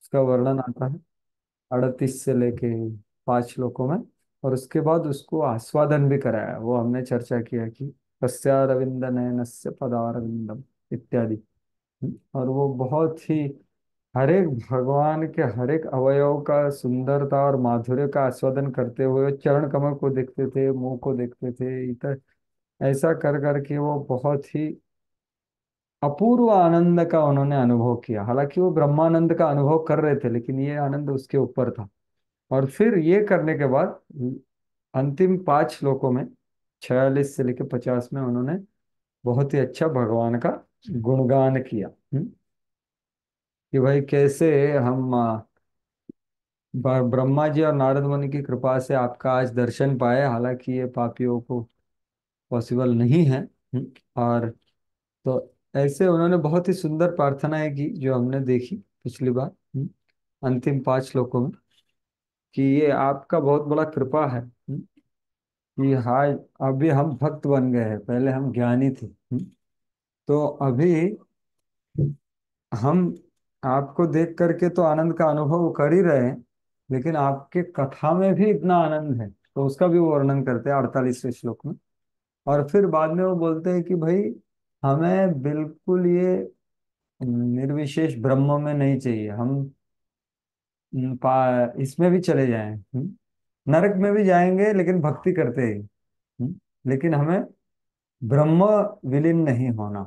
उसका वर्णन आता है 38 से लेके 5 श्लोकों में। और उसके बाद उसको आस्वादन भी कराया, वो हमने चर्चा किया कि तस्यारविंद नयनस्य पदारविंदम इत्यादि। और वो बहुत ही हर एक भगवान के हर एक अवयव का सुंदरता और माधुर्य का आस्वादन करते हुए चरण कमल को देखते थे, मुंह को देखते थे, इतर ऐसा कर करके वो बहुत ही अपूर्व आनंद का उन्होंने अनुभव किया। हालांकि वो ब्रह्मानंद का अनुभव कर रहे थे, लेकिन ये आनंद उसके ऊपर था। और फिर ये करने के बाद अंतिम 5 श्लोकों में 46 से लेकर 50 में उन्होंने बहुत ही अच्छा भगवान का गुणगान किया। कि भाई कैसे हम ब्रह्मा जी और नारद मुनि की कृपा से आपका आज दर्शन पाए, हालांकि ये पापियों को पॉसिबल नहीं है। और तो ऐसे उन्होंने बहुत ही सुंदर प्रार्थनाएं की जो हमने देखी पिछली बार, अंतिम 5 श्लोकों में। कि ये आपका बहुत बड़ा कृपा है, कि हाँ अभी हम भक्त बन गए हैं, पहले हम ज्ञानी थे। तो अभी हम आपको देख करके तो आनंद का अनुभव कर ही रहे हैं, लेकिन आपके कथा में भी इतना आनंद है, तो उसका भी वो वर्णन करते हैं 48वें श्लोक में। और फिर बाद में वो बोलते हैं कि भाई हमें बिल्कुल ये निर्विशेष ब्रह्म में नहीं चाहिए, हम इसमें भी चले जाएं, नरक में भी जाएंगे लेकिन भक्ति करते ही, लेकिन हमें ब्रह्म विलीन नहीं होना।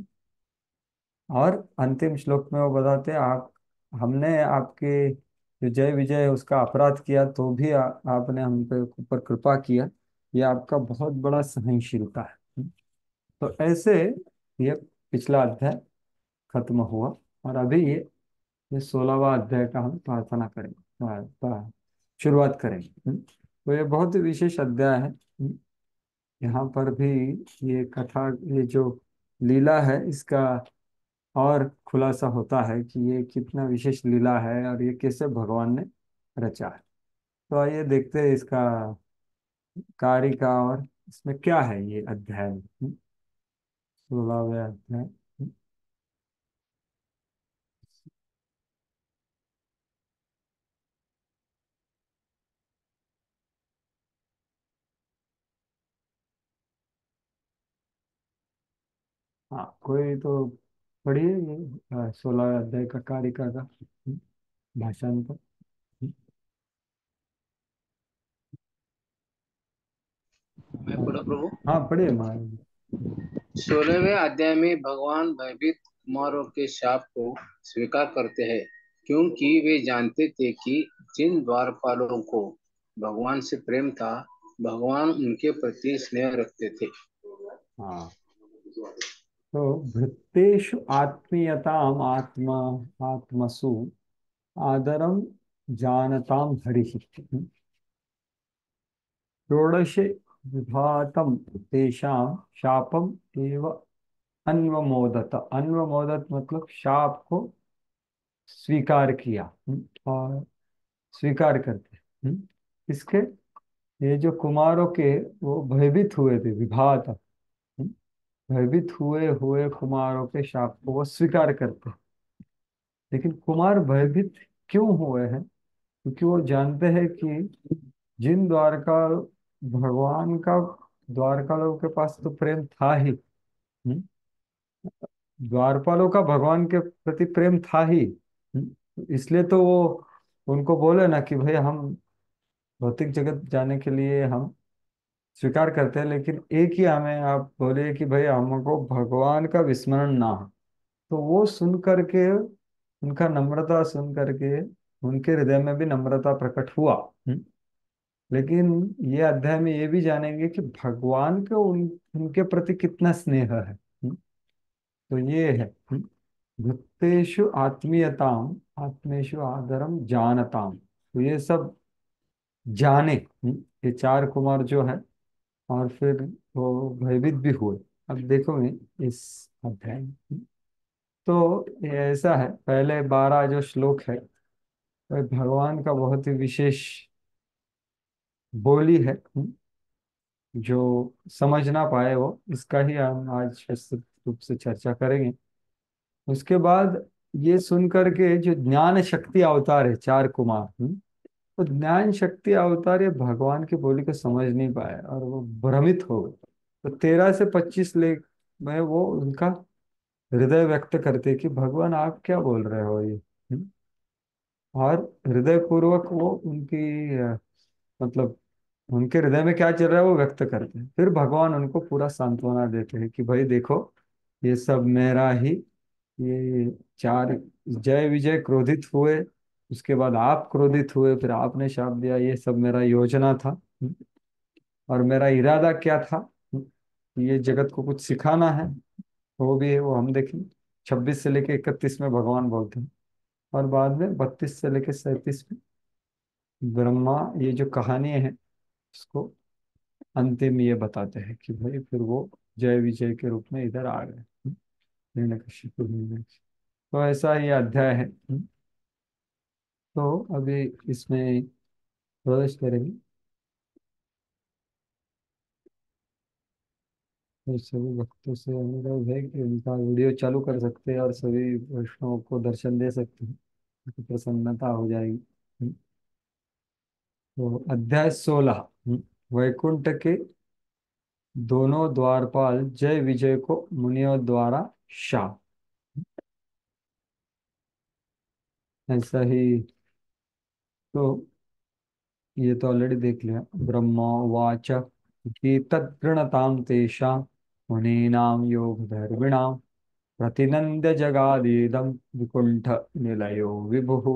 और अंतिम श्लोक में वो बताते हैं आप हमने आपके जो जय विजय उसका अपराध किया तो भी आपने हम पे ऊपर कृपा किया, ये आपका बहुत बड़ा सहनशीलता है। तो ऐसे ये पिछला अध्याय खत्म हुआ। और अभी ये 16वां अध्याय का हम प्रार्थना करेंगे, शुरुआत करेंगे। तो ये बहुत ही विशेष अध्याय है। यहाँ पर भी ये कथा, ये जो लीला है इसका और खुलासा होता है कि ये कितना विशेष लीला है और ये कैसे भगवान ने रचा है। तो आइए देखते हैं इसका कार्य का, और इसमें क्या है ये अध्याय। 16वें अध्याय। हाँ कोई तो पढ़िए ये 16वें अध्याय का कारिका का भाषण पर। मैं पढ़ा प्रभु। हाँ पढ़िए महाराज। 16वें अध्याय में भगवान भयभीत कुमारों के शाप को स्वीकार करते हैं, क्योंकि वे जानते थे कि जिन द्वारपालों को भगवान से प्रेम था, भगवान उनके प्रति स्नेह रखते थे। हाँ तो भृतेषु आत्मीयताम आत्मसु आदरम जानताम हरि। षोडशे विभातम तेषां शापम एव अन्वमोदत। अन्वमोदत मतलब शाप को स्वीकार किया। और स्वीकार करते। इसके ये जो कुमारों के वो भयभीत हुए थे, विभात, भयभीत हुए हुए कुमारों के शाप को वो स्वीकार करते। लेकिन कुमार भयभीत क्यों हुए हैं? क्योंकि वो जानते हैं कि जिन द्वारका भगवान का द्वारपालों के पास तो प्रेम था ही। हम्म, द्वारपालों का भगवान के प्रति प्रेम था ही। इसलिए तो वो उनको बोले ना कि भाई हम भौतिक जगत जाने के लिए हम स्वीकार करते हैं, लेकिन एक ही हमें आप बोले कि भाई हमको भगवान का विस्मरण ना हो। तो वो सुन करके, उनका नम्रता सुन करके उनके हृदय में भी नम्रता प्रकट हुआ। लेकिन ये अध्याय में ये भी जानेंगे कि भगवान को उनके प्रति कितना स्नेह है। तो ये है भक्तेषु आत्मीयताम आत्मेषु आदरम जानताम। तो ये सब जाने, ये 4 कुमार जो है। और फिर वो भयभीत भी हुए। अब देखोगे इस अध्याय में, तो ये ऐसा है, पहले 12 जो श्लोक है वह भगवान का बहुत ही विशेष बोली है। जो समझ ना पाए वो इसका ही हम आज विस्तृत रूप से चर्चा करेंगे। उसके बाद ये सुन करके जो ज्ञान शक्ति अवतार है चार कुमार, तो ज्ञान शक्ति अवतार ये भगवान की बोली को समझ नहीं पाए और वो भ्रमित हो गए। तो 13 से 25 लेख में वो उनका हृदय व्यक्त करते कि भगवान आप क्या बोल रहे हो ये। और हृदय पूर्वक वो उनकी मतलब उनके हृदय में क्या चल रहा है वो व्यक्त करते हैं। फिर भगवान उनको पूरा सांत्वना देते हैं कि भाई देखो, ये सब मेरा ही, ये चार जय विजय क्रोधित हुए, उसके बाद आप क्रोधित हुए, फिर आपने शाप दिया, ये सब मेरा योजना था। और मेरा इरादा क्या था, ये जगत को कुछ सिखाना है। वो भी है, वो हम देखेंगे। 26 से लेके 31 में भगवान बोलते हैं, और बाद में 32 से लेके 37 में ब्रह्मा ये जो कहानी है उसको अंतिम ये बताते हैं कि भाई फिर वो जय विजय के रूप में इधर आ गए। हिरण्यकशिपु ने। तो ऐसा ये अध्याय है। तो अभी इसमें प्रवेश करेंगे। तो सभी भक्तों से अनुरोध है कि उनका वीडियो चालू कर सकते हैं और सभी वैष्णवों को दर्शन दे सकते हैं, उनकी प्रसन्नता हो जाएगी। तो अध्याय 16। वैकुंठ के दोनों द्वारपाल जय विजय को मुनियों द्वारा शाप। ऐसा ही। तो ये तो ऑलरेडी देख लिया। ब्रह्मा वाच कि तत्प्रणताम तेषां मुनीनां योग धर्मिणां प्रतिनंद्य जगादीदं विकुंठ निलयो विभुः।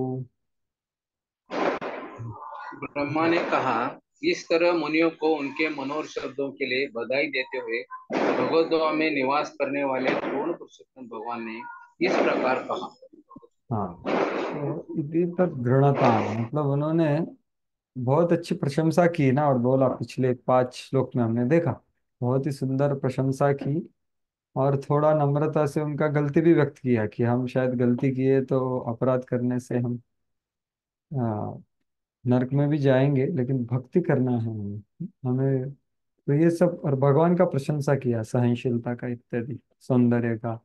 ब्रह्मा ने कहा, इस तरह मुनियों को उनके मनोहर शब्दों के लिए बधाई देते हुए भगवद्गीता में निवास करने वाले पूर्ण पुरुषोत्तम भगवान ने इस प्रकार कहा। हाँ, तो इति तद्घृणता मतलब उन्होंने बहुत अच्छी प्रशंसा की ना, और बोला पिछले 5 श्लोक में हमने देखा, बहुत ही सुंदर प्रशंसा की। और थोड़ा नम्रता से उनका गलती भी व्यक्त किया कि हम शायद गलती किए, तो अपराध करने से हम नरक में भी जाएंगे, लेकिन भक्ति करना है हमें। हमें तो ये सब, और भगवान का प्रशंसा किया, सहनशीलता का इत्यादि, सौंदर्य का।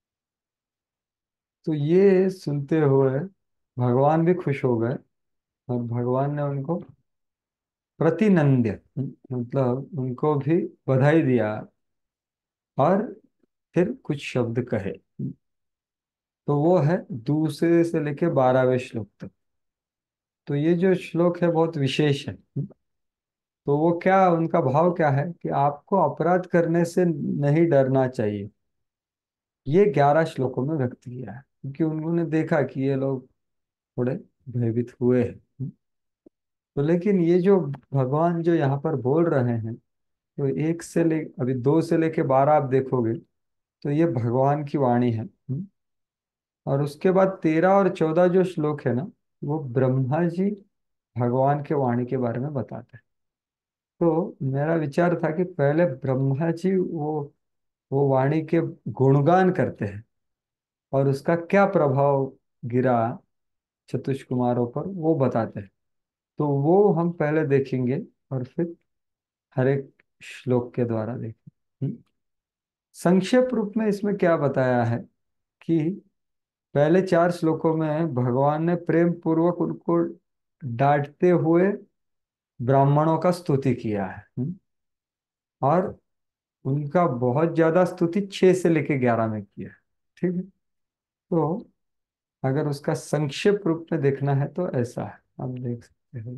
तो ये सुनते हुए भगवान भी खुश हो गए, और भगवान ने उनको प्रतिनंद्य मतलब उनको भी बधाई दिया, और फिर कुछ शब्द कहे। तो वो है दूसरे से लेके 12वें श्लोक तक। तो ये जो श्लोक है बहुत विशेष है। तो वो क्या, उनका भाव क्या है कि आपको अपराध करने से नहीं डरना चाहिए। ये 11 श्लोकों में व्यक्त किया है, क्योंकि उन्होंने देखा कि ये लोग थोड़े भयभीत हुए हैं। तो लेकिन ये जो भगवान जो यहाँ पर बोल रहे हैं, तो एक से ले अभी 2 से लेके 12 आप देखोगे, तो ये भगवान की वाणी है। और उसके बाद 13 और 14 जो श्लोक है ना, वो ब्रह्मा जी भगवान के वाणी के बारे में बताते हैं। तो मेरा विचार था कि पहले ब्रह्मा जी वो वाणी के गुणगान करते हैं, और उसका क्या प्रभाव गिरा चतुष कुमारों पर वो बताते हैं। तो वो हम पहले देखेंगे, और फिर हर एक श्लोक के द्वारा देखेंगे। संक्षेप रूप में इसमें क्या बताया है कि पहले 4 श्लोकों में भगवान ने प्रेम पूर्वक उनको डांटते हुए ब्राह्मणों का स्तुति किया है। और उनका बहुत ज्यादा स्तुति 6 से लेके 11 में किया है। ठीक है। तो अगर उसका संक्षेप रूप में देखना है तो ऐसा है, आप देख सकते हो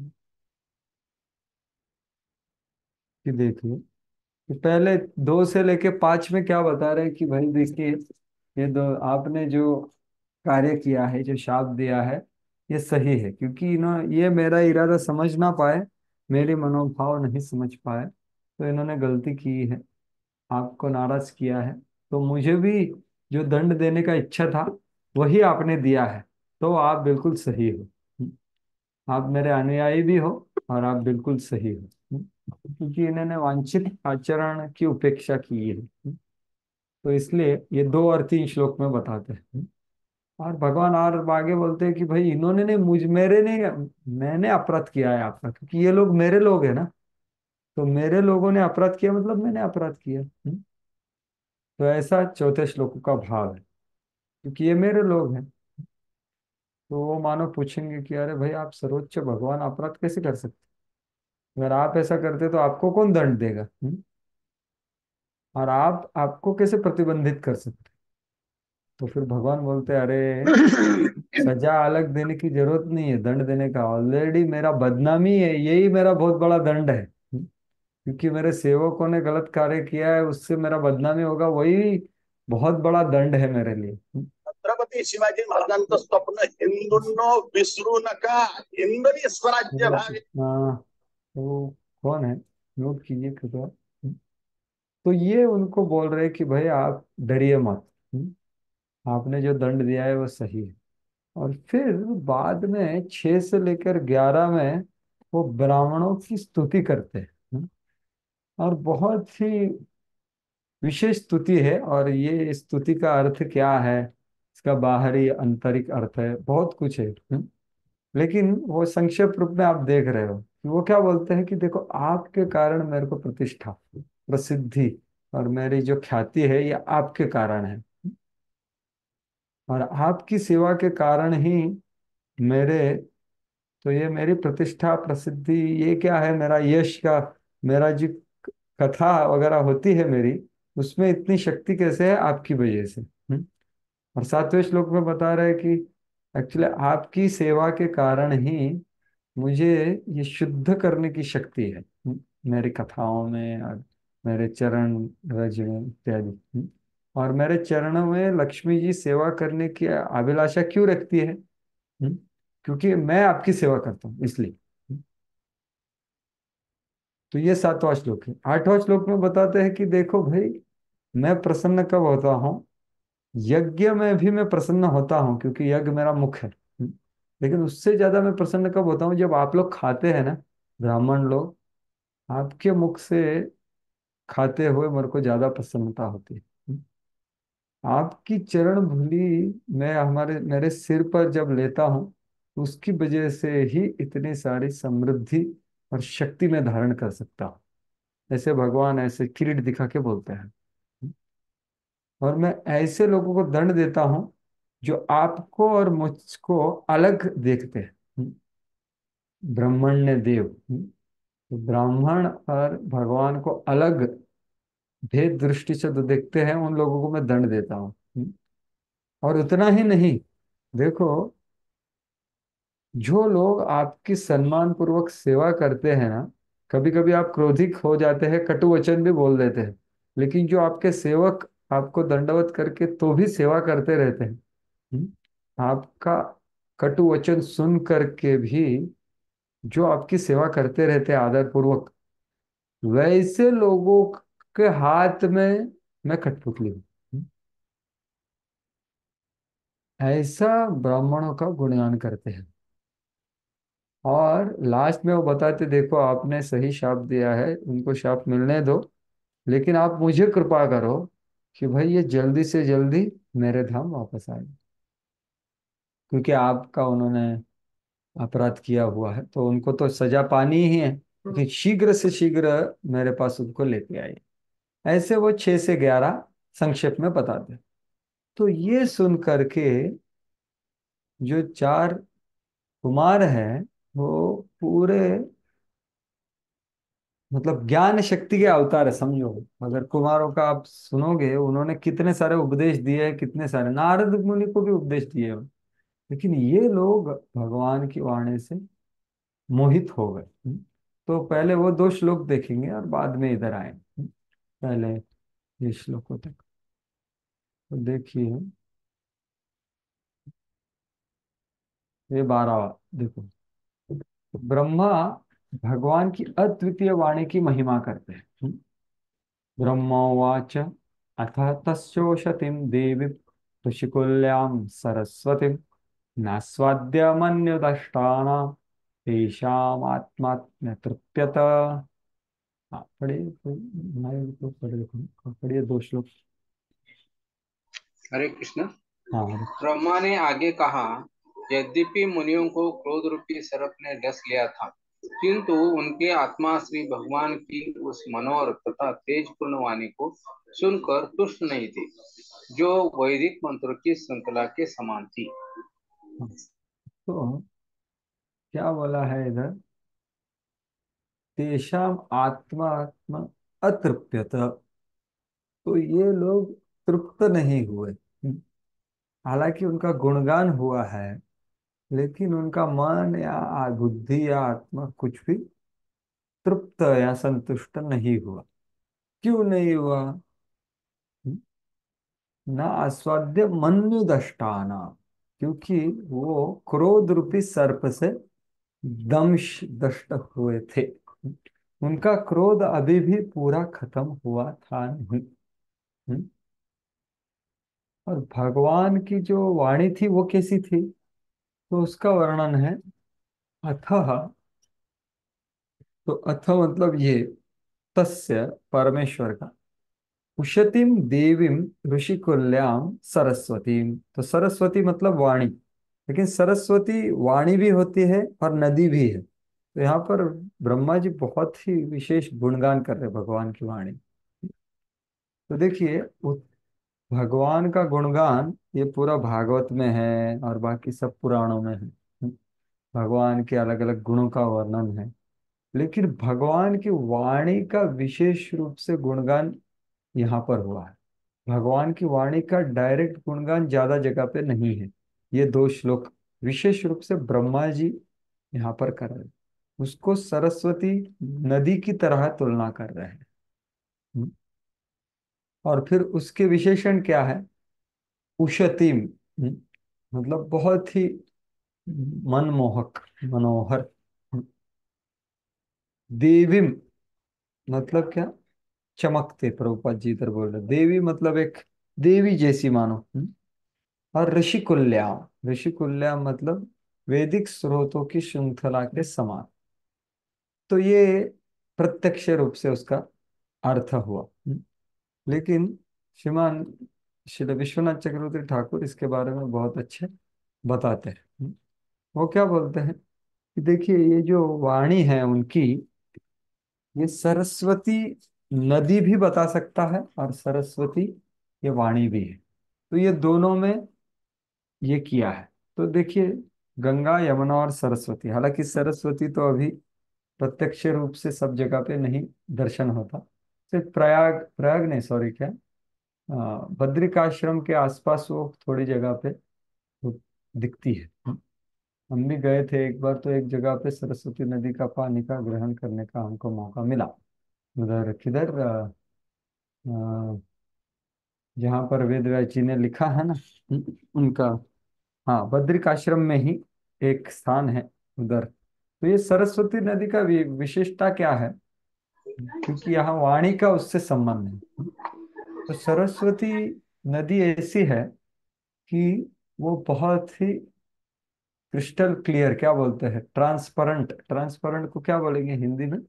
कि देखिए कि पहले 2 से लेके 5 में क्या बता रहे हैं कि भाई देखिए, ये दो आपने जो कार्य किया है, जो शाप दिया है, ये सही है, क्योंकि ये मेरा इरादा समझ ना पाए, मेरे मनोभाव नहीं समझ पाए, तो इन्होंने गलती की है, आपको नाराज किया है। तो मुझे भी जो दंड देने का इच्छा था वही आपने दिया है। तो आप बिल्कुल सही हो, आप मेरे अनुयायी भी हो, और आप बिल्कुल सही हो, क्योंकि इन्होंने वांछित आचरण की उपेक्षा की है। तो इसलिए ये 2 और 3 श्लोक में बताते हैं। और भगवान और आगे बोलते हैं कि भाई इन्होंने नहीं, मुझ मेरे ने मैंने अपराध किया है आपका, क्योंकि ये लोग मेरे लोग हैं ना। तो मेरे लोगों ने अपराध किया मतलब मैंने अपराध किया। तो ऐसा 4थे श्लोक का भाव है, क्योंकि ये मेरे लोग हैं। तो वो मानो पूछेंगे कि अरे भाई, आप सर्वोच्च भगवान अपराध कैसे कर सकते? अगर आप ऐसा करते तो आपको कौन दंड देगा? और आप आपको कैसे प्रतिबंधित कर सकते? तो फिर भगवान बोलते, अरे सजा अलग देने की जरूरत नहीं है, दंड देने का ऑलरेडी मेरा बदनामी है, यही मेरा बहुत बड़ा दंड है। क्योंकि मेरे सेवकों ने गलत कार्य किया है, उससे मेरा बदनामी होगा, वही बहुत बड़ा दंड है मेरे लिए। छत्रपती शिवाजी महाराजांचं स्वप्न हिंदूंनो विसरू नका, हिंदवी स्वराज्य व्हावे. हाँ, तो कौन है? नोट कीजिए कृपया। तो ये उनको बोल रहे कि भाई आप डरिए मत। आपने जो दंड दिया है वो सही है। और फिर बाद में 6 से लेकर 11 में वो ब्राह्मणों की स्तुति करते हैं। और बहुत ही विशेष स्तुति है, और ये स्तुति का अर्थ क्या है, इसका बाहरी आंतरिक अर्थ है, बहुत कुछ है। लेकिन वो संक्षेप रूप में आप देख रहे हो कि वो क्या बोलते हैं कि देखो, आपके कारण मेरे को प्रतिष्ठा, प्रसिद्धि और मेरी जो ख्याति है, ये आपके कारण है। और आपकी सेवा के कारण ही मेरे, तो ये मेरी प्रतिष्ठा प्रसिद्धि, ये क्या है, मेरा यश का, मेरा जो कथा वगैरह होती है मेरी, उसमें इतनी शक्ति कैसे है? आपकी वजह से। और 7वें श्लोक में बता रहे हैं कि एक्चुअली आपकी सेवा के कारण ही मुझे ये शुद्ध करने की शक्ति है। मेरी कथाओं में और मेरे चरण रज में इत्यादि। और मेरे चरणों में लक्ष्मी जी सेवा करने की अभिलाषा क्यों रखती है? क्योंकि मैं आपकी सेवा करता हूँ, इसलिए। तो ये 7वां श्लोक है। 8वां श्लोक में बताते हैं कि देखो भाई, मैं प्रसन्न कब होता हूँ? यज्ञ में भी मैं प्रसन्न होता हूँ, क्योंकि यज्ञ मेरा मुख है। लेकिन उससे ज्यादा मैं प्रसन्न कब होता हूँ? जब आप लोग खाते हैं ना, ब्राह्मण लोग, आपके मुख से खाते हुए मेरे को ज्यादा प्रसन्नता होती है। आपकी चरण धूलि मैं हमारे मेरे सिर पर जब लेता हूँ, उसकी वजह से ही इतनी सारी समृद्धि और शक्ति में धारण कर सकता हूँ। ऐसे भगवान ऐसे किरीट दिखा के बोलते हैं। और मैं ऐसे लोगों को दंड देता हूँ जो आपको और मुझको अलग देखते हैं। ब्राह्मण्य देव। तो ब्राह्मण और भगवान को अलग भेद दृष्टि से जो देखते हैं, उन लोगों को मैं दंड देता हूँ। और उतना ही नहीं, देखो, जो लोग आपकी सम्मान पूर्वक सेवा करते हैं ना, कभी कभी आप क्रोधित हो जाते हैं, कटु वचन भी बोल देते हैं, लेकिन जो आपके सेवक आपको दंडवत करके तो भी सेवा करते रहते हैं, आपका कटु वचन सुन करके भी जो आपकी सेवा करते रहते हैं आदर पूर्वक, वैसे लोगों के हाथ में मैं कठपुतली हूँ। ऐसा ब्राह्मणों का गुणगान करते हैं। और लास्ट में वो बताते, देखो आपने सही शाप दिया है, उनको शाप मिलने दो, लेकिन आप मुझे कृपा करो कि भाई ये जल्दी से जल्दी मेरे धाम वापस आए। क्योंकि आपका उन्होंने अपराध किया हुआ है, तो उनको तो सजा पानी ही है, लेकिन शीघ्र से शीघ्र मेरे पास उनको लेके आए। ऐसे वो 6 से 11 संक्षेप में बताते हैं। तो ये सुन करके जो 4 कुमार हैं, वो पूरे, मतलब ज्ञान शक्ति के अवतार है, समझो। अगर कुमारों का आप सुनोगे, उन्होंने कितने सारे उपदेश दिए हैं, कितने सारे, नारद मुनि को भी उपदेश दिए हैं। लेकिन ये लोग भगवान की वाणी से मोहित हो गए। तो पहले वो 2 श्लोक देखेंगे और बाद में इधर आए। पहले ये श्लोकों तक तो देखिए। ये 12वां देखो। ब्रह्मा भगवान की अद्वितीय वाणी की महिमा करते हैं। ब्रह्मोवाच अथ तस्योषतिं देवी ऋषिकुल्यां सरस्वतीं नास्वाद्यमन्युदष्टानां तेषामात्मात्म्य तृप्यत। पढ़िए तो पढ़िए 2 श्लोक। हरे कृष्ण। हाँ। ब्रह्मा ने आगे कहा, यद्यपि मुनियों को क्रोध रूपी सर्प ने डस लिया था, किंतु उनके आत्मा श्री भगवान की उस मनोहर तथा तेजपूर्ण वाणी को सुनकर तुष्ट नहीं थे, जो वैदिक मंत्रों की श्रृंखला के समान थी। तो क्या बोला है इधर, तेषाम आत्मा आत्मा अतृप्यत, तो ये लोग तृप्त नहीं हुए। हालांकि उनका गुणगान हुआ है, लेकिन उनका मन या बुद्धि या आत्मा कुछ भी तृप्त या संतुष्ट नहीं हुआ। क्यों नहीं हुआ? न आस्वाद्य मन्यु दष्टाना, क्योंकि वो क्रोध रूपी सर्प से दंश दष्ट हुए थे। उनका क्रोध अभी भी पूरा खत्म हुआ था नहीं। हम्म? और भगवान की जो वाणी थी वो कैसी थी, तो उसका वर्णन है अथः। तो अथ मतलब ये, तस्य परमेश्वर का, उशतीम देवीम ऋषिकुल्याम सरस्वतीम। तो सरस्वती मतलब वाणी, लेकिन सरस्वती वाणी भी होती है और नदी भी है। तो यहाँ पर ब्रह्मा जी बहुत ही विशेष गुणगान कर रहे हैं भगवान की वाणी। तो देखिए, भगवान का गुणगान ये पूरा भागवत में है और बाकी सब पुराणों में है। भगवान के अलग अलग गुणों का वर्णन है, लेकिन भगवान की वाणी का विशेष रूप से गुणगान यहाँ पर हुआ है। भगवान की वाणी का डायरेक्ट गुणगान ज्यादा जगह पे नहीं है। ये दो श्लोक विशेष रूप से ब्रह्मा जी यहाँ पर कर रहे हैं, उसको सरस्वती नदी की तरह तुलना कर रहे हैं। हम्म। और फिर उसके विशेषण क्या है, उशतीम। मतलब बहुत ही मनमोहक, मनोहर। देवीम मतलब क्या, चमकते, प्रभुपाद जी इधर बोल रहे, देवी मतलब एक देवी जैसी मानो। और ऋषिकुल्याम, ऋषिकुल्याम मतलब वैदिक स्रोतों की श्रृंखला के समान। तो ये प्रत्यक्ष रूप से उसका अर्थ हुआ। लेकिन श्रीमान श्री विश्वनाथ चक्रवर्ती ठाकुर इसके बारे में बहुत अच्छे बताते हैं। वो क्या बोलते हैं कि देखिए, ये जो वाणी है उनकी, ये सरस्वती नदी भी बता सकता है और सरस्वती ये वाणी भी है। तो ये दोनों में ये किया है। तो देखिए, गंगा यमुना और सरस्वती, हालांकि सरस्वती तो अभी प्रत्यक्ष रूप से सब जगह पे नहीं दर्शन होता, सिर्फ प्रयाग, प्रयाग नहीं सॉरी क्या, बद्रिकाश्रम के आसपास वो थोड़ी जगह पे वो दिखती है। हम भी गए थे एक बार, तो एक जगह पे सरस्वती नदी का पानी का ग्रहण करने का हमको मौका मिला। उधर किधर जहाँ पर वेद व्यास जी ने लिखा है ना, उनका, हाँ, बद्रिकाश्रम में ही एक स्थान है उधर। तो ये सरस्वती नदी का विशेषता क्या है, क्योंकि यहाँ वाणी का उससे संबंध है। तो सरस्वती नदी ऐसी है कि वो बहुत ही क्रिस्टल क्लियर, क्या बोलते हैं, ट्रांसपेरेंट, ट्रांसपेरेंट को क्या बोलेंगे हिंदी में?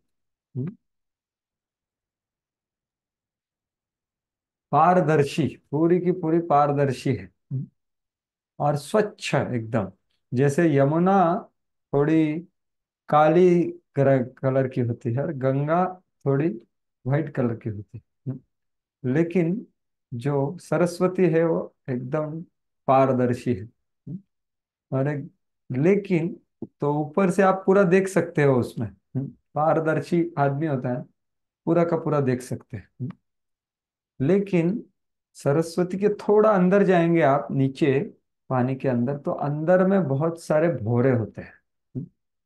पारदर्शी, पूरी की पूरी पारदर्शी है। और स्वच्छ एकदम। जैसे यमुना थोड़ी काली कलर की होती है और गंगा थोड़ी वाइट कलर की होती है, लेकिन जो सरस्वती है वो एकदम पारदर्शी है। और एक, लेकिन तो ऊपर से आप पूरा देख सकते हो उसमें, पारदर्शी आदमी होता है, पूरा का पूरा देख सकते हैं। लेकिन सरस्वती के थोड़ा अंदर जाएंगे आप नीचे, पानी के अंदर, तो अंदर में बहुत सारे भोरे होते हैं।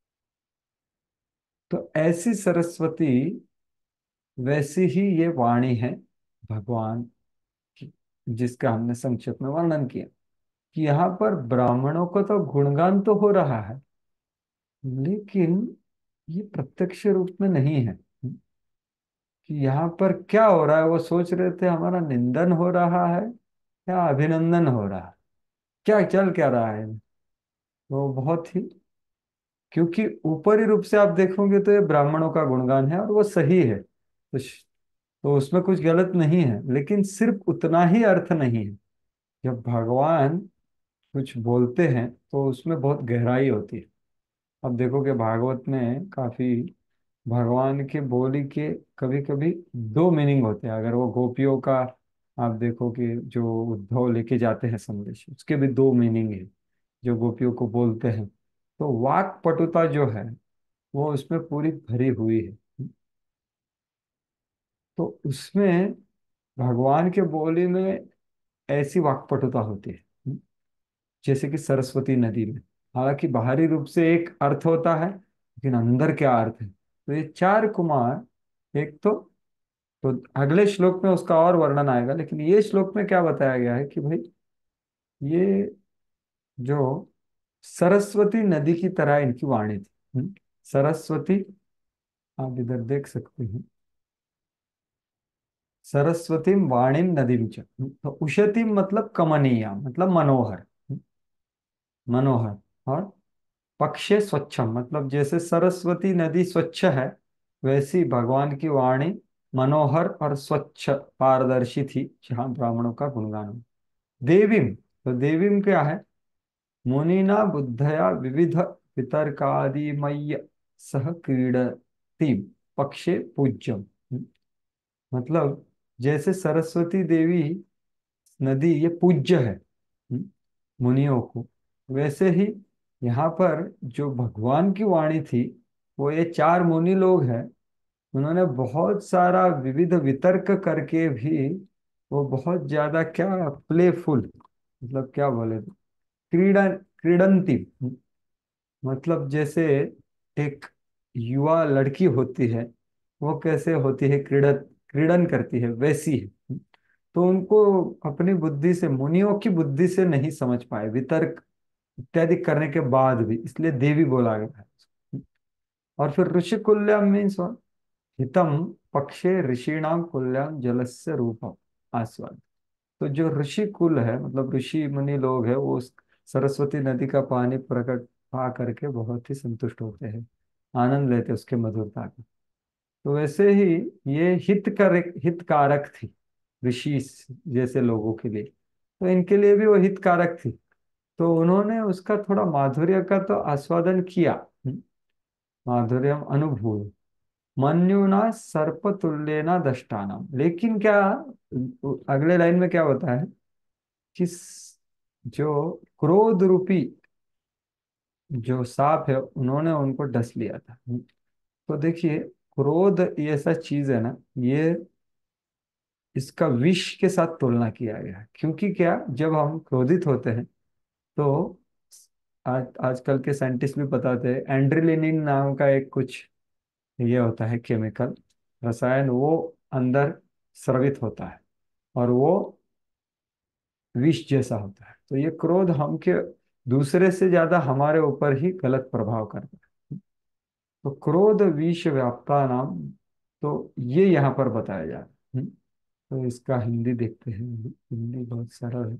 तो ऐसी सरस्वती, वैसी ही ये वाणी है भगवान की, जिसका हमने संक्षिप्त में वर्णन किया। कि यहाँ पर ब्राह्मणों को तो गुणगान तो हो रहा है, लेकिन ये प्रत्यक्ष रूप में नहीं है। कि यहाँ पर क्या हो रहा है, वो सोच रहे थे हमारा निंदन हो रहा है या अभिनंदन हो रहा है, क्या चल क्या रहा है। वो बहुत ही, क्योंकि ऊपरी रूप से आप देखोगे तो ये ब्राह्मणों का गुणगान है और वो सही है, तो उसमें कुछ गलत नहीं है, लेकिन सिर्फ उतना ही अर्थ नहीं है। जब भगवान कुछ बोलते हैं तो उसमें बहुत गहराई होती है। अब देखोगे भागवत में काफी भगवान के बोली के कभी कभी दो मीनिंग होते हैं। अगर वो गोपियों का आप देखो कि जो उद्धव लेके जाते हैं संदेश, उसके भी दो मीनिंग है जो गोपियों को बोलते हैं। तो वाक पटुता जो है वो उसमें पूरी भरी हुई है। तो उसमें भगवान के बोली में ऐसी वाक्पटुता होती है जैसे कि सरस्वती नदी में। हालांकि बाहरी रूप से एक अर्थ होता है, लेकिन अंदर क्या अर्थ है। तो ये चार कुमार, एक तो अगले श्लोक में उसका और वर्णन आएगा, लेकिन ये श्लोक में क्या बताया गया है कि भाई ये जो सरस्वती नदी की तरह इनकी वाणी थी। सरस्वती, आप इधर देख सकते हैं, सरस्वती वाणीम नदीम च। तो उशतीम मतलब कमनीय, मतलब मनोहर, मनोहर। और पक्षे स्वच्छम मतलब जैसे सरस्वती नदी स्वच्छ है, वैसी भगवान की वाणी मनोहर और स्वच्छ पारदर्शी थी, जहाँ ब्राह्मणों का गुणगान हो। देवीम, तो देवीम क्या है, मुनिना बुद्धया विविध वितर्कादिमय्य सह क्रीडती पक्षे पूज्यम। मतलब जैसे सरस्वती देवी नदी ये पूज्य है मुनियों को, वैसे ही यहाँ पर जो भगवान की वाणी थी, वो ये चार मुनि लोग हैं, उन्होंने बहुत सारा विविध वितर्क करके भी वो बहुत ज्यादा क्या प्लेफुल, मतलब क्या बोले, क्रीडा क्रीडंती, मतलब जैसे एक युवा लड़की होती है, वो कैसे होती है, क्रीडन करती है, वैसी है। तो उनको अपनी बुद्धि से, मुनियों की बुद्धि से नहीं समझ पाए वितर्क इत्यादि करने के बाद भी, इसलिए देवी बोला गया है। और फिर ऋषि कुल्यम मीन्स हितम पक्षे ऋषिणाम कुल्यम जलस्य रूपम आस्वाद। तो जो ऋषि कुल है, मतलब ऋषि मुनि लोग है, वो उस सरस्वती नदी का पानी प्रकट पा करके बहुत ही संतुष्ट होते हैं, आनंद लेते हैं उसके मधुरता का। तो वैसे ही ये हितकारक थी ऋषि जैसे लोगों के लिए, तो इनके लिए भी वो हितकारक थी। तो उन्होंने उसका थोड़ा माधुर्य का तो आस्वादन किया, माधुर्यम अनुभूय मन्युना सर्पतुल्येना दष्टानाम। लेकिन क्या, अगले लाइन में क्या होता है कि जो क्रोध रूपी जो सांप है, उन्होंने उनको डस लिया था। तो देखिए, क्रोध ये ऐसा चीज है ना, ये इसका विष के साथ तुलना किया गया है। क्योंकि क्या, जब हम क्रोधित होते हैं तो आजकल के साइंटिस्ट भी बताते हैं, एंड्रेलिनिन नाम का एक कुछ ये होता है केमिकल, रसायन, वो अंदर स्रवित होता है, और वो विष जैसा होता है। तो ये क्रोध हम के दूसरे से ज्यादा हमारे ऊपर ही गलत प्रभाव करता है। तो क्रोध विष व्याप्ता नाम, तो ये यहाँ पर बताया जा रहा है। तो इसका हिंदी देखते हैं, हिंदी बहुत सरल है।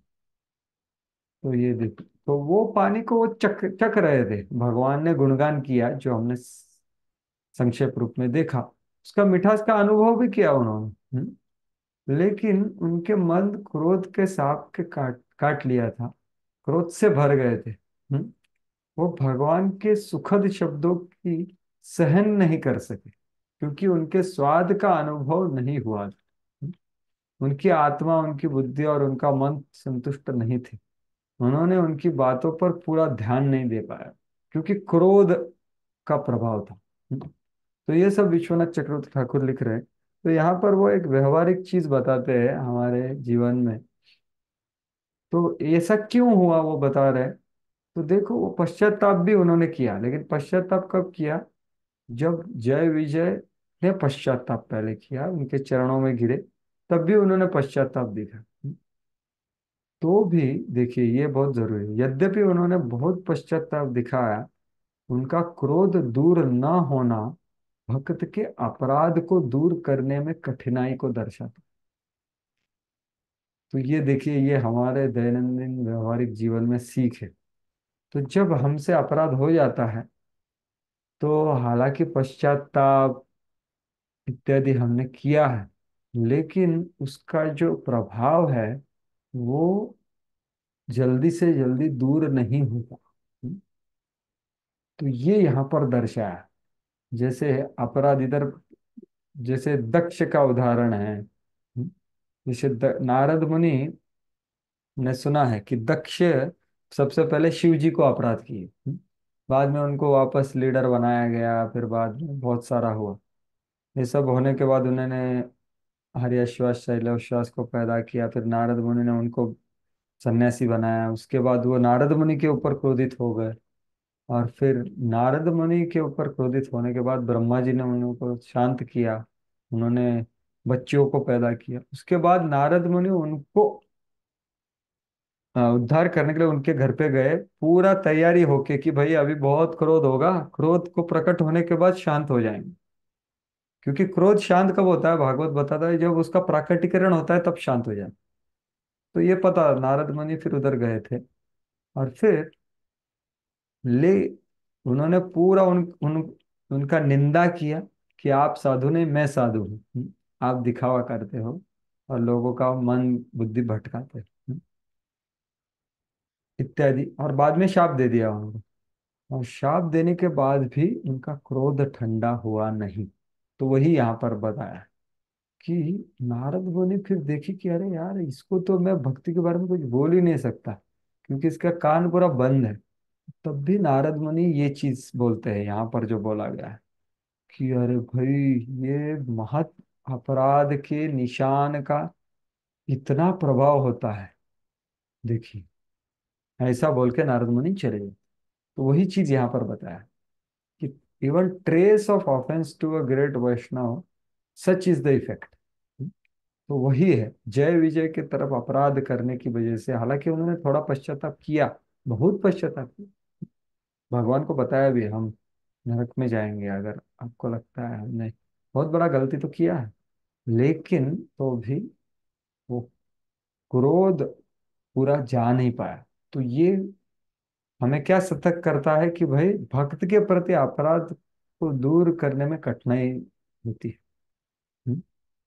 तो ये देख, तो वो पानी को वो चख चख रहे थे, भगवान ने गुणगान किया जो हमने संक्षेप रूप में देखा, उसका मिठास का अनुभव भी किया उन्होंने। लेकिन उनके मन क्रोध के सांप के काट काट लिया था, क्रोध से भर गए थे। वो भगवान के सुखद शब्दों की सहन नहीं कर सके, क्योंकि उनके स्वाद का अनुभव नहीं हुआ था। उनकी आत्मा, उनकी बुद्धि और उनका मन संतुष्ट नहीं थे। उन्होंने उनकी बातों पर पूरा ध्यान नहीं दे पाया, क्योंकि क्रोध का प्रभाव था। तो ये सब विश्वनाथ चक्रवर्ती ठाकुर लिख रहे हैं। तो यहाँ पर वो एक व्यवहारिक चीज बताते हैं हमारे जीवन में। तो ऐसा क्यों हुआ वो बता रहे हैं। तो देखो, वो पश्चाताप भी उन्होंने किया, लेकिन पश्चाताप कब किया, जब जय विजय ने पश्चाताप पहले किया, उनके चरणों में गिरे, तब भी उन्होंने पश्चाताप दिखा। तो भी देखिए, ये बहुत जरूरी है, यद्यपि उन्होंने बहुत पश्चाताप दिखाया, उनका क्रोध दूर न होना भक्त के अपराध को दूर करने में कठिनाई को दर्शाता। तो ये देखिए, ये हमारे दैनंदिन व्यवहारिक जीवन में सीख है। तो जब हमसे अपराध हो जाता है, तो हालांकि पश्चाताप इत्यादि हमने किया है, लेकिन उसका जो प्रभाव है वो जल्दी से जल्दी दूर नहीं होता। तो ये यहाँ पर दर्शाया है। जैसे अपराध इधर, जैसे दक्ष का उदाहरण है। जैसे नारद मुनि ने सुना है कि दक्ष सबसे पहले शिव जी को अपराध किए। बाद में उनको वापस लीडर बनाया गया, फिर बाद में बहुत सारा हुआ। ये सब होने के बाद उन्होंने हर्यश्वास शैलश्वास को पैदा किया, फिर नारद मुनि ने उनको सन्यासी बनाया। उसके बाद वो नारद मुनि के ऊपर क्रोधित हो गए, और फिर नारद मुनि के ऊपर क्रोधित होने के बाद ब्रह्मा जी ने उनको शांत किया। उन्होंने बच्चियों को पैदा किया। उसके बाद नारद मुनि उनको उद्धार करने के लिए उनके घर पे गए, पूरा तैयारी होके कि भाई अभी बहुत क्रोध होगा, क्रोध को प्रकट होने के बाद शांत हो जाएंगे। क्योंकि क्रोध शांत कब होता है, भागवत बताता है जब उसका प्राकटीकरण होता है तब शांत हो जाए। तो ये पता, नारद मुनि फिर उधर गए थे, और फिर ले उन्होंने पूरा उनका निंदा किया कि आप साधु नहीं, मैं साधु हूँ। आप दिखावा करते हो और लोगों का मन बुद्धि भटकाते हो, इत्यादि। और बाद में शाप दे दिया उनको। और शाप देने के बाद भी उनका क्रोध ठंडा हुआ नहीं। तो वही यहाँ पर बताया कि नारद मुनि फिर देखी कि अरे यार, इसको तो मैं भक्ति के बारे में कुछ बोल ही नहीं सकता, क्योंकि इसका कान पूरा बंद है। तब भी नारद मुनि ये चीज बोलते हैं यहाँ पर जो बोला गया है कि अरे भाई, ये महत अपराध के निशान का इतना प्रभाव होता है, देखिए। ऐसा बोल के नारद मुनि चले गए। तो वही चीज यहाँ पर बताया कि even trace of offence to a great Vaishnava, such is the effect. तो वही है, जय विजय की तरफ अपराध करने की वजह से, हालांकि उन्होंने थोड़ा पश्चाताप किया, बहुत पश्चाताप किया, भगवान को बताया भी हम नरक में जाएंगे अगर आपको लगता है हमने बहुत बड़ा गलती तो किया है। लेकिन तो भी वो क्रोध पूरा जा नहीं पाया। तो ये हमें क्या सतर्क करता है कि भाई भक्त के प्रति अपराध को दूर करने में कठिनाई होती है। हम्म?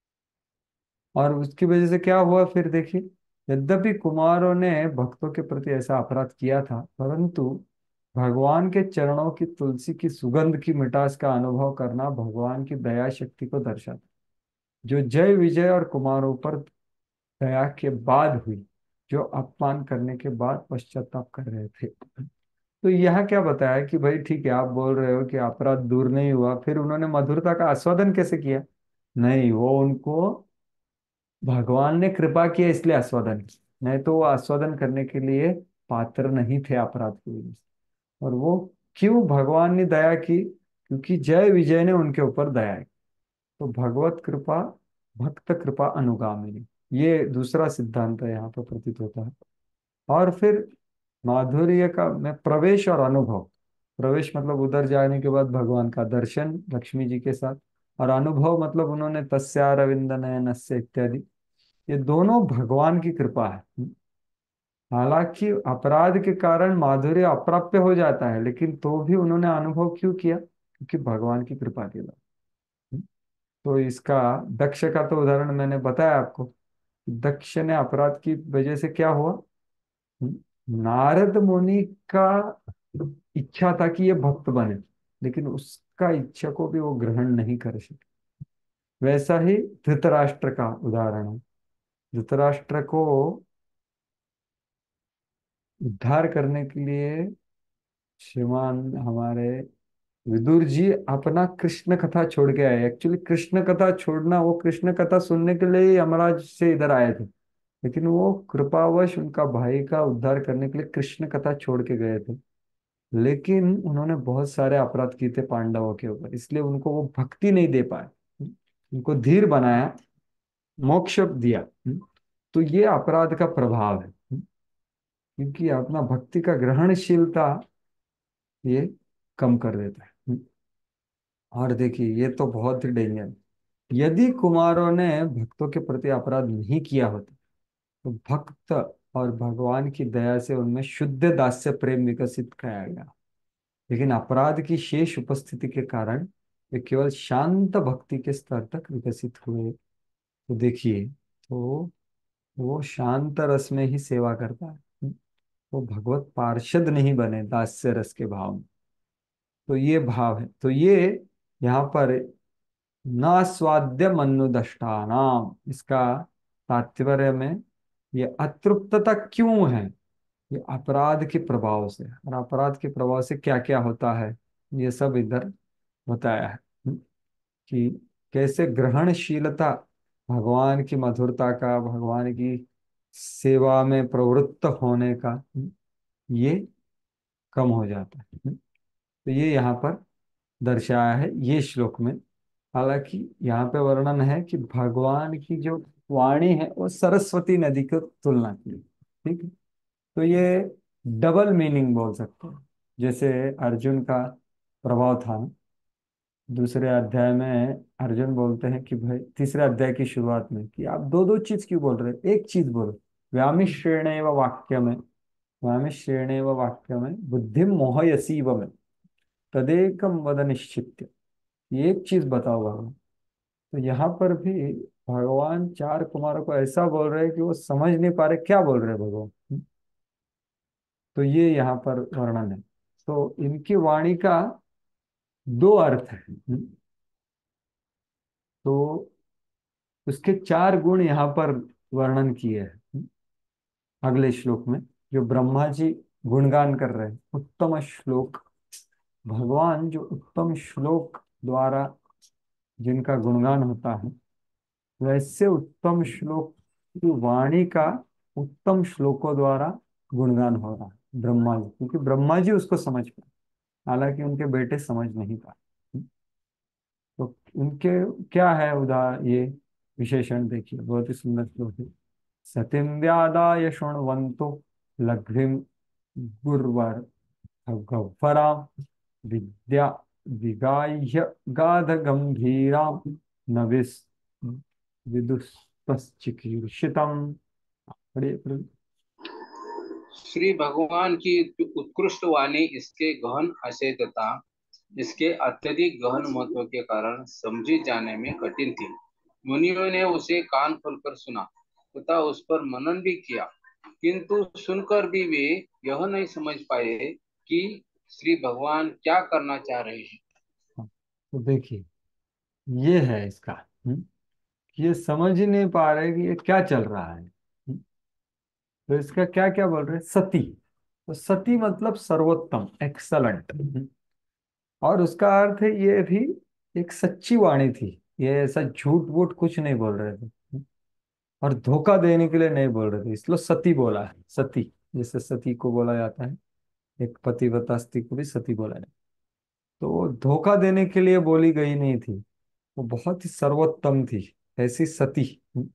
और उसकी वजह से क्या हुआ फिर देखिए, यद्यपि कुमारों ने भक्तों के प्रति ऐसा अपराध किया था, परंतु भगवान के चरणों की तुलसी की सुगंध की मिठास का अनुभव करना भगवान की दया शक्ति को दर्शाता, जो जय विजय और कुमारों पर दया के बाद हुई, जो अपमान करने के बाद पश्चाताप कर रहे थे। तो यह क्या बताया कि भाई ठीक है, आप बोल रहे हो कि अपराध दूर नहीं हुआ, फिर उन्होंने मधुरता का आस्वादन कैसे किया? नहीं, वो उनको भगवान ने कृपा किया इसलिए आस्वादन किया, नहीं तो वो आस्वादन करने के लिए पात्र नहीं थे अपराध की वजह से। और वो क्यों भगवान ने दया की? क्योंकि जय विजय ने उनके ऊपर दया की। तो भगवत कृपा भक्त कृपा अनुगामिनी, ये दूसरा सिद्धांत है यहाँ पर प्रतीत होता है। और फिर माधुर्य का में प्रवेश और अनुभव। प्रवेश मतलब उधर जाने के बाद भगवान का दर्शन लक्ष्मी जी के साथ, और अनुभव मतलब उन्होंने तस्यारविंद नयनस्य इत्यादि। ये दोनों भगवान की कृपा है। हालांकि अपराध के कारण माधुर्य अप्राप्य हो जाता है, लेकिन तो भी उन्होंने अनुभव क्यों किया? क्योंकि भगवान की कृपा के द्वारा। तो इसका दक्ष का तो उदाहरण मैंने बताया आपको। दक्ष ने अपराध की वजह से क्या हुआ, नारद मुनि का इच्छा था कि ये भक्त बने, लेकिन उसका इच्छा को भी वो ग्रहण नहीं कर सके। वैसा ही धृतराष्ट्र का उदाहरण है। धृतराष्ट्र को उद्धार करने के लिए श्रीमान हमारे विदुर जी अपना कृष्ण कथा छोड़ के आए। एक्चुअली कृष्ण कथा छोड़ना, वो कृष्ण कथा सुनने के लिए ही यमराज से इधर आए थे, लेकिन वो कृपावश उनका भाई का उद्धार करने के लिए कृष्ण कथा छोड़ के गए थे। लेकिन उन्होंने बहुत सारे अपराध किए थे पांडवों के ऊपर, इसलिए उनको वो भक्ति नहीं दे पाए। उनको धीर बनाया, मोक्ष दिया। तो ये अपराध का प्रभाव है। क्योंकि अपना भक्ति का ग्रहणशीलता ये कम कर देता है। और देखिए, ये तो बहुत ही डेंजर। यदि कुमारों ने भक्तों के प्रति अपराध नहीं किया होता, तो भक्त और भगवान की दया से उनमें शुद्ध दास्य प्रेम विकसित किया गया। लेकिन अपराध की शेष उपस्थिति के कारण वे केवल शांत भक्ति के स्तर तक विकसित हुए। तो देखिए, तो वो शांत रस में ही सेवा करता है, वो भगवत पार्षद नहीं बने दास्य रस के भाव में। तो ये भाव है। तो ये यहाँ पर न स्वाद्य मनुदष्टानाम, इसका तात्पर्य में ये अतृप्तता क्यों है? ये अपराध के प्रभाव से, और अपराध के प्रभाव से क्या क्या होता है ये सब इधर बताया है। कि कैसे ग्रहणशीलता, भगवान की मधुरता का, भगवान की सेवा में प्रवृत्त होने का, ये कम हो जाता है। तो ये यहाँ पर दर्शाया है ये श्लोक में। हालांकि यहाँ पे वर्णन है कि भगवान की जो वाणी है वो सरस्वती नदी की तुलना की, ठीक है। तो ये डबल मीनिंग बोल सकते हैं। जैसे अर्जुन का प्रभाव था ना, दूसरे अध्याय में अर्जुन बोलते हैं कि भाई, तीसरे अध्याय की शुरुआत में, कि आप दो दो चीज क्यों बोल रहे हैं, एक चीज बोलो। व्यामिश्रेणेव वाक्य में, व्यामिश्रेणेव वाक्य में बुद्धि मोहयसीव में, तदेकम वद निश्चित्य। ये एक चीज बताओ भगवान। तो यहाँ पर भी भगवान चार कुमारों को ऐसा बोल रहे हैं कि वो समझ नहीं पा रहे क्या बोल रहे हैं भगवान। तो ये यहाँ पर वर्णन है। तो इनकी वाणी का दो अर्थ है। तो उसके चार गुण यहाँ पर वर्णन किए हैं अगले श्लोक में, जो ब्रह्मा जी गुणगान कर रहे हैं। उत्तम श्लोक, भगवान जो उत्तम श्लोक द्वारा जिनका गुणगान होता है, वैसे उत्तम श्लोक की वाणी का उत्तम श्लोकों द्वारा गुणगान हो रहा है ब्रह्मा जी, क्योंकि ब्रह्मा जी उसको समझ पाए, हालांकि उनके बेटे समझ नहीं पाए। तो उनके क्या है उदाहरण, ये विशेषण देखिए, बहुत ही सुंदर श्लोक है। सतिम व्यादाय शृण्वन्तो लघ्वीं गुर्वर गह्वराम विद्या विगाह्य गाध गंभीराम न विदुस्तचिकीर्षितम्। पढ़िए पढ़िए। श्री भगवान की उत्कृष्ट वाणी इसके गहन आशय तथा इसके अत्यधिक गहन महत्व के कारण समझी जाने में कठिन थी। मुनियों ने उसे कान खोलकर सुना तथा उस पर मनन भी किया, किंतु सुनकर भी वे यह नहीं समझ पाए कि श्री भगवान क्या करना चाह रहे हैं। तो देखिए, ये है इसका, ये समझ ही नहीं पा रहे कि ये क्या चल रहा है। तो इसका क्या क्या बोल रहे हैं, सती। तो सती मतलब सर्वोत्तम, एक्सलेंट। और उसका अर्थ है ये भी एक सच्ची वाणी थी, ये ऐसा झूठ वूठ कुछ नहीं बोल रहे थे, और धोखा देने के लिए नहीं बोल रहे थे, इसलिए सती बोला है। सती, जैसे सती को बोला जाता है, एक पतिव्रता स्त्री को भी सती बोला जाता है। तो वो धोखा देने के लिए बोली गई नहीं थी, वो बहुत ही सर्वोत्तम थी, ऐसी सती।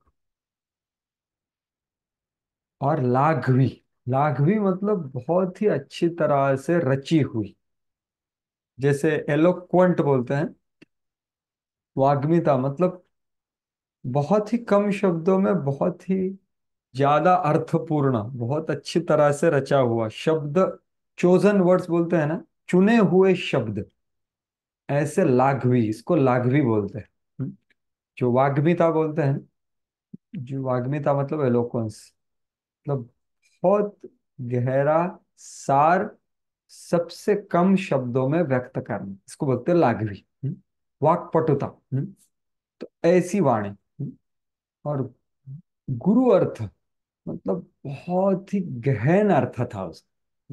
और लाघवी, लाघवी मतलब बहुत ही अच्छी तरह से रची हुई, जैसे एलोक्वेंट बोलते हैं, वाग्मिता मतलब बहुत ही कम शब्दों में बहुत ही ज्यादा अर्थपूर्ण, बहुत अच्छी तरह से रचा हुआ शब्द, चोजन वर्ड्स बोलते हैं ना, चुने हुए शब्द, ऐसे लाघवी, इसको लाघवी बोलते हैं। जो वाग्मिता बोलते हैं, जो वाग्मिता मतलब एलोक्वेंस, मतलब बहुत गहरा सार सबसे कम शब्दों में व्यक्त करना, इसको बोलते हैं लाघवी। वाक्पटुता। तो ऐसी वाणी। और गुरु अर्थ मतलब बहुत ही गहन अर्थ था उसका।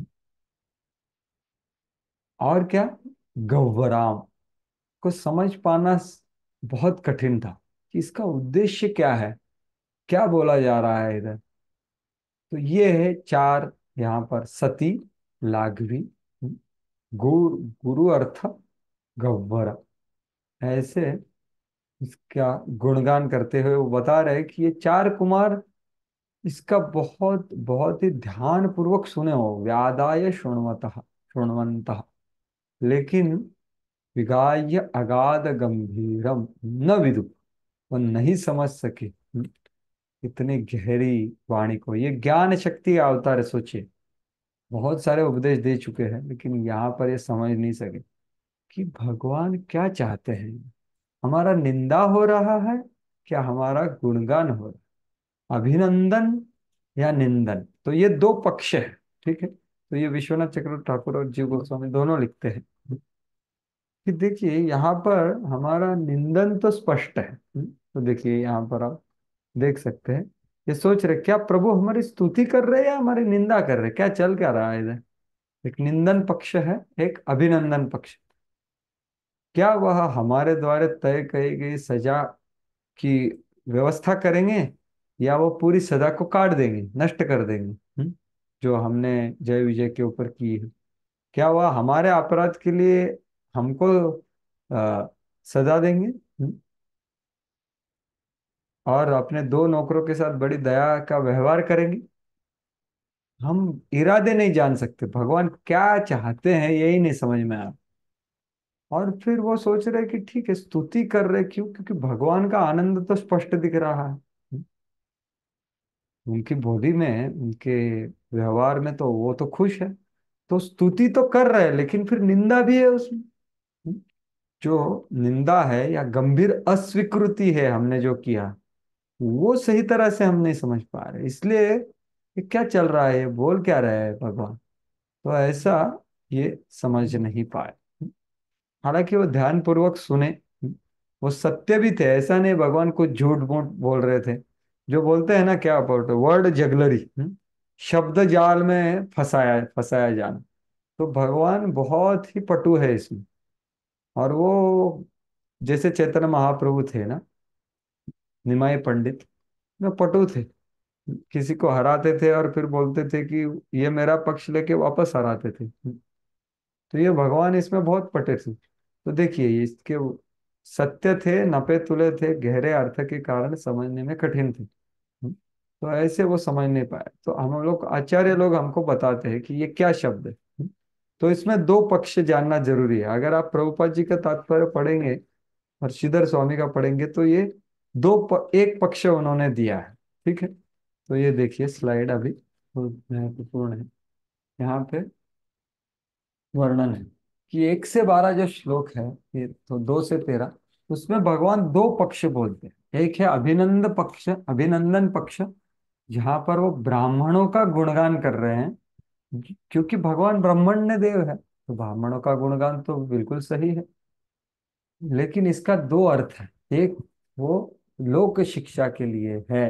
और क्या, गह्वराम को समझ पाना बहुत कठिन था कि इसका उद्देश्य क्या है, क्या बोला जा रहा है इधर। तो ये है चार यहाँ पर, सती, लाघवी, गुरु, गुरु अर्थ, गह्वर, ऐसे इसका गुणगान करते हुए वो बता रहे कि ये चार कुमार इसका बहुत बहुत ही ध्यान पूर्वक सुने हो, व्यादाय शृण्वतः, शृण्वन्तः, लेकिन विगाह्य अगाध गंभीरम न विदु, वो नहीं समझ सके इतनी गहरी वाणी को। ये ज्ञान शक्ति का अवतार है, सोचिए। बहुत सारे उपदेश दे चुके हैं, लेकिन यहाँ पर ये समझ नहीं सके कि भगवान क्या चाहते हैं। हमारा निंदा हो रहा है, क्या हमारा गुणगान हो रहा है, अभिनंदन या निंदन। तो ये दो पक्ष है, ठीक है। तो ये विश्वनाथ चक्रवर्ती ठाकुर और जीव गोस्वामी दोनों लिखते हैं कि देखिए यहाँ पर हमारा निंदन तो स्पष्ट है। तो देखिए यहाँ पर आप देख सकते हैं ये सोच रहे क्या प्रभु हमारी स्तुति कर रहे हैं या हमारी निंदा कर रहे हैं, क्या चल क्या रहा है इधर। एक निंदन पक्ष है, एक अभिनंदन पक्ष। क्या वह हमारे द्वारा तय की गई सजा की व्यवस्था करेंगे, या वो पूरी सजा को काट देंगे, नष्ट कर देंगे, जो हमने जय विजय के ऊपर की है। क्या वह हमारे अपराध के लिए हमको आ, सजा देंगे, और अपने दो नौकरों के साथ बड़ी दया का व्यवहार करेंगे। हम इरादे नहीं जान सकते, भगवान क्या चाहते हैं यही नहीं समझ में आ। और फिर वो सोच रहे कि ठीक है, स्तुति कर रहे क्यों, क्योंकि भगवान का आनंद तो स्पष्ट दिख रहा है उनकी बोली में, उनके व्यवहार में, तो वो तो खुश है। तो स्तुति तो कर रहे हैं, लेकिन फिर निंदा भी है उसमें। जो निंदा है या गंभीर अस्वीकृति है हमने जो किया, वो सही तरह से हम नहीं समझ पा रहे, इसलिए ये क्या चल रहा है, ये बोल क्या रहे हैं भगवान, तो ऐसा ये समझ नहीं पाए। हालांकि वो ध्यान पूर्वक सुने, वो सत्य भी थे, ऐसा नहीं भगवान कुछ झूठ मूठ बोल रहे थे। जो बोलते हैं ना, क्या बोलते, वर्ड जगलरी, शब्द जाल में फंसाया फंसाया जाना। तो भगवान बहुत ही पटु है इसमें। और वो जैसे चैतन्य महाप्रभु थे ना, निमाई पंडित में पटु थे, किसी को हराते थे और फिर बोलते थे कि ये मेरा पक्ष लेके वापस हराते थे। तो ये भगवान इसमें बहुत पटे थे। तो देखिए इसके सत्य थे, नपे तुले थे, गहरे अर्थ के कारण समझने में कठिन थे। तो ऐसे वो समझ नहीं पाए, तो हम लोग आचार्य लोग हमको बताते हैं कि ये क्या शब्द है। तो इसमें दो पक्ष जानना जरूरी है। अगर आप प्रभुपाद जी का तात्पर्य पढ़ेंगे और श्रीधर स्वामी का पढ़ेंगे, तो ये एक पक्ष उन्होंने दिया है। ठीक है, तो ये देखिए स्लाइड अभी बहुत महत्वपूर्ण है। यहाँ पे वर्णन है कि 1 से 12 जो श्लोक है, ये तो 2 से 13, उसमें भगवान दो पक्ष बोलते हैं। एक है अभिनंद पक्ष, अभिनंदन पक्ष, जहां पर वो ब्राह्मणों का गुणगान कर रहे हैं, क्योंकि भगवान ब्राह्मण्य देव है, तो ब्राह्मणों का गुणगान तो बिल्कुल सही है। लेकिन इसका दो अर्थ है। एक वो लोक शिक्षा के लिए है,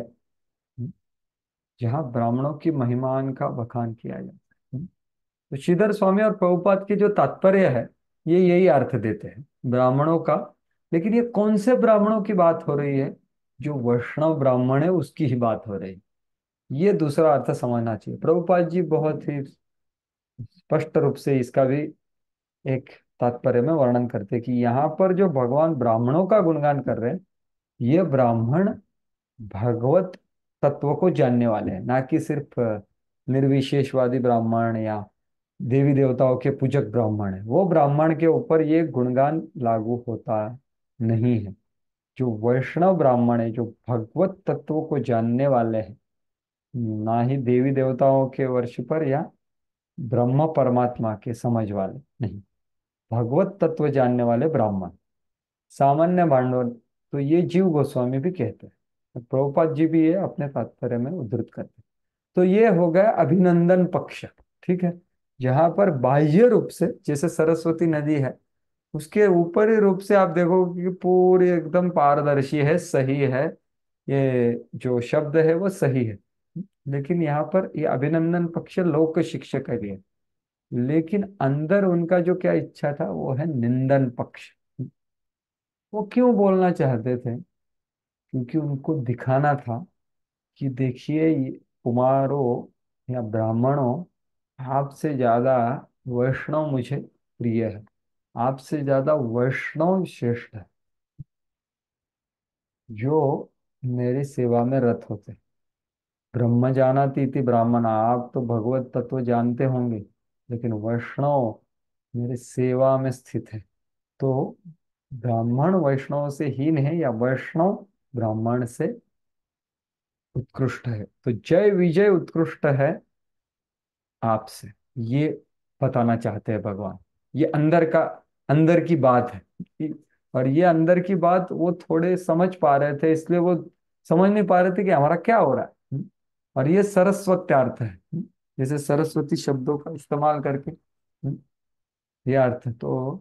जहाँ ब्राह्मणों की महिमान का बखान किया जाता है। तो श्रीधर स्वामी और प्रभुपाद की जो तात्पर्य है, ये यही अर्थ देते हैं ब्राह्मणों का। लेकिन ये कौन से ब्राह्मणों की बात हो रही है, जो वैष्णव ब्राह्मण है उसकी ही बात हो रही है। ये दूसरा अर्थ समझना चाहिए। प्रभुपाद जी बहुत ही स्पष्ट रूप से इसका भी एक तात्पर्य में वर्णन करते हैं कि यहाँ पर जो भगवान ब्राह्मणों का गुणगान कर रहे हैं, ये ब्राह्मण भगवत तत्व को जानने वाले हैं, ना कि सिर्फ निर्विशेषवादी ब्राह्मण या देवी देवताओं के पूजक ब्राह्मण है। वो ब्राह्मण के ऊपर ये गुणगान लागू होता नहीं है। जो वैष्णव ब्राह्मण है, जो भगवत तत्व को जानने वाले हैं, ना ही देवी देवताओं के वर्ष पर या ब्रह्म परमात्मा के समझ वाले, नहीं, भगवत तत्व जानने वाले ब्राह्मण, सामान्य भांडवल। तो ये जीव गोस्वामी भी कहते हैं, प्रभुपाद जी भी ये अपने तात्पर्य में उद्धृत करते हैं। तो ये हो गया अभिनंदन पक्ष। ठीक है, जहां पर बाह्य रूप से जैसे सरस्वती नदी है, उसके ऊपरी रूप से आप देखोगे कि पूरी एकदम पारदर्शी है, सही है, ये जो शब्द है वो सही है। लेकिन यहाँ पर ये अभिनंदन पक्ष लोक शिक्षक है लिए, लेकिन अंदर उनका जो क्या इच्छा था वो है निंदन पक्ष। वो क्यों बोलना चाहते थे, क्योंकि उनको दिखाना था कि देखिए ये कुमारों या ब्राह्मणों, आपसे ज्यादा वैष्णव मुझे प्रिय है, आपसे ज्यादा वैष्णव श्रेष्ठ है, जो मेरी सेवा में रत होते। ब्रह्म जानाति इति ब्राह्मण, आप तो भगवत तत्व जानते होंगे, लेकिन वैष्णव मेरी सेवा में स्थित है। तो ब्राह्मण वैष्णव से हीन है या वैष्णव ब्राह्मण से उत्कृष्ट है। तो जय विजय उत्कृष्ट है आपसे, ये बताना चाहते हैं भगवान। ये अंदर का, अंदर की बात है। और ये अंदर की बात वो थोड़े समझ पा रहे थे, इसलिए वो समझ नहीं पा रहे थे कि हमारा क्या हो रहा है। और ये सरस्वत्यार्थ है, जैसे सरस्वती शब्दों का इस्तेमाल करके ये अर्थ। तो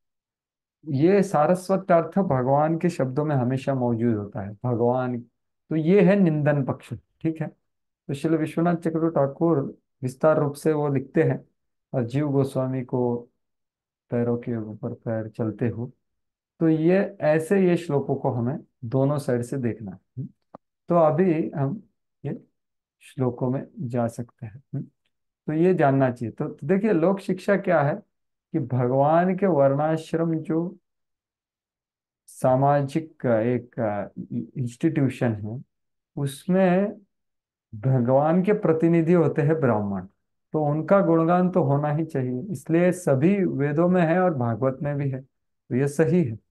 ये सारस्वत अर्थ भगवान के शब्दों में हमेशा मौजूद होता है। भगवान तो ये है निंदन पक्ष। ठीक है। तो श्री विश्वनाथ चक्रवर्ती ठाकुर विस्तार रूप से वो लिखते हैं, और जीव गोस्वामी को पैरों के ऊपर पैर चलते हो। तो ये ऐसे ये श्लोकों को हमें दोनों साइड से देखना है। तो अभी हम ये श्लोकों में जा सकते हैं। तो ये जानना चाहिए। तो देखिए, लोक शिक्षा क्या है कि भगवान के वर्णाश्रम जो सामाजिक एक इंस्टीट्यूशन है, उसमें भगवान के प्रतिनिधि होते हैं ब्राह्मण। तो उनका गुणगान तो होना ही चाहिए, इसलिए सभी वेदों में है और भागवत में भी है, तो ये सही है।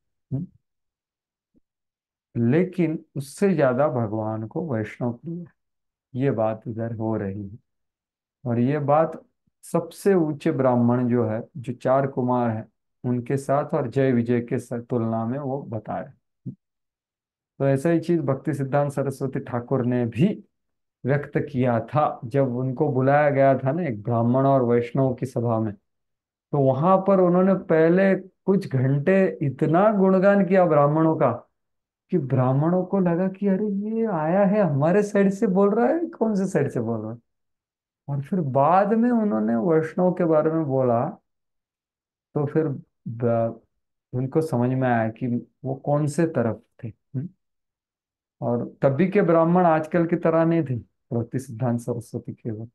लेकिन उससे ज्यादा भगवान को वैष्णव प्रिय है, ये बात इधर हो रही है। और ये बात सबसे ऊंचे ब्राह्मण जो है, जो चार कुमार हैं, उनके साथ और जय विजय के साथ तुलना में वो बता रहे। तो ऐसा ही चीज भक्ति सिद्धांत सरस्वती ठाकुर ने भी व्यक्त किया था, जब उनको बुलाया गया था ना एक ब्राह्मण और वैष्णव की सभा में। तो वहां पर उन्होंने पहले कुछ घंटे इतना गुणगान किया ब्राह्मणों का, कि ब्राह्मणों को लगा कि अरे ये आया है हमारे साइड से बोल रहा है, कौन से साइड से बोल रहा है। और फिर बाद में उन्होंने वैष्णव के बारे में बोला, तो फिर उनको समझ में आया कि वो कौन से तरफ थे। और तभी के ब्राह्मण आजकल की तरह नहीं थे, भक्ति सिद्धांत सरस्वती के वक्त।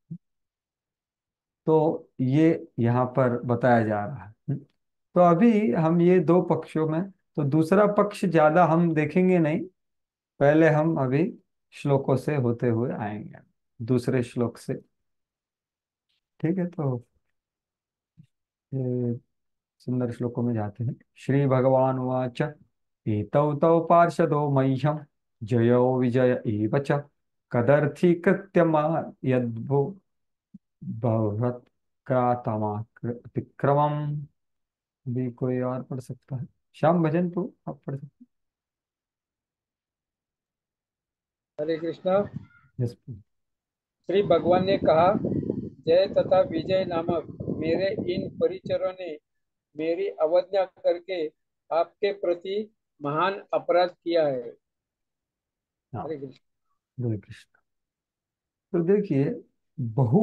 तो ये यहाँ पर बताया जा रहा है। तो अभी हम ये दो पक्षों में, तो दूसरा पक्ष ज्यादा हम देखेंगे नहीं, पहले हम अभी श्लोकों से होते हुए आएंगे, दूसरे श्लोक से। ठीक है। तो ये सुंदर श्लोकों में जाते हैं। श्री भगवान वाच एतौ तौ पार्षदो मह्यम जयो विजय एव च कदर्थी कृत्यमा यद्भो अतिक्रमम। भी कोई और पढ़ सकता है? श्याम भजन तो आप पढ़ सकते हरे कृष्णा। हैं। यस। श्री भगवान ने कहा, जय तथा विजय नामक मेरे इन परिचरों ने मेरी अवज्ञा करके आपके प्रति महान अपराध किया है। हाँ। हरे कृष्ण। हरे कृष्ण। तो देखिए, बहु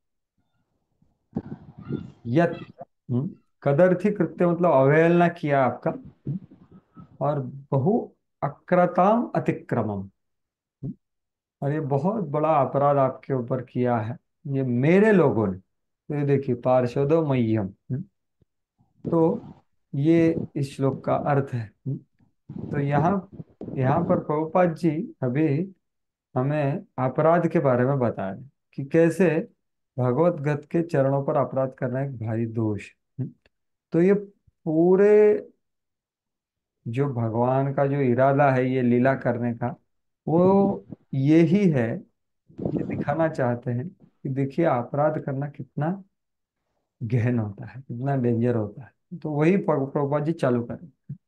यत कदर्थी कृत्य मतलब अवहेलना किया आपका। और बहु अक्रताम अतिक्रमम। और ये बहुत बड़ा अपराध आपके ऊपर किया है, ये मेरे लोगों ने। तो ये देखिए, पार्षदो मह्यम। तो ये इस श्लोक का अर्थ है। तो यहाँ यहाँ पर प्रभुपाद जी अभी हमें अपराध के बारे में बता रहे हैं कि कैसे भगवत गत के चरणों पर अपराध करना एक भारी दोष है। तो ये पूरे जो भगवान का जो इरादा है ये लीला करने का, वो यही है, ये दिखाना चाहते हैं कि देखिए अपराध करना कितना गहन होता है, कितना डेंजर होता है। तो वही प्रभुपाद जी चालू करें।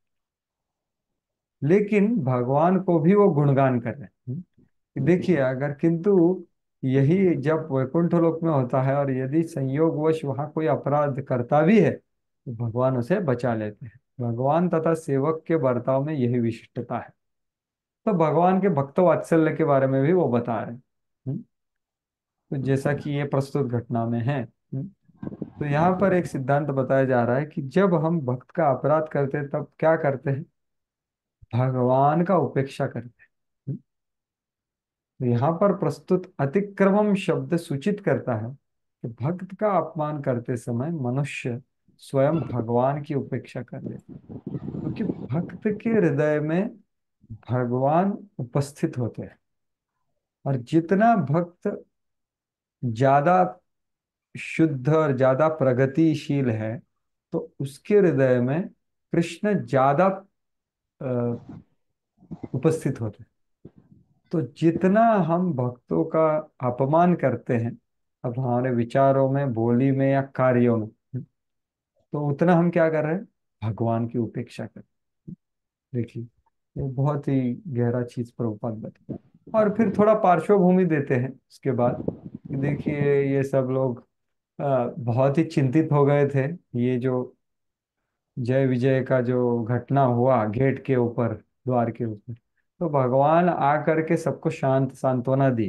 लेकिन भगवान को भी वो गुणगान कर रहे हैं कि देखिए, अगर किंतु यही जब वैकुंठ लोक में होता है, और यदि संयोगवश वहां कोई अपराध करता भी है, तो भगवान उसे बचा लेते हैं। भगवान तथा सेवक के बर्ताव में यही विशिष्टता है। तो भगवान के भक्त वात्सल्य के बारे में भी वो बता रहे हैं। तो जैसा कि ये प्रस्तुत घटना में है। तो यहाँ पर एक सिद्धांत बताया जा रहा है कि जब हम भक्त का अपराध करते हैं तब क्या करते हैं, भगवान का उपेक्षा करते हैं। तो यहाँ पर प्रस्तुत अतिक्रमम शब्द सूचित करता है कि भक्त का अपमान करते समय मनुष्य स्वयं भगवान की उपेक्षा कर लेता है, क्योंकि भक्त के हृदय में भगवान उपस्थित होते हैं। और जितना भक्त ज्यादा शुद्ध और ज्यादा प्रगतिशील है, तो उसके हृदय में कृष्ण ज्यादा अ, उपस्थित होते हैं। तो जितना हम भक्तों का अपमान करते हैं, अब हमारे विचारों में, बोली में या कार्यों में, तो उतना हम क्या कर रहे हैं, भगवान की उपेक्षा कर रहे हैं। देखिए, ये बहुत ही गहरा चीज प्रभुपाद बता। और फिर थोड़ा पार्श्वभूमि देते हैं उसके बाद कि देखिए, ये सब लोग बहुत ही चिंतित हो गए थे। ये जो जय विजय का जो घटना हुआ गेट के ऊपर, द्वार के ऊपर, तो भगवान आकर के सबको शांत सांत्वना दी।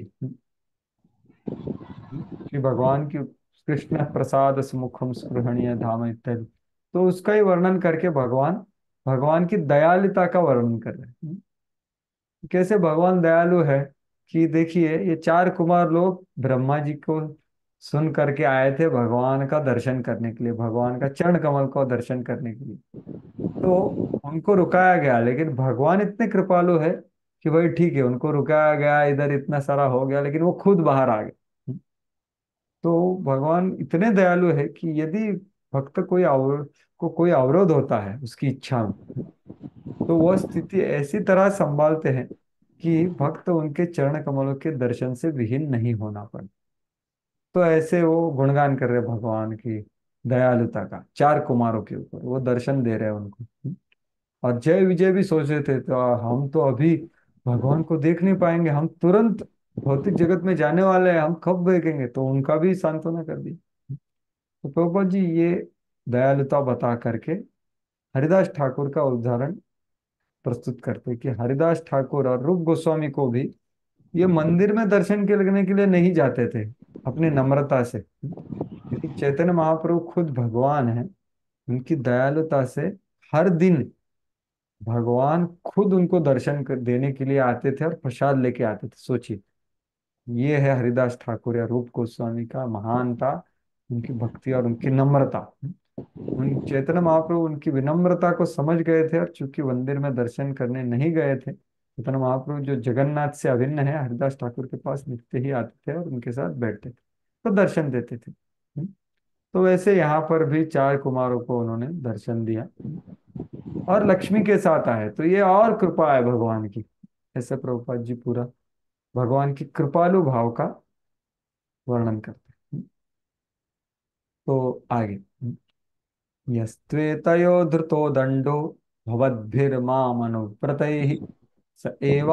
श्री भगवान की कृष्ण प्रसाद सुमुखम स्पृहणीय धाम इत्यादि। तो उसका ही वर्णन करके भगवान भगवान की दयालुता का वर्णन कर रहे हैं। कैसे भगवान दयालु है कि देखिए, ये चार कुमार लोग ब्रह्मा जी को सुन करके आए थे भगवान का दर्शन करने के लिए, भगवान का चरण कमल को दर्शन करने के लिए। तो उनको रुकाया गया, लेकिन भगवान इतने कृपालु है कि भाई ठीक है, उनको रुकाया गया, इधर इतना सारा हो गया, लेकिन वो खुद बाहर आ गए। तो भगवान इतने दयालु है कि यदि भक्त को कोई अवरोध होता है उसकी इच्छा में, तो वह स्थिति ऐसी तरह संभालते हैं कि भक्त उनके चरण कमलों के दर्शन से विहीन नहीं होना पड़े। तो ऐसे वो गुणगान कर रहे भगवान की दयालुता का चार कुमारों के ऊपर, वो दर्शन दे रहे हैं उनको। और जय विजय भी सोच रहे थे, तो हम तो अभी भगवान को देख नहीं पाएंगे, हम तुरंत भौतिक जगत में जाने वाले हैं, हम कब देखेंगे, तो उनका भी सांत्वना कर दी। तो प्रभुपाद जी ये दयालुता बता करके हरिदास ठाकुर का उदाहरण प्रस्तुत करते कि हरिदास ठाकुर और रूप गोस्वामी को भी ये मंदिर में दर्शन के लगने के लिए नहीं जाते थे अपनी नम्रता से, लेकिन चैतन्य महाप्रभु खुद भगवान है, उनकी दयालुता से हर दिन भगवान खुद उनको देने के लिए आते थे और प्रसाद लेके आते थे। सोचिए, ये है हरिदास ठाकुर या रूप गोस्वामी का महानता, उनकी भक्ति और उनकी नम्रता। उन चैतन्य महाप्रभु उनकी विनम्रता को समझ गए थे, और चूंकि मंदिर में दर्शन करने नहीं गए थे, चैतन्य महाप्रभु जो जगन्नाथ से अभिन्न है, हरिदास ठाकुर के पास नित्य ही आते थे और उनके साथ बैठते थे, तो दर्शन देते थे। तो वैसे यहाँ पर भी चार कुमारों को उन्होंने दर्शन दिया और लक्ष्मी के साथ आए, तो ये और कृपा है भगवान की। ऐसे प्रभुपाद जी पूरा भगवान की कृपालु भाव का वर्णन करते हैं। तो आगे, यस्त्वेतयो धृतो दंडो भवद्भिर्मामनुव्रतैः स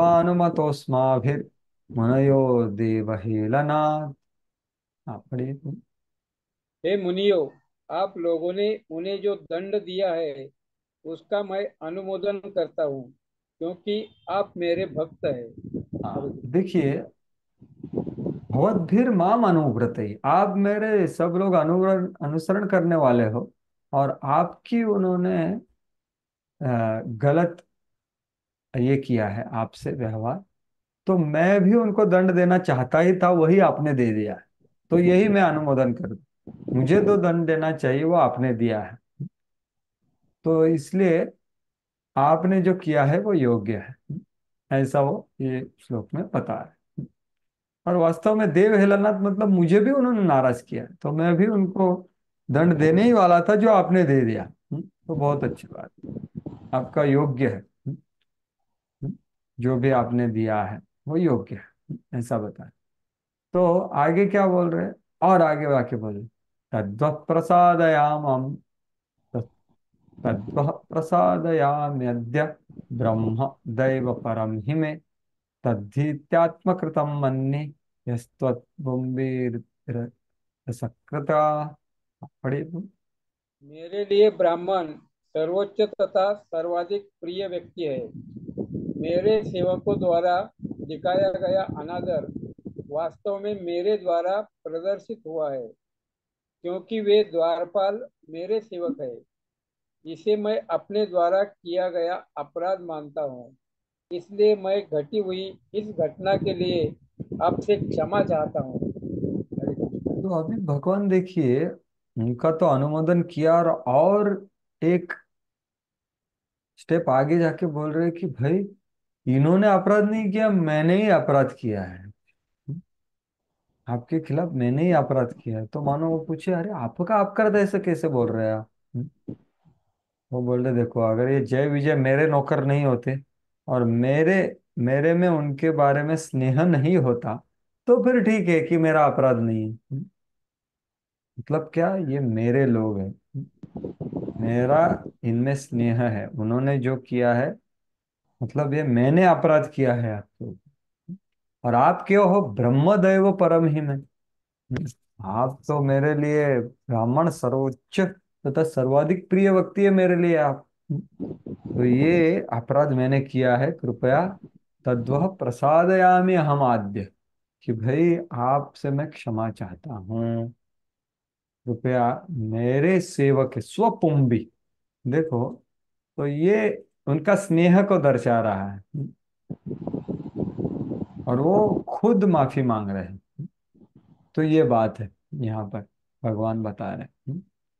एवानुमतोऽस्माभिर्मुनयो देवहेलनात्। आप पढ़िए। हे मुनियो, आप लोगों ने उन्हें जो दंड दिया है उसका मैं अनुमोदन करता हूँ, क्योंकि आप मेरे भक्त हैं। हरे हाँ कृष्ण। देखिए, भवद्भिर्माम अनुव्रतैः, आप मेरे सब लोग अनुसरण करने वाले हो, और आपकी उन्होंने गलत ये किया है आपसे व्यवहार, तो मैं भी उनको दंड देना चाहता ही था, वही आपने दे दिया है, तो यही मैं अनुमोदन कर दूं। मुझे तो दंड देना चाहिए, वो आपने दिया है, तो इसलिए आपने जो किया है वो योग्य है, ऐसा वो ये श्लोक में बता रहे हैं। और वास्तव में देव हेलानाथ मतलब मुझे भी उन्होंने नाराज किया, तो मैं भी उनको दंड देने ही वाला था, जो आपने दे दिया। तो बहुत अच्छी बात, आपका योग्य है। जो भी आपने दिया है वो योग्य है, ऐसा बताए। तो आगे क्या बोल रहे हैं, और आगे वाक्य बोले, तद्वः प्रसादयामं तद्वः प्रसादयाम्यद्य ब्रह्म दैव परम हि मे तद्धीत्यात्मकृतं मन्ये यस्त्वद्बुम्बिरसकृता। पढ़िए तुम। मेरे लिए ब्राह्मण सर्वोच्च तथा सर्वाधिक प्रिय व्यक्ति है। मेरे सेवकों द्वारा दिखाया गया अनादर वास्तव में मेरे द्वारा प्रदर्शित हुआ है, क्योंकि वे द्वारपाल मेरे सेवक है। इसे मैं अपने द्वारा किया गया अपराध मानता हूँ, इसलिए मैं घटी हुई इस घटना के लिए आपसे क्षमा चाहता हूँ। हरे कृष्ण। तो अभी भगवान देखिए, उनका तो अनुमोदन किया, और एक स्टेप आगे जाके बोल रहे हैं कि भाई, इन्होंने अपराध नहीं किया, मैंने ही अपराध किया है, आपके खिलाफ मैंने ही अपराध किया है। तो मानो वो पूछे, अरे आपका अपराध ऐसे कैसे बोल रहे हैं आप? वो बोल रहे, देखो, अगर ये जय विजय मेरे नौकर नहीं होते, और मेरे मेरे में उनके बारे में स्नेह नहीं होता, तो फिर ठीक है कि मेरा अपराध नहीं है। मतलब क्या, ये मेरे लोग हैं, मेरा इनमें स्नेह है, उन्होंने जो किया है, मतलब ये मैंने अपराध किया है आपके ऊपर। और आप क्यों हो ब्रह्म दैव परम ही में, आप तो मेरे लिए ब्राह्मण सर्वोच्च तथा सर्वाधिक प्रिय व्यक्ति है मेरे लिए आप। तो ये अपराध मैंने किया है, कृपया तद्वः प्रसादयामि हम आद्य, कि भाई आपसे मैं क्षमा चाहता हूँ, कृपया मेरे सेवक स्वपुंबी, देखो, तो ये उनका स्नेह को दर्शा रहा है, और वो खुद माफी मांग रहे हैं। तो ये बात है यहाँ पर भगवान बता रहे हैं।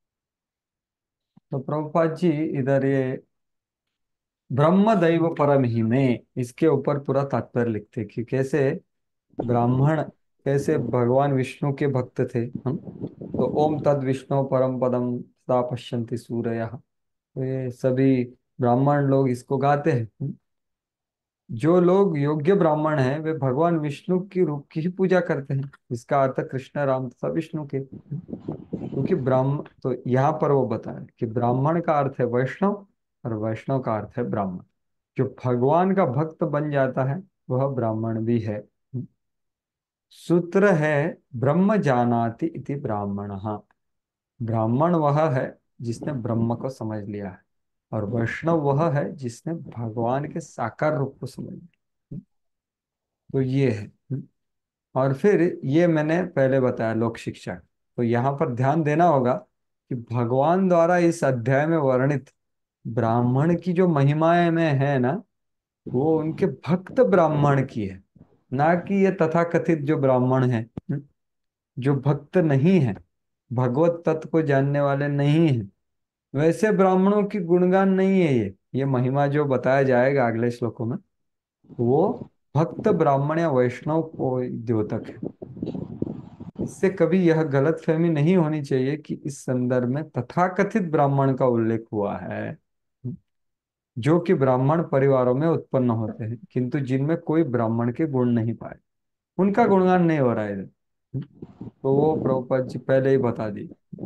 तो प्रभुपाद जी इधर ये ब्रह्म दैव परम ही में, इसके ऊपर पूरा तात्पर्य लिखते कि कैसे ब्राह्मण, कैसे भगवान विष्णु के भक्त थे हम। तो ओम तद विष्णु परम पदम सा पश्यन्ति सूरयः, तो ये सभी ब्राह्मण लोग इसको गाते हैं। जो लोग योग्य ब्राह्मण हैं वे भगवान विष्णु की रूप की ही पूजा करते हैं, इसका अर्थ कृष्ण राम तथा विष्णु के। क्योंकि ब्राह्मण, तो यहाँ पर वो बता रहे कि ब्राह्मण का अर्थ है वैष्णव, और वैष्णव का अर्थ है ब्राह्मण। जो भगवान का भक्त बन जाता है वह ब्राह्मण भी है। सूत्र है ब्रह्म जानाति इति ब्राह्मण, ब्राह्मण वह है जिसने ब्रह्म को समझ लिया है, और वैष्णव वह है जिसने भगवान के साकार रूप को समझ लिया। तो ये है। और फिर ये मैंने पहले बताया लोक शिक्षा, तो यहाँ पर ध्यान देना होगा कि भगवान द्वारा इस अध्याय में वर्णित ब्राह्मण की जो महिमाएं में है ना, वो उनके भक्त ब्राह्मण की है, ना कि ये तथाकथित जो ब्राह्मण है, जो भक्त नहीं है, भगवत तत्व को जानने वाले नहीं है, वैसे ब्राह्मणों की गुणगान नहीं है ये महिमा जो बताया जाएगा अगले श्लोकों में, वो भक्त ब्राह्मण या वैष्णव को द्योतक है। इससे कभी यह गलतफहमी नहीं होनी चाहिए कि इस संदर्भ में तथाकथित ब्राह्मण का उल्लेख हुआ है, जो कि ब्राह्मण परिवारों में उत्पन्न होते हैं किंतु जिनमें कोई ब्राह्मण के गुण नहीं पाए, उनका गुणगान नहीं हो रहा है इधर। तो वो प्रभुपाद जी पहले ही बता दी।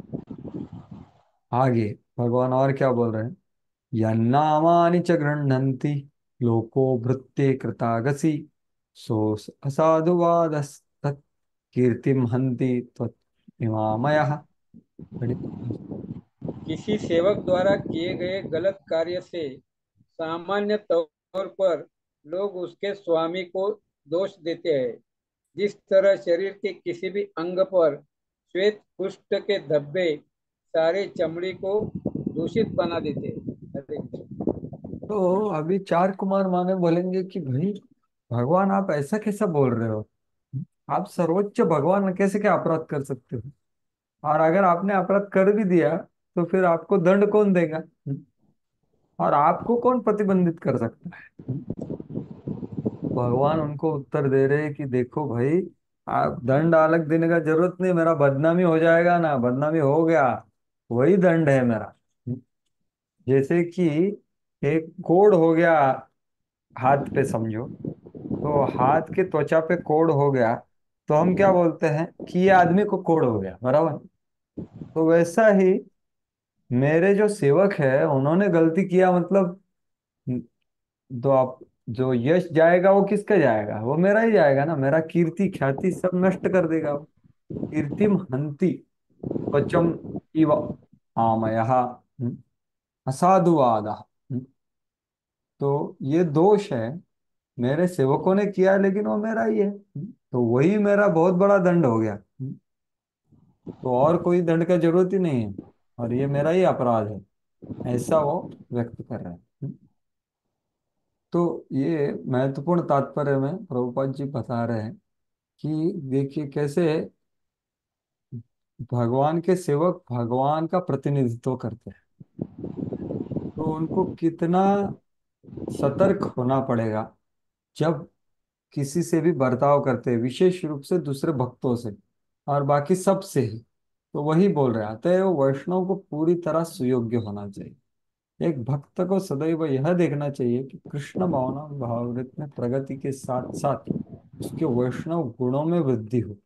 आगे भगवान और क्या बोल रहे हैं, यन्नामानि च गृह्णन्ति लोको भृत्ते कृतागसि सो असाधुवादस्तत् कीर्तिम हन्ति त्वमिमामयः। किसी सेवक द्वारा किए गए गलत कार्य से सामान्य तौर पर लोग उसके स्वामी को दोष देते हैं। जिस तरह शरीर के किसी भी अंग पर श्वेत कुष्ठ के धब्बे सारे चमड़ी को दूषित बना देते हैं। हरे कृष्ण। तो अभी चार कुमार माने बोलेंगे कि भाई भगवान आप ऐसा कैसा बोल रहे हो, आप सर्वोच्च भगवान कैसे क्या अपराध कर सकते हो, और अगर आपने अपराध कर भी दिया तो फिर आपको दंड कौन देगा, और आपको कौन प्रतिबंधित कर सकता है। भगवान उनको उत्तर दे रहे हैं कि देखो भाई, आप दंड अलग देने का जरूरत नहीं, मेरा बदनामी हो जाएगा ना, बदनामी हो गया, वही दंड है मेरा। जैसे कि एक कोड़ हो गया हाथ पे समझो, तो हाथ के त्वचा पे कोड़ हो गया, तो हम क्या बोलते हैं कि ये आदमी को कोड़ हो गया, बराबर। तो वैसा ही मेरे जो सेवक है उन्होंने गलती किया, मतलब तो आप, जो यश जाएगा वो किसका जाएगा, वो मेरा ही जाएगा ना, मेरा कीर्ति ख्याति सब नष्ट कर देगा वो। कीर्तिम हंति त्वचम इव आमयः, असाधुवादः। तो ये दोष है, मेरे सेवकों ने किया लेकिन वो मेरा ही है, तो वही मेरा बहुत बड़ा दंड हो गया। तो और कोई दंड का जरूरत ही नहीं है, और ये मेरा ही अपराध है, ऐसा वो व्यक्त कर रहे हैं। तो ये महत्वपूर्ण तात्पर्य में प्रभुपाद जी बता रहे हैं कि देखिए कैसे भगवान के सेवक भगवान का प्रतिनिधित्व करते हैं, तो उनको कितना सतर्क होना पड़ेगा जब किसी से भी बर्ताव करते हैं, विशेष रूप से दूसरे भक्तों से और बाकी सब से ही। तो वही बोल रहे हैं, अतः वैष्णव को पूरी तरह सुयोग्य होना चाहिए। एक भक्त को सदैव यह देखना चाहिए कि कृष्ण भावना भावृत में प्रगति के साथ साथ उसके वैष्णव गुणों में वृद्धि हो।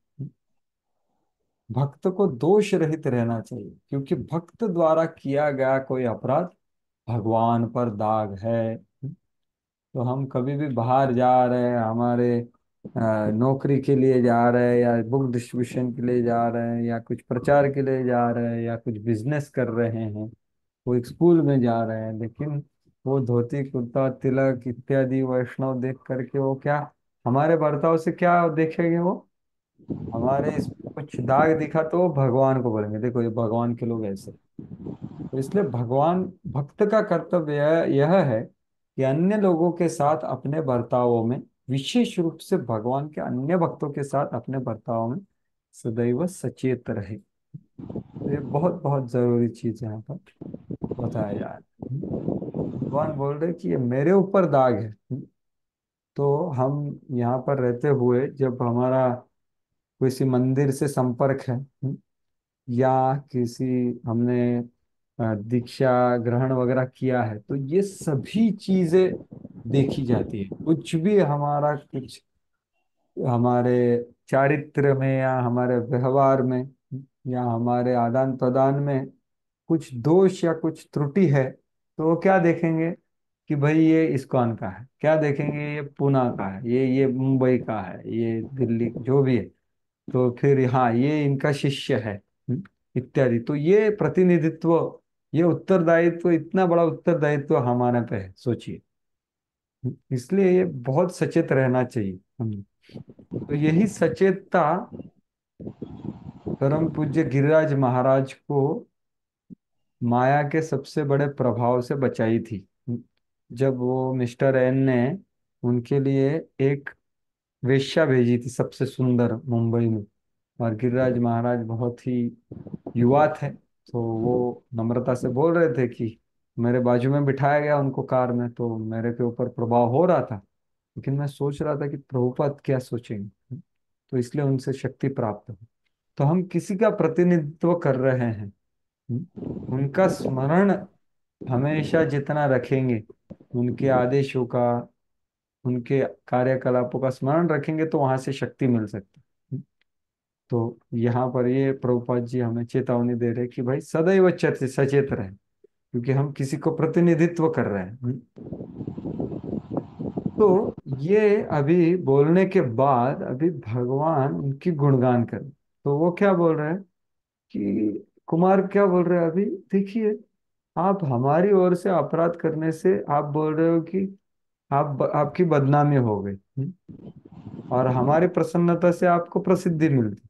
भक्त को दोष रहित रहना चाहिए, क्योंकि भक्त द्वारा किया गया कोई अपराध भगवान पर दाग है। तो हम कभी भी बाहर जा रहे हैं, हमारे नौकरी के लिए जा रहे हैं, या बुक डिस्ट्रीब्यूशन के लिए जा रहे हैं, या कुछ प्रचार के लिए जा रहे हैं, या कुछ बिजनेस कर रहे हैं, कोई स्कूल में जा रहे हैं, लेकिन वो धोती कुर्ता तिलक इत्यादि वैष्णव देख करके वो क्या हमारे बर्ताव से क्या देखेंगे वो, हमारे इस कुछ दाग दिखा तो वो भगवान को बोलेंगे देखो ये भगवान के लोग ऐसे। तो इसलिए भगवान भक्त का कर्तव्य यह है कि अन्य लोगों के साथ अपने बर्तावों में, विशेष रूप से भगवान के अन्य भक्तों के साथ अपने बर्ताव में सदैव सचेत रहे। तो ये बहुत बहुत जरूरी चीज यहाँ पर बताया जा रहा है। भगवान बोल रहे कि ये मेरे ऊपर दाग है। तो हम यहाँ पर रहते हुए जब हमारा किसी मंदिर से संपर्क है, या किसी हमने दीक्षा ग्रहण वगैरह किया है, तो ये सभी चीजें देखी जाती है। कुछ भी हमारा कुछ हमारे चारित्र में या हमारे व्यवहार में या हमारे आदान प्रदान में कुछ दोष या कुछ त्रुटि है, तो वो क्या देखेंगे कि भाई ये इस्कॉन का है, क्या देखेंगे ये पूना का है, ये मुंबई का है, ये दिल्ली जो भी है, तो फिर हाँ ये इनका शिष्य है, इत्यादि। तो ये प्रतिनिधित्व, ये उत्तरदायित्व, इतना बड़ा उत्तरदायित्व हमारे पे है, सोचिए। इसलिए ये बहुत सचेत रहना चाहिए हमें। तो यही सचेतता परम पूज्य गिरिराज महाराज को माया के सबसे बड़े प्रभाव से बचाई थी। जब वो मिस्टर एन ने उनके लिए एक वेश्या भेजी थी सबसे सुंदर मुंबई में, और गिरिराज महाराज बहुत ही युवा थे, तो वो नम्रता से बोल रहे थे कि मेरे बाजू में बिठाया गया उनको कार में, तो मेरे के ऊपर प्रभाव हो रहा था, लेकिन मैं सोच रहा था कि प्रभुपाद क्या सोचेंगे, तो इसलिए उनसे शक्ति प्राप्त हो। तो हम किसी का प्रतिनिधित्व कर रहे हैं, उनका स्मरण हमेशा जितना रखेंगे, उनके आदेशों का, उनके कार्यकलापों का स्मरण रखेंगे, तो वहां से शक्ति मिल सकती है। तो यहाँ पर ये प्रभुपाद जी हमें चेतावनी दे रहे हैं कि भाई सदैव सचेत रहे, क्योंकि हम किसी को प्रतिनिधित्व कर रहे हैं। तो ये अभी बोलने के बाद अभी भगवान उनकी गुणगान करें, तो वो क्या बोल रहे हैं कि कुमार क्या बोल रहे हैं अभी, देखिए आप हमारी ओर से अपराध करने से आप बोल रहे हो कि आपकी बदनामी हो गई, और हमारी प्रसन्नता से आपको प्रसिद्धि मिलती।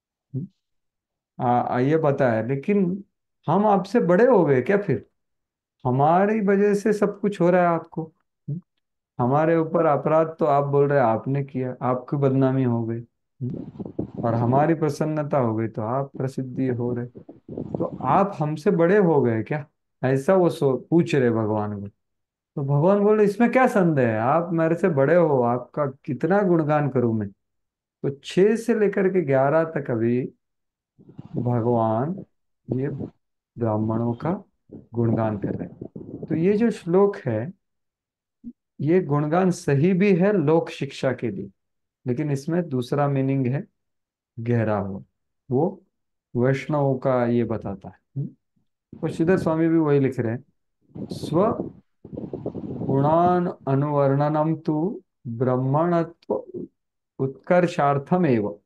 ये बताया, लेकिन हम आपसे बड़े हो गए क्या फिर, हमारी वजह से सब कुछ हो रहा है आपको। हम्म? हमारे ऊपर अपराध तो आप बोल रहे हैं आपने किया, आपकी बदनामी हो गई, और हमारी प्रसन्नता हो गई तो आप प्रसिद्धि हो रहे, तो आप हमसे बड़े हो गए क्या, ऐसा वो पूछ रहे भगवान को। तो भगवान बोले इसमें क्या संदेह है, आप मेरे से बड़े हो, आपका कितना गुणगान करूं मैं। तो 6 से लेकर के 11 तक अभी भगवान ये ब्राह्मणों का गुणगान कर रहे हैं। तो ये जो श्लोक है, ये गुणगान सही भी है लोक शिक्षा के लिए, लेकिन इसमें दूसरा मीनिंग है गहरा हुआ, वो वैष्णवों का ये बताता है। और श्रीधर स्वामी भी वही लिख रहे हैं, स्व गुणान अनुवर्णनम तु ब्रह्मणत्व उत्कर्षार्थमेव,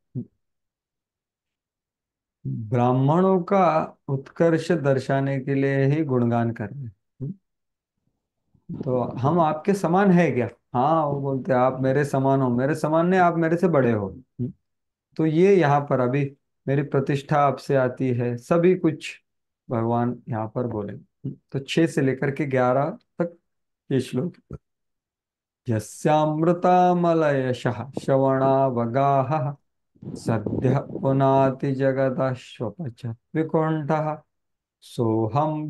ब्राह्मणों का उत्कर्ष दर्शाने के लिए ही गुणगान कर रहे हैं। तो हम आपके समान है क्या, हाँ वो बोलते हैं आप मेरे समान हो, मेरे समान नहीं आप मेरे से बड़े हो। तो ये यहाँ पर अभी मेरी प्रतिष्ठा आपसे आती है, सभी कुछ भगवान यहाँ पर बोले। तो 6 से लेकर के 11 तक ये श्लोक, यस्यामृतामलयशः श्रवणावगाहः सद्यः पुनाति जगदश्वपच विकुण्ठः सोऽहं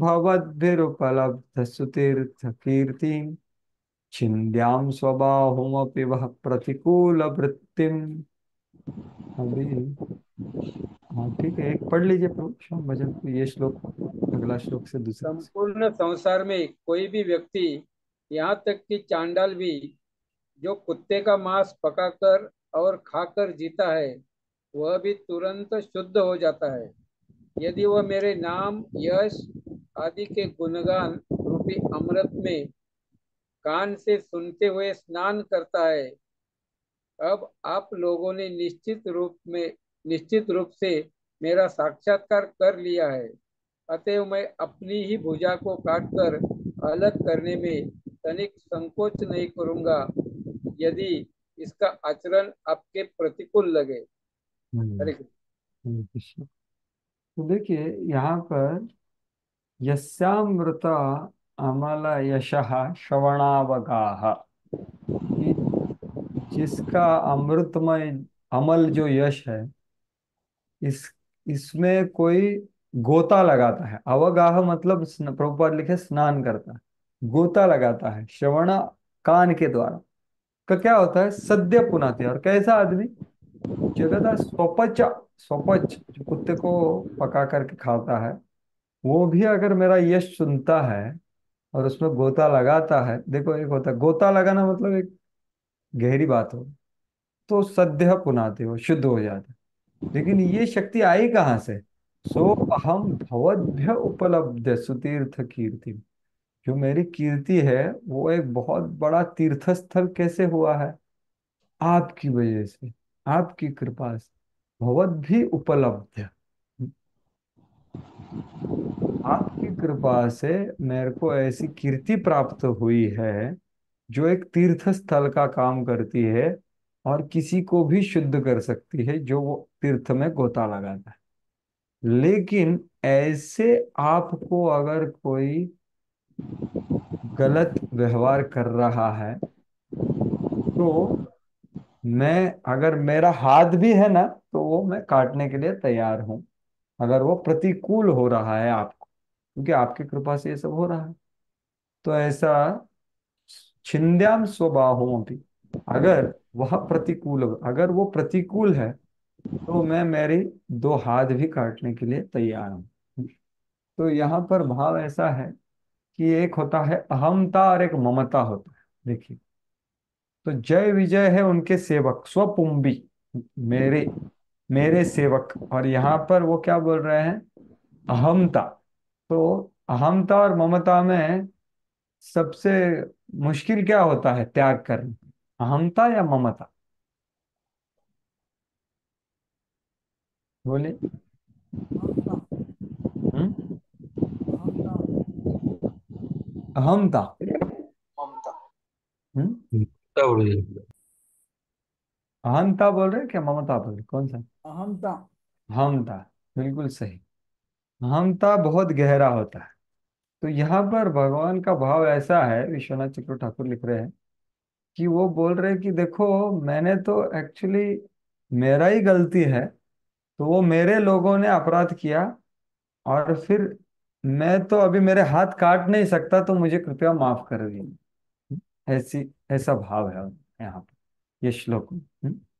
भवद्भिरुपलब्धसुतीर्थकीर्तिं छिन्द्यां स्वबाहुमपि वः प्रतिकूलवृत्तिम्। अभी हाँ ठीक है, एक पढ़ लीजिए प्रभु श्याम भजन को, ये श्लोक, अगला श्लोक से दूसरा। संपूर्ण संसार में कोई भी व्यक्ति, यहाँ तक कि चांडाल भी, जो कुत्ते का मांस पकाकर और खाकर जीता है, वह भी तुरंत शुद्ध हो जाता है यदि वह मेरे नाम, यश आदि के गुणगान रूपी अमृत में कान से सुनते हुए स्नान करता है। अब आप लोगों ने निश्चित रूप से मेरा साक्षात्कार कर लिया है, अतएव मैं अपनी ही भुजा को काटकर अलग करने में तनिक संकोच नहीं करूंगा यदि इसका आचरण आपके प्रतिकूल लगे। हम्म। हरे कृष्ण। कृष्ण। तो देखिए यहाँ पर यस्यामृता अमल यशः श्रवणावगाह, कि जिसका अमृतमय अमल जो यश है, इस इसमें कोई गोता लगाता है। अवगाह मतलब प्रभुपाद लिखे स्नान करता है, गोता लगाता है श्रवण, कान के द्वारा। का क्या होता है? सद्य पुनाति। और कैसा आदमी? जगदा स्वपच, स्वपच जो कुत्ते को पका करके खाता है, वो भी अगर मेरा यश सुनता है और उसमें गोता लगाता है। देखो, एक होता है गोता लगाना, मतलब एक गहरी बात हो, तो सद्य पुनाते हो, शुद्ध हो जाता है। लेकिन ये शक्ति आई कहाँ से? सो अहम भवद्भ्य उपलब्ध सुतीर्थ कीर्ति। जो मेरी कीर्ति है, वो एक बहुत बड़ा तीर्थ स्थल कैसे हुआ है? आपकी वजह से, आपकी कृपा से। भवद्भि उपलब्ध, आपकी कृपा से मेरे को ऐसी कीर्ति प्राप्त हुई है जो एक तीर्थ स्थल का काम करती है और किसी को भी शुद्ध कर सकती है जो वो तीर्थ में गोता लगाता है। लेकिन ऐसे आपको अगर कोई गलत व्यवहार कर रहा है, तो मैं, अगर मेरा हाथ भी है ना, तो वो मैं काटने के लिए तैयार हूं, अगर वो प्रतिकूल हो रहा है आपको, क्योंकि आपकी कृपा से ये सब हो रहा है। तो ऐसा छिंद्याम स्वबाहों भी, अगर वह प्रतिकूल, अगर वो प्रतिकूल है, तो मैं मेरी दो हाथ भी काटने के लिए तैयार हूँ। तो यहाँ पर भाव ऐसा है कि एक होता है अहमता और एक ममता होता है। देखिए, तो जय विजय है उनके सेवक स्वपुंबी, मेरे मेरे सेवक। और यहाँ पर वो क्या बोल रहे हैं? अहमता। तो अहमता और ममता में सबसे मुश्किल क्या होता है त्याग करना? अहमता या ममता? बोले। हम्म। अहमता। ममता। हम्म। तब रही। अहंता बोल रहे हैं क्या ममता बोल रहे हैं? कौन सा? अहमता। अहमता। बिल्कुल सही। अहमता बहुत गहरा होता है। तो यहाँ पर भगवान का भाव ऐसा है, विश्वनाथ चक्र ठाकुर लिख रहे हैं कि वो बोल रहे हैं कि देखो, मैंने तो एक्चुअली, मेरा ही गलती है, तो वो मेरे लोगों ने अपराध किया, और फिर मैं तो अभी मेरे हाथ काट नहीं सकता, तो मुझे कृपया माफ कर दीजिए। ऐसी, ऐसा भाव है यहाँ पर ये श्लोक में।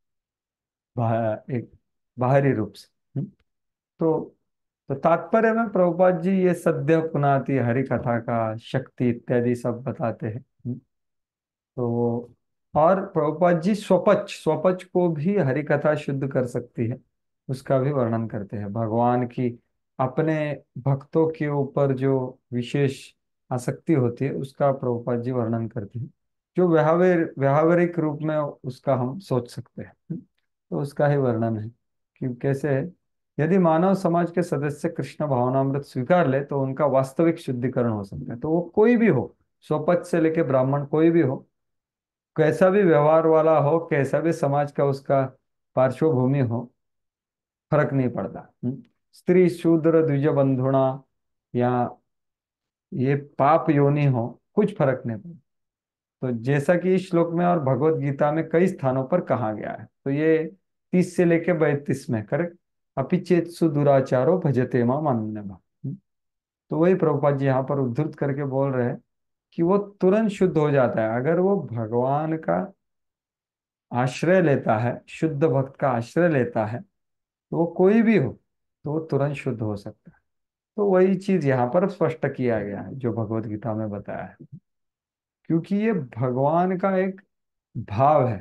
एक बाहरी रूप से। तो तो तात्पर्य में प्रभुपाद जी ये सद्य पुनाति हरि कथा का शक्ति इत्यादि सब बताते हैं। तो और प्रभुपाद जी स्वपच, स्वपच को भी हरि कथा शुद्ध कर सकती है, उसका भी वर्णन करते हैं। भगवान की अपने भक्तों के ऊपर जो विशेष आसक्ति होती है, उसका प्रभुपाद जी वर्णन करते हैं, जो व्यावहारिक रूप में उसका हम सोच सकते हैं। तो उसका ही वर्णन है कि कैसे है। यदि मानव समाज के सदस्य कृष्ण भावनामृत स्वीकार ले, तो उनका वास्तविक शुद्धिकरण हो सकता है। तो वो कोई भी हो, स्वपच से लेके ब्राह्मण कोई भी हो, कैसा भी व्यवहार वाला हो, कैसा भी समाज का उसका पार्श्वभूमि हो, फर्क नहीं पड़ता। स्त्री शूद्र द्विज बंधुणा, या ये पाप योनि हो, कुछ फर्क नहीं पड़ता। तो जैसा कि इस श्लोक में और भगवत गीता में कई स्थानों पर कहा गया है, तो ये 30 से लेके 32 में, करेक्ट। अपिचेत्सु दुराचारो भजते माम अन्यथा। तो वही प्रभुपाद जी यहाँ पर उद्धृत करके बोल रहे हैं कि वो तुरंत शुद्ध हो जाता है अगर वो भगवान का आश्रय लेता है, शुद्ध भक्त का आश्रय लेता है, तो वो कोई भी हो, तो वो तुरंत शुद्ध हो सकता है। तो वही चीज यहाँ पर स्पष्ट किया गया है जो भगवत गीता में बताया है, क्योंकि ये भगवान का एक भाव है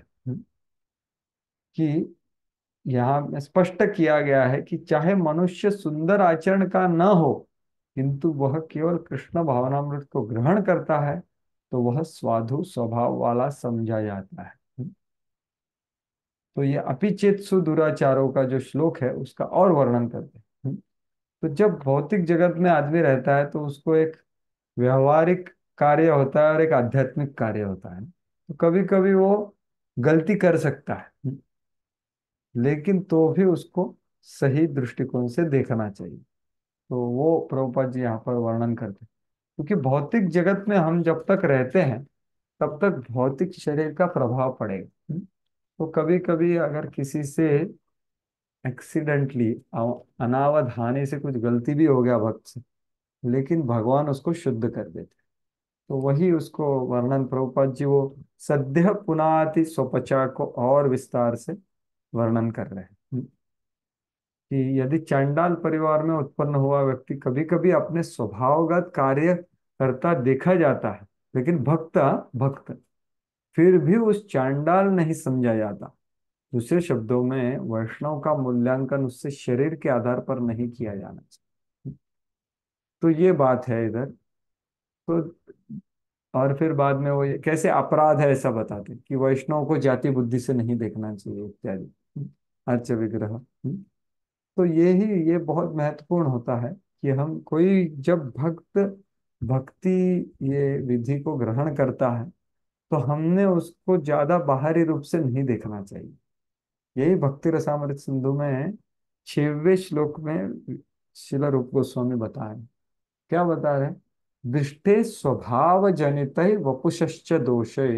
कि यहाँ में स्पष्ट किया गया है कि चाहे मनुष्य सुंदर आचरण का न हो, किंतु वह केवल कृष्ण भावनामृत को ग्रहण करता है, तो वह स्वाधु स्वभाव वाला समझा जाता है। तो ये अपिचेत्सु दुराचारों का जो श्लोक है, उसका और वर्णन करते हैं। तो जब भौतिक जगत में आदमी रहता है, तो उसको एक व्यवहारिक कार्य होता है और एक आध्यात्मिक कार्य होता है। तो कभी कभी वो गलती कर सकता है, लेकिन तो भी उसको सही दृष्टिकोण से देखना चाहिए। तो वो प्रभुपाद जी यहाँ पर वर्णन करते हैं, क्योंकि भौतिक जगत में हम जब तक रहते हैं तब तक भौतिक शरीर का प्रभाव पड़ेगा। तो कभी कभी अगर किसी से एक्सीडेंटली, अनावधानी से कुछ गलती भी हो गया भक्त से, लेकिन भगवान उसको शुद्ध कर देते। तो वही उसको वर्णन प्रभुपाद जी वो सद्य पुनाति स्वपचा को और विस्तार से वर्णन कर रहे हैं, कि यदि चांडाल परिवार में उत्पन्न हुआ व्यक्ति कभी कभी अपने स्वभावगत कार्य करता देखा जाता है, लेकिन भक्त भक्त फिर भी उस चांडाल नहीं समझा जाता। दूसरे शब्दों में वैष्णव का मूल्यांकन उससे शरीर के आधार पर नहीं किया जाना चाहिए। तो ये बात है इधर। तो और फिर बाद में वो ये कैसे अपराध है ऐसा बताते हैं, कि वैष्णव को जाति बुद्धि से नहीं देखना चाहिए इत्यादि, अर्च विग्रह। तो ये बहुत महत्वपूर्ण होता है कि हम कोई जब भक्त भक्ति ये विधि को ग्रहण करता है तो हमने उसको ज्यादा बाहरी रूप से नहीं देखना चाहिए। यही भक्ति रसामृत सिंधु में 6वें श्लोक में शिल रूप गोस्वामी बता रहे हैं। क्या बता रहे हैं? दृष्टे स्वभाव जनित वपुषश्च दोषे,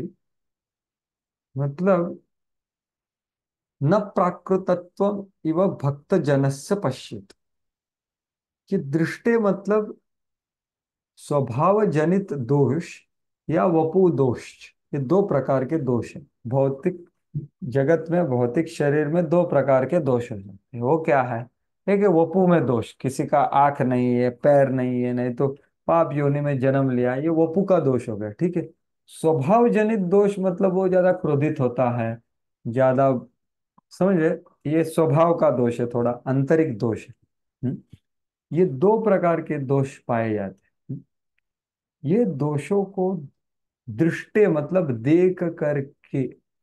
मतलब न प्राकृतत्व इव भक्त जनस्य पश्येत। कि दृष्टे मतलब स्वभाव जनित दोष या वपु दोष, ये दो प्रकार के दोष हैं। भौतिक जगत में, भौतिक शरीर में दो प्रकार के दोष हो जाते हैं। वो क्या है? एक है वपु में दोष, किसी का आंख नहीं है, पैर नहीं है, नहीं तो पाप योनि में जन्म लिया, ये वपु का दोष हो गया, ठीक है। स्वभाव जनित दोष मतलब वो ज्यादा क्रोधित होता है, ज्यादा, समझे, ये स्वभाव का दोष है, थोड़ा आंतरिक दोष है। ये दो प्रकार के दोष पाए जाते हैं। ये दोषों को दृष्टे मतलब देख करके,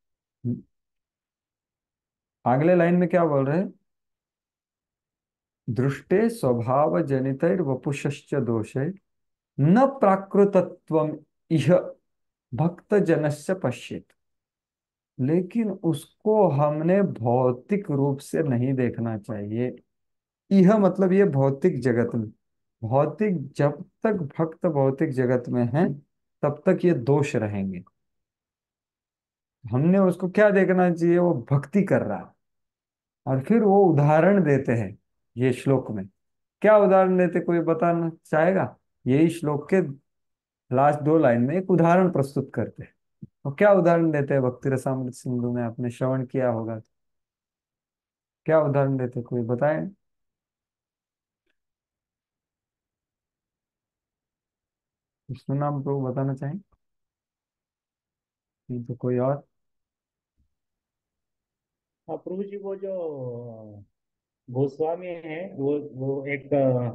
अगले लाइन में क्या बोल रहे हैं? दृष्टे स्वभाव जनितैर वपुषश्च दोषे न प्राकृतत्वम इह भक्त जनस्य पश्येत। लेकिन उसको हमने भौतिक रूप से नहीं देखना चाहिए। यह मतलब ये भौतिक जगत में, भौतिक जब तक भक्त भौतिक जगत में है तब तक ये दोष रहेंगे। हमने उसको क्या देखना चाहिए? वो भक्ति कर रहा है। और फिर वो उदाहरण देते हैं ये श्लोक में। क्या उदाहरण देते, कोई बताना चाहेगा? यही श्लोक के लास्ट दो लाइन में एक उदाहरण प्रस्तुत करते हैं। और क्या उदाहरण देते हैं भक्ति रसामृत सिंधु में? आपने श्रवण किया होगा। क्या उदाहरण देते, कोई बताए? विष्णु नाम को बताना चाहें? नहीं तो कोई और? हाँ प्रभु जी, वो जो गोस्वामी है, वो एक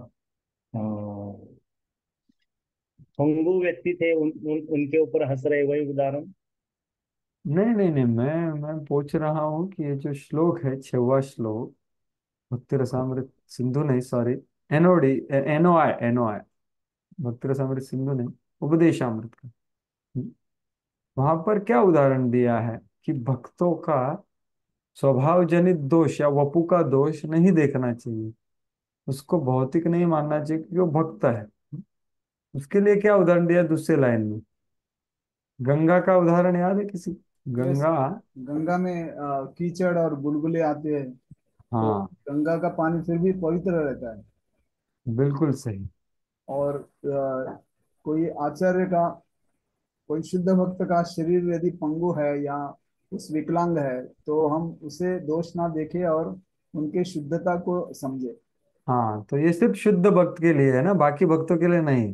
पंगु व्यक्ति थे, उनके ऊपर हंस रहे, वही उदाहरण। नहीं नहीं नहीं, मैं पूछ रहा हूँ कि ये जो श्लोक है 6वां श्लोक, भक्ति रसामृत सिंधु नहीं, सॉरी, एनओडी, एनओआई, भक्ति रसामृत सिंधु नहीं, उपदेशामृत का। वहां पर क्या उदाहरण दिया है कि भक्तों का स्वभाव जनित दोष या वपु का दोष नहीं देखना चाहिए, उसको भौतिक नहीं मानना चाहिए क्योंकि वो भक्त है। उसके लिए क्या उदाहरण दिया दूसरे लाइन में? गंगा का उदाहरण याद है किसी? यस। गंगा। गंगा में कीचड़ और बुलबुले आते हैं, तो हाँ, गंगा का पानी फिर भी पवित्र रहता है। बिल्कुल सही। और कोई आचार्य का, कोई शुद्ध भक्त का शरीर यदि पंगु है या उस विकलांग है, तो हम उसे दोष ना देखें और उनके शुद्धता को समझे। हाँ, तो ये सिर्फ शुद्ध भक्त के लिए है ना, बाकी भक्तों के लिए नहीं।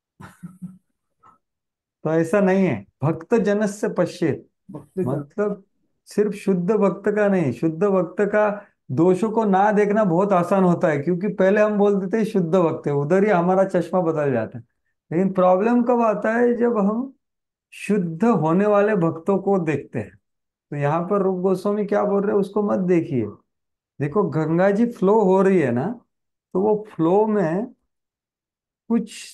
तो ऐसा नहीं है, भक्त जनस्य पश्येत भक्ति जन। मतलब सिर्फ शुद्ध भक्त का नहीं, शुद्ध भक्त का दोषों को ना देखना बहुत आसान होता है, क्योंकि पहले हम बोल देते हैं शुद्ध भक्त है, उधर ही हमारा चश्मा बदल जाता है। लेकिन प्रॉब्लम कब आता है? जब हम शुद्ध होने वाले भक्तों को देखते हैं। तो यहाँ पर रूप गोस्वामी क्या बोल रहे हैं उसको मत देखिए। देखो, गंगा जी फ्लो हो रही है ना, तो वो फ्लो में कुछ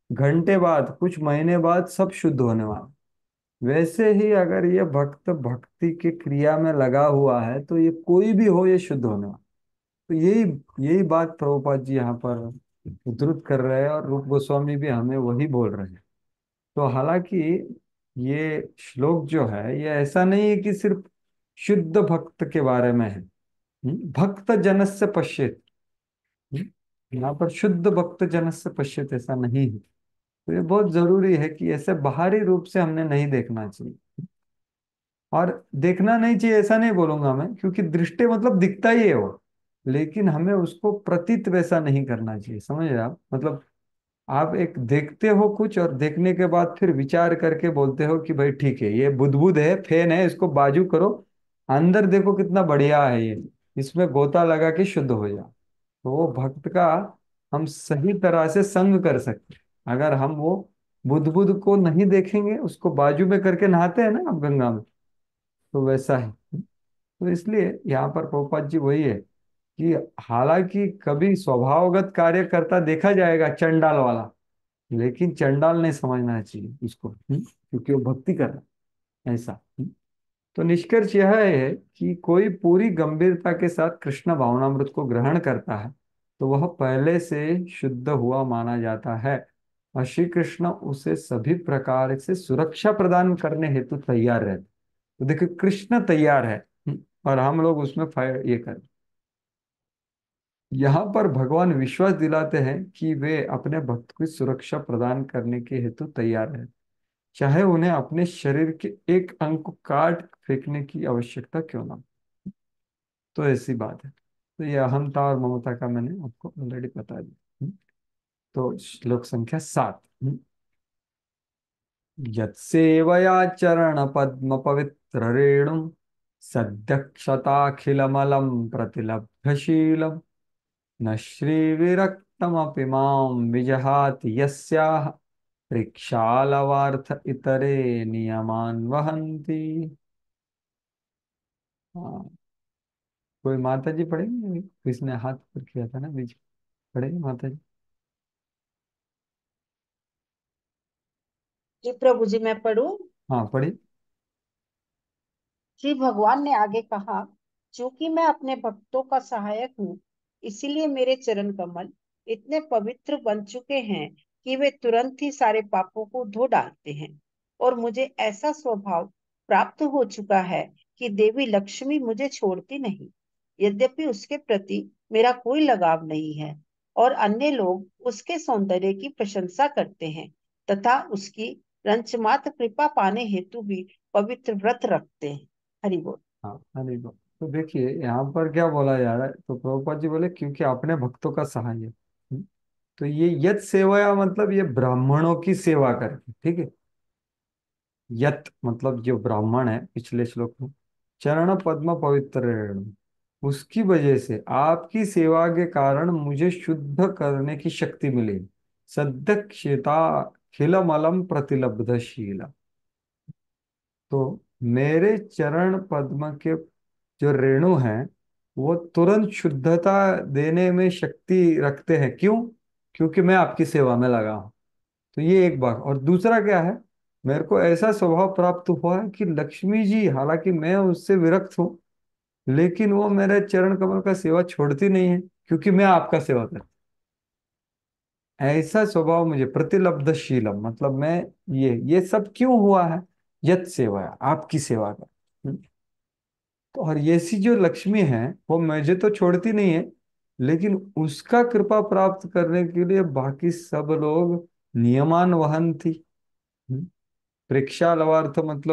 घंटे बाद, कुछ महीने बाद सब शुद्ध होने वाला। वैसे ही अगर ये भक्त भक्ति की क्रिया में लगा हुआ है तो ये कोई भी हो, ये शुद्ध होने वाला। तो यही यही बात प्रभुपाद जी यहाँ पर उद्धृत कर रहे हैं, और रूप गोस्वामी भी हमें वही बोल रहे हैं। तो हालांकि ये श्लोक जो है ये ऐसा नहीं है कि सिर्फ शुद्ध भक्त के बारे में है। भक्त जनस्य पश्येत। यहाँ पर शुद्ध भक्त जनस्य पश्येत ऐसा नहीं है। तो ये बहुत जरूरी है कि ऐसे बाहरी रूप से हमने नहीं देखना चाहिए। और देखना नहीं चाहिए ऐसा नहीं बोलूंगा मैं, क्योंकि दृष्टि मतलब दिखता ही है वो, लेकिन हमें उसको प्रतीत वैसा नहीं करना चाहिए। समझ रहे आप? मतलब आप एक देखते हो कुछ, और देखने के बाद फिर विचार करके बोलते हो कि भाई ठीक है, ये बुदबुद है, फैन है, इसको बाजू करो, अंदर देखो कितना बढ़िया है ये, इसमें गोता लगा के शुद्ध हो जाओ। तो वो भक्त का हम सही तरह से संग कर सकते हैं। अगर हम वो बुदबुद को नहीं देखेंगे, उसको बाजू में करके नहाते हैं ना आप गंगा में, तो वैसा है। तो इसलिए यहाँ पर प्रभुपाद जी वही है कि हालांकि कभी स्वभावगत कार्य करता देखा जाएगा चंडाल वाला, लेकिन चंडाल नहीं समझना चाहिए उसको, क्योंकि वो भक्ति कर रहा है ऐसा। तो निष्कर्ष यह है कि कोई पूरी गंभीरता के साथ कृष्ण भावनामृत को ग्रहण करता है तो वह पहले से शुद्ध हुआ माना जाता है, और श्री कृष्ण उसे सभी प्रकार से सुरक्षा प्रदान करने हेतु तैयार रहते। तो देखिए कृष्ण तैयार है, और हम लोग उसमें फायर ये करें। यहाँ पर भगवान विश्वास दिलाते हैं कि वे अपने भक्त की सुरक्षा प्रदान करने के हेतु तैयार हैं, चाहे उन्हें अपने शरीर के एक अंग को काट फेंकने की आवश्यकता क्यों ना हो। तो ऐसी बात है। तो ये अहंता और ममता का मैंने आपको ऑलरेडी बता दिया। तो श्लोक संख्या 7। यत्सेवया चरण पद्म पवित्र रेणु सद्यक्षताखिलमलं प्रतिलभ्यशीलम् न श्रीविरक्तमपि मां विजहाति यस्याः प्रेक्षालवार्थ इतरे नियमान वहन्ति। हाँ, कोई माता जी पढ़ेंगे अभी? किसने हाथ ऊपर किया था ना बीच में? पढ़ेंगे माता जी? जी प्रभु जी, मैं पढ़ूं। हाँ पढ़ी। श्री भगवान ने आगे कहा, क्योंकि मैं अपने भक्तों का सहायक हूँ, इसीलिए मेरे चरण कमल इतने पवित्र बन चुके हैं कि वे तुरंत ही सारे पापों को धो डालते हैं। और मुझे ऐसा स्वभाव प्राप्त हो चुका है कि देवी लक्ष्मी मुझे छोड़ती नहीं। यद्यपि उसके प्रति मेरा कोई लगाव नहीं है, और अन्य लोग उसके सौंदर्य की प्रशंसा करते हैं तथा उसकी रंचमात्र कृपा पाने हेतु भी पवित्र व्रत रखते हैं। हरि बोल। हाँ अरे वाह। तो देखिए यहाँ पर क्या बोला जा रहा है, तो प्रभुपाद जी बोले क्योंकि अपने भक्तों का सहाय है। तो ये यत सेवाया मतलब ये ब्राह्मणों की सेवा करके, ठीक है। यत मतलब जो ब्राह्मण है पिछले श्लोक में, चरण पद्म पवित्र रेणु, उसकी वजह से आपकी सेवा के कारण मुझे शुद्ध करने की शक्ति मिली। सद्यक्षेता खिलमलम प्रतिलब्धशीला। तो मेरे चरण पद्म के जो रेणु हैं वो तुरंत शुद्धता देने में शक्ति रखते हैं। क्यों? क्योंकि मैं आपकी सेवा में लगा हूं। तो ये एक बात। और दूसरा क्या है, मेरे को ऐसा स्वभाव प्राप्त हुआ है कि लक्ष्मी जी, हालांकि मैं उससे विरक्त हूँ, लेकिन वो मेरे चरण कमल का सेवा छोड़ती नहीं है, क्योंकि मैं आपका सेवा करता हूं। ऐसा स्वभाव मुझे प्रतिलब्धशीलम मतलब मैं, ये सब क्यों हुआ है? यत सेवा, आपकी सेवा का। तो और ऐसी जो लक्ष्मी है वो मुझे तो छोड़ती नहीं है, लेकिन उसका कृपा प्राप्त करने के लिए बाकी सब लोग नियमान वहन थी। हम्म। प्रेक्षा लवार्थ मतलब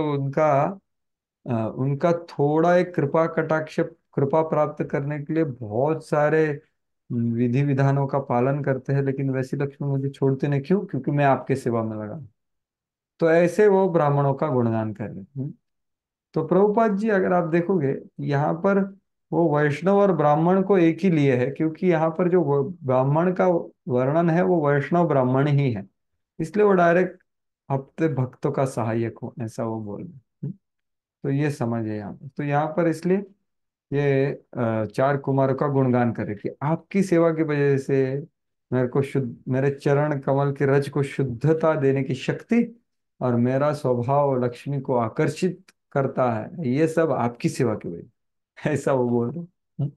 उनका थोड़ा एक कृपा कटाक्ष, कृपा प्राप्त करने के लिए बहुत सारे विधि विधानों का पालन करते हैं, लेकिन वैसी लक्ष्मी मुझे छोड़ते नहीं। क्यों? क्योंकि मैं आपके सेवा में लगा हूं। तो ऐसे वो ब्राह्मणों का गुणगान कर रहे हैं। तो प्रभुपाद जी अगर आप देखोगे यहाँ पर वो वैष्णव और ब्राह्मण को एक ही लिए है, क्योंकि यहाँ पर जो ब्राह्मण का वर्णन है वो वैष्णव ब्राह्मण ही है, इसलिए वो डायरेक्ट अपने भक्तों का सहायक हो ऐसा वो बोल रहे हैं। तो ये समझ है यहाँ पर। तो यहाँ पर इसलिए ये चार कुमारों का गुणगान करे कि आपकी सेवा की वजह से मेरे को शुद्ध, मेरे चरण कमल की रज को शुद्धता देने की शक्ति, और मेरा स्वभाव लक्ष्मी को आकर्षित करता है, ये सब आपकी सेवा की वजह। ऐसा वो बोल रहे हैं।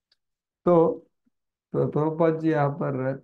तो प्रभुपाद जी यहाँ पर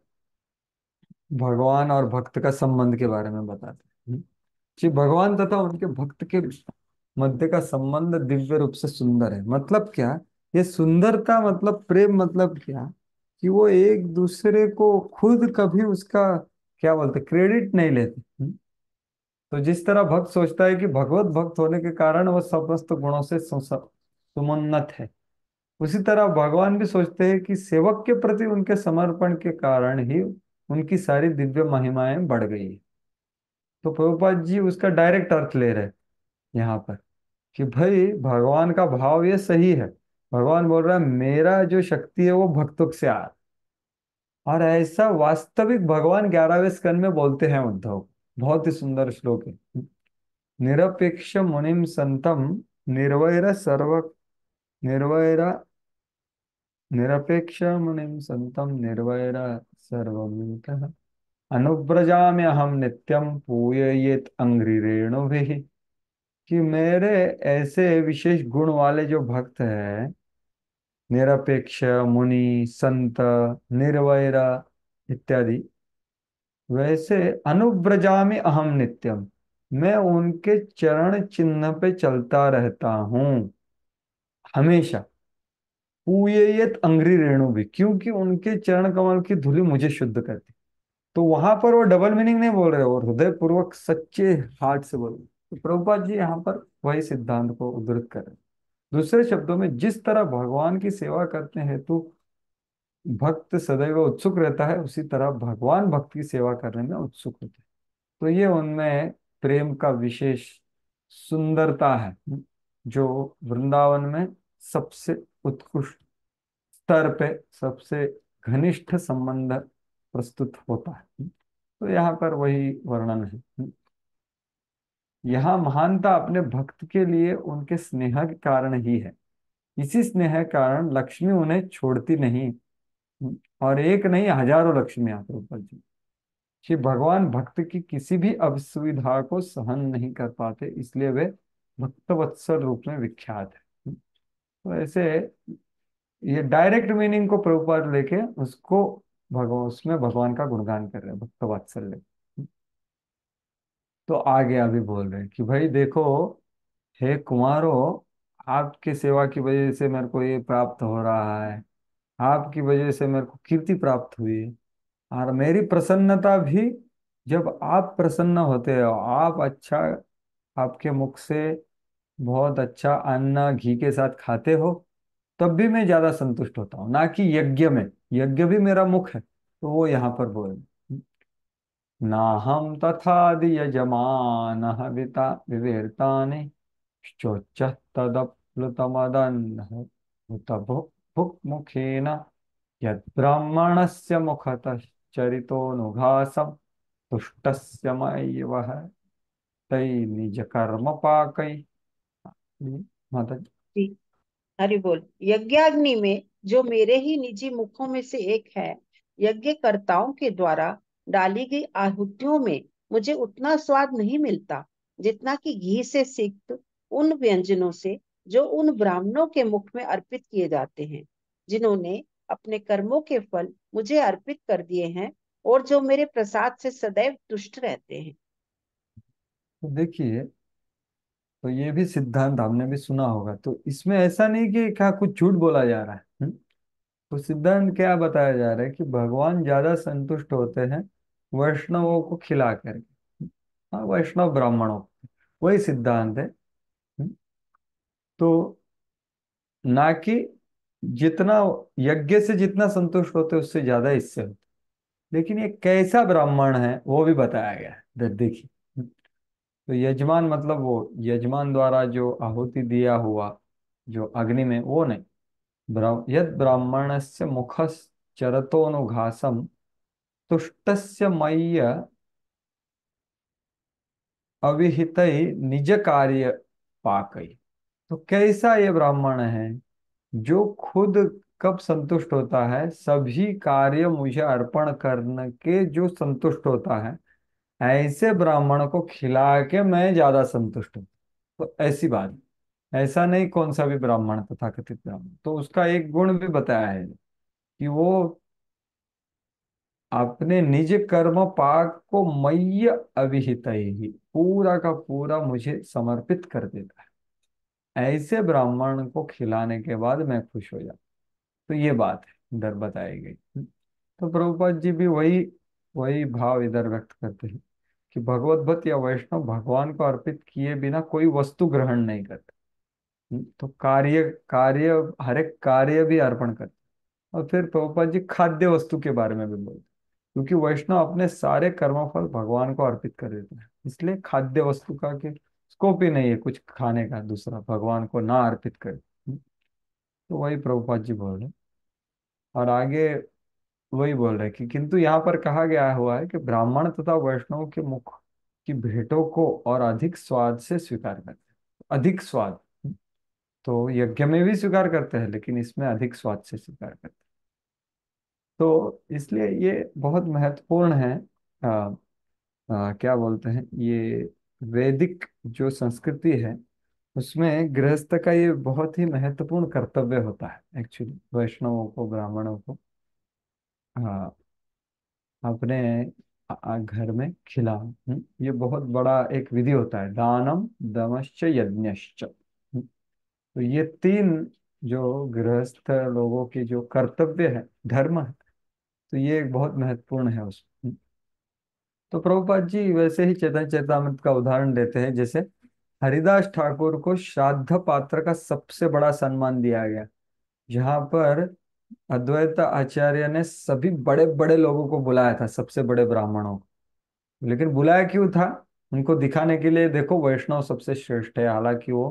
भगवान और भक्त का संबंध के बारे में बताते हैं कि भगवान तथा उनके भक्त के मध्य का संबंध दिव्य रूप से सुंदर है। मतलब क्या, ये सुंदरता मतलब प्रेम, मतलब क्या कि वो एक दूसरे को खुद कभी उसका क्या बोलते क्रेडिट नहीं लेते। तो जिस तरह भक्त सोचता है कि भगवत भक्त होने के कारण वो समस्त गुणों से समुन्नत है, उसी तरह भगवान भी सोचते हैं कि सेवक के प्रति उनके समर्पण के कारण ही उनकी सारी दिव्य महिमाएं बढ़ गई है। तो प्रभुपाद जी उसका डायरेक्ट अर्थ ले रहे हैं यहाँ पर कि भाई भगवान का भाव ये सही है। भगवान बोल रहा है मेरा जो शक्ति है वो भक्तों से आ, और ऐसा वास्तविक भगवान 11वें स्कंद में बोलते हैं उद्धव। बहुत ही सुंदर श्लोक है। निरपेक्ष मुनिम संतम निर्वैर सर्व निर्वैर निरपेक्ष मुनिम संतम निर्वैर सर्वभूतः अनुव्रजाम्यहम नित्यम पूययेत अंघ्रिरेणुभिः। कि मेरे ऐसे विशेष गुण वाले जो भक्त हैं, निरपेक्ष, मुनि, संत, निर्वैर इत्यादि, वैसे अनुव्रजामि अहम नित्यम, मैं उनके चरण चिन्ह पे चलता रहता हूँ हमेशा। पूयेयत अंग्रि रेणु भी, क्योंकि उनके चरण कमल की धूलि मुझे शुद्ध करती। तो वहां पर वो डबल मीनिंग नहीं बोल रहे, और हृदय पूर्वक सच्चे हार्ट से बोल रहे। तो प्रभुपाद जी यहाँ पर वही सिद्धांत को उद्धृत कर रहे हैं। दूसरे शब्दों में, जिस तरह भगवान की सेवा करते हैं तो भक्त सदैव उत्सुक रहता है, उसी तरह भगवान भक्त की सेवा करने में उत्सुक होते हैं। तो ये उनमें प्रेम का विशेष सुंदरता है, जो वृंदावन में सबसे उत्कृष्ट स्तर पे सबसे घनिष्ठ संबंध प्रस्तुत होता है। तो यहाँ पर वही वर्णन है। यहाँ महानता अपने भक्त के लिए उनके स्नेह के कारण ही है। इसी स्नेह के कारण लक्ष्मी उन्हें छोड़ती नहीं। और एक नहीं, हजारों लक्ष्मी यहाँ पर ऊपर जी। श्री भगवान भक्त की किसी भी असुविधा को सहन नहीं कर पाते, इसलिए वे भक्तवत्सल रूप में विख्यात है। तो ऐसे ये डायरेक्ट मीनिंग को प्रभुपाद लेके उसको भगवान, उसमें भगवान का गुणगान कर रहे हैं, भक्तवत्सल्य। तो आगे अभी बोल रहे हैं कि भाई देखो, हे कुमारो, आपकी सेवा की वजह से मेरे को ये प्राप्त हो रहा है, आपकी वजह से मेरे को कीर्ति प्राप्त हुई, और मेरी प्रसन्नता भी जब आप प्रसन्न होते हो, आप अच्छा, आपके मुख से बहुत अच्छा अन्न घी के साथ खाते हो, तब भी मैं ज्यादा संतुष्ट होता हूँ, ना कि यज्ञ में। यज्ञ भी मेरा मुख है। तो वो यहाँ पर बोल, नाहं तथादियजमानः विता विवेर्तानि श्चोच्चः तदप्लुतमदन्नः उत भुक्मुखेन यद्ब्राह्मणस्य मुखतः चरितोऽनुघासं तुष्टस्य मयि वह तै निज कर्म पाकै। माता जी। जी, हरि बोल। यज्ञाग्नि में जो मेरे ही निजी मुखों में से एक है, यज्ञकर्ताओं के द्वारा डाली गई आहुतियों में मुझे उतना स्वाद नहीं मिलता जितना कि घी से सिक्त उन व्यंजनों से जो उन ब्राह्मणों के मुख में अर्पित किए जाते हैं, जिन्होंने अपने कर्मों के फल मुझे अर्पित कर दिए हैं और जो मेरे प्रसाद से सदैव तुष्ट रहते हैं। तो देखिए, तो ये भी सिद्धांत हमने भी सुना होगा। तो इसमें ऐसा नहीं कि क्या कुछ झूठ बोला जा रहा है। तो सिद्धांत क्या बताया जा रहा है कि भगवान ज्यादा संतुष्ट होते हैं वैष्णवों को खिला करके। हाँ, वैष्णव ब्राह्मणों को। वही सिद्धांत है। तो ना कि जितना यज्ञ से जितना संतुष्ट होते उससे ज्यादा इससे होते। लेकिन ये कैसा ब्राह्मण है वो भी बताया गया है। देखिए, तो यजमान मतलब वो यजमान द्वारा जो आहुति दिया हुआ जो अग्नि में, वो नहीं। यद ब्राह्मणस्य मुखश्चरतोऽनुघासं तुष्टस्य मय्य अविहित निज कार्य पाकई। तो कैसा ये ब्राह्मण है जो खुद कब संतुष्ट होता है? सभी कार्य मुझे अर्पण करने के जो संतुष्ट होता है, ऐसे ब्राह्मण को खिला के मैं ज्यादा संतुष्ट हूँ। तो ऐसी बात, ऐसा नहीं कौन सा भी ब्राह्मण, तथाकथित ब्राह्मण। तो उसका एक गुण भी बताया है कि वो अपने निज कर्म पाक को मय्य अभिहित ही पूरा का पूरा मुझे समर्पित कर देता है। ऐसे ब्राह्मण को खिलाने के बाद मैं खुश हो जाता। तो ये बात है इधर बताई गई। तो प्रभुपाद जी भी वही वही भाव इधर व्यक्त करते हैं कि भगवत भक्त या वैष्णव भगवान को अर्पित किए बिना कोई वस्तु ग्रहण नहीं करते। तो कार्य कार्य हर एक कार्य भी अर्पण करते। और फिर प्रभुपाद जी खाद्य वस्तु के बारे में भी बोलते, क्योंकि वैष्णव अपने सारे कर्मफल भगवान को अर्पित कर देते हैं, इसलिए खाद्य वस्तु का के स्कोप ही नहीं है कुछ खाने का दूसरा भगवान को ना अर्पित करे। तो वही प्रभुपाद जी बोल रहे हैं। और आगे वही बोल रहे हैं कि किंतु यहाँ पर कहा गया हुआ है कि ब्राह्मण तथा वैष्णव के मुख की भेंटों को और अधिक स्वाद से स्वीकार करते हैं। अधिक स्वाद, तो यज्ञ में भी स्वीकार करते हैं लेकिन इसमें अधिक स्वाद से स्वीकार करते हैं। तो इसलिए ये बहुत महत्वपूर्ण है। क्या बोलते हैं ये, वैदिक जो संस्कृति है उसमें गृहस्थ का ये बहुत ही महत्वपूर्ण कर्तव्य होता है एक्चुअली, वैष्णवों को ब्राह्मणों को अपने घर में खिलाओ। ये बहुत बड़ा एक विधि होता है, दानम दमश्च यज्ञश्च। तो ये तीन जो गृहस्थ लोगों की जो कर्तव्य है, धर्म है, तो ये एक बहुत महत्वपूर्ण है उसमें। तो प्रभुपाद जी वैसे ही चैतन्य चैतामृत का उदाहरण देते हैं, जैसे हरिदास ठाकुर को श्राद्ध पात्र का सबसे बड़ा सम्मान दिया गया, जहाँ पर अद्वैत आचार्य ने सभी बड़े बड़े लोगों को बुलाया था, सबसे बड़े ब्राह्मणों को। लेकिन बुलाया क्यों था? उनको दिखाने के लिए, देखो वैष्णव सबसे श्रेष्ठ है। हालांकि वो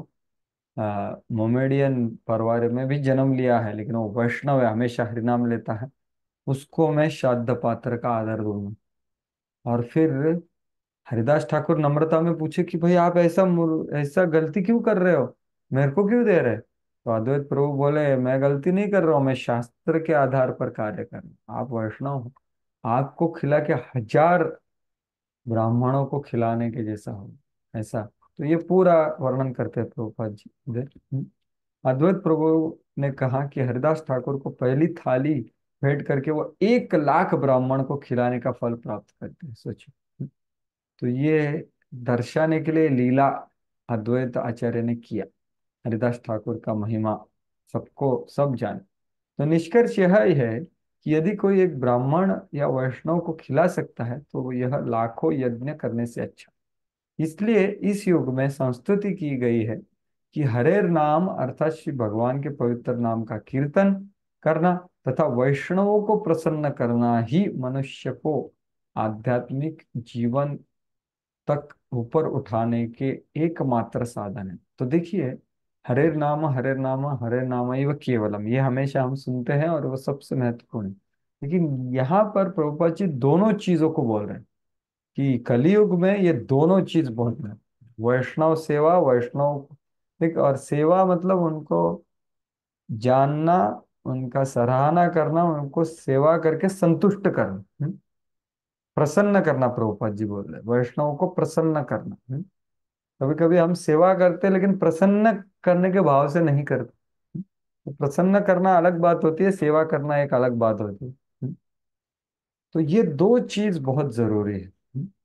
मोमेडियन परिवार में भी जन्म लिया है, लेकिन वो वैष्णव है, हमेशा हरिनाम लेता है, उसको मैं श्राद्ध पात्र का आदर दूंगा। और फिर हरिदास ठाकुर नम्रता में पूछे कि भाई आप ऐसा गलती क्यों कर रहे हो, मेरे को क्यों दे रहे? तो अद्वैत प्रभु बोले, मैं गलती नहीं कर रहा हूँ, मैं शास्त्र के आधार पर कार्य कर रहा हूँ। आप वैष्णव हो, आपको खिला के 1000 ब्राह्मणों को खिलाने के जैसा हो, ऐसा। तो ये पूरा वर्णन करते हैं प्रभुपाद जी इधर। अद्वैत प्रभु ने कहा कि हरिदास ठाकुर को पहली थाली भेंट करके वो 1 लाख ब्राह्मण को खिलाने का फल प्राप्त करते हैं, सोचिए। तो ये दर्शाने के लिए लीला अद्वैत आचार्य ने किया। हरिदास ठाकुर का महिमा सबको सब जाने। तो निष्कर्ष यह ही है कि यदि कोई एक ब्राह्मण या वैष्णव को खिला सकता है तो यह लाखों यज्ञ करने से अच्छा। इसलिए इस युग में संस्तुति की गई है कि हरेर नाम अर्थात श्री भगवान के पवित्र नाम का कीर्तन करना तथा वैष्णवों को प्रसन्न करना ही मनुष्य को आध्यात्मिक जीवन तक ऊपर उठाने के एकमात्र साधन है। तो देखिए, हरेर नाम हरे नाम एव केवलम, ये हमेशा हम सुनते हैं और वो सबसे महत्वपूर्ण है। लेकिन यहाँ पर प्रभुपाद जी दोनों चीजों को बोल रहे हैं कि कलयुग में ये दोनों चीज बहुत है। वैष्णव सेवा, वैष्णव ठीक, और सेवा मतलब उनको जानना, उनका सराहना करना, उनको सेवा करके संतुष्ट करना, प्रसन्न करना। प्रभुपाद जी बोल रहे हैं वैष्णव को प्रसन्न करना। कभी कभी हम सेवा करते लेकिन प्रसन्न करने के भाव से नहीं करते। तो प्रसन्न करना अलग बात होती है, सेवा करना एक अलग बात होती है। तो ये दो चीज बहुत जरूरी है।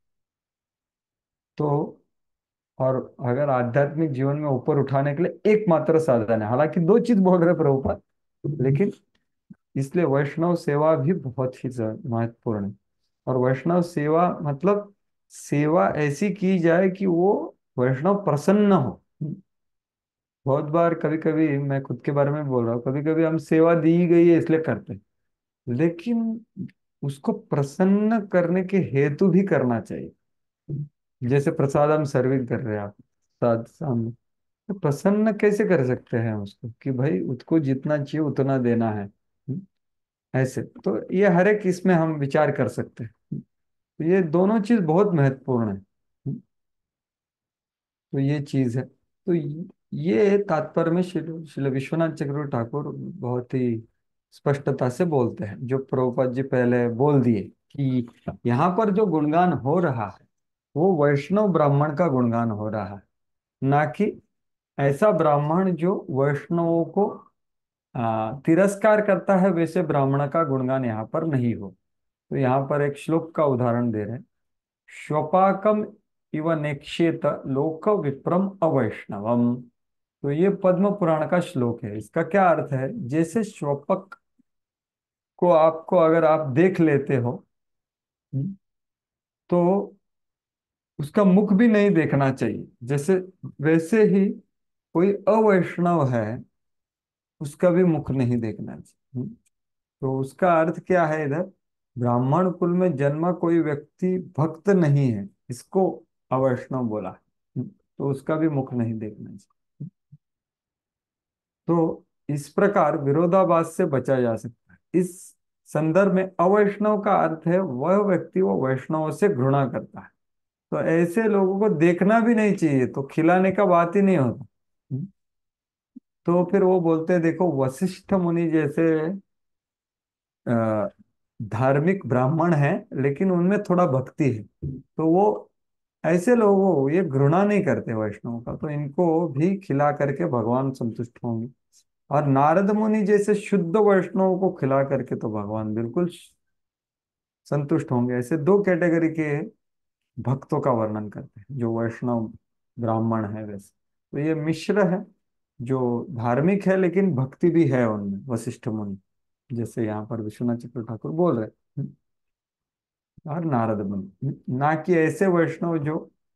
तो और अगर आध्यात्मिक जीवन में ऊपर उठाने के लिए एकमात्र साधन है, हालांकि दो चीज बोल रहे प्रभुपाद, लेकिन इसलिए वैष्णव सेवा भी बहुत ही महत्वपूर्ण है। और वैष्णव सेवा मतलब सेवा ऐसी की जाए कि वो वैष्णव प्रसन्न हो। बहुत बार, कभी कभी मैं खुद के बारे में बोल रहा हूँ, कभी कभी हम सेवा दी गई है इसलिए करते हैं, लेकिन उसको प्रसन्न करने के हेतु भी करना चाहिए। जैसे प्रसाद हम सर्विंग कर रहे हैं, आप प्रसाद सामने, तो प्रसन्न कैसे कर सकते हैं उसको कि भाई उसको जितना चाहिए उतना देना है। ऐसे तो ये हर एक इसमें हम विचार कर सकते हैं। तो ये दोनों चीज बहुत महत्वपूर्ण है। तो ये चीज है। तो ये तात्पर्य में श्री श्री विश्वनाथ चक्रवर्ती ठाकुर बहुत ही स्पष्टता से बोलते हैं, जो प्रभुपाद जी पहले बोल दिए कि यहाँ पर जो गुणगान हो रहा है वो वैष्णव ब्राह्मण का गुणगान हो रहा है, ना कि ऐसा ब्राह्मण जो वैष्णवों को तिरस्कार करता है, वैसे ब्राह्मण का गुणगान यहाँ पर नहीं हो। तो यहाँ पर एक श्लोक का उदाहरण दे रहे हैं। श्वपाकम इव नेक्षेत लोक विप्रम अवैष्णवम। तो ये पद्म पुराण का श्लोक है। इसका क्या अर्थ है? जैसे श्वपक को आपको अगर आप देख लेते हो, हम्म, तो उसका मुख भी नहीं देखना चाहिए, जैसे वैसे ही कोई अवैष्णव है उसका भी मुख नहीं देखना चाहिए। तो उसका अर्थ क्या है इधर? ब्राह्मण कुल में जन्मा कोई व्यक्ति भक्त नहीं है, इसको अवैष्णव बोला है। तो उसका भी मुख नहीं देखना चाहिए। तो इस प्रकार विरोधाभास से बचा जा सकता है। इस संदर्भ में अवैष्णव का अर्थ है वह व्यक्ति वो वैष्णव से घृणा करता है। तो ऐसे लोगों को देखना भी नहीं चाहिए, तो खिलाने का बात ही नहीं होता। तो फिर वो बोलते हैं, देखो वशिष्ठ मुनि जैसे अ, धार्मिक ब्राह्मण हैं, लेकिन उनमें थोड़ा भक्ति है, तो वो ऐसे लोगों को ये घृणा नहीं करते वैष्णव का, तो इनको भी खिला करके भगवान संतुष्ट होंगे। और नारद मुनि जैसे शुद्ध वैष्णव को खिला करके तो भगवान बिल्कुल संतुष्ट होंगे। ऐसे दो कैटेगरी के भक्तों का वर्णन करते हैं, जो वैष्णव ब्राह्मण है वैसे। तो ये मिश्र है, जो धार्मिक है लेकिन भक्ति भी है उनमें, वशिष्ठ मुनि जैसे यहाँ पर विश्वनाथ चक्र ठाकुर बोल रहे हैं। और नारद मुनि, ना कि ऐसे वैष्णव जो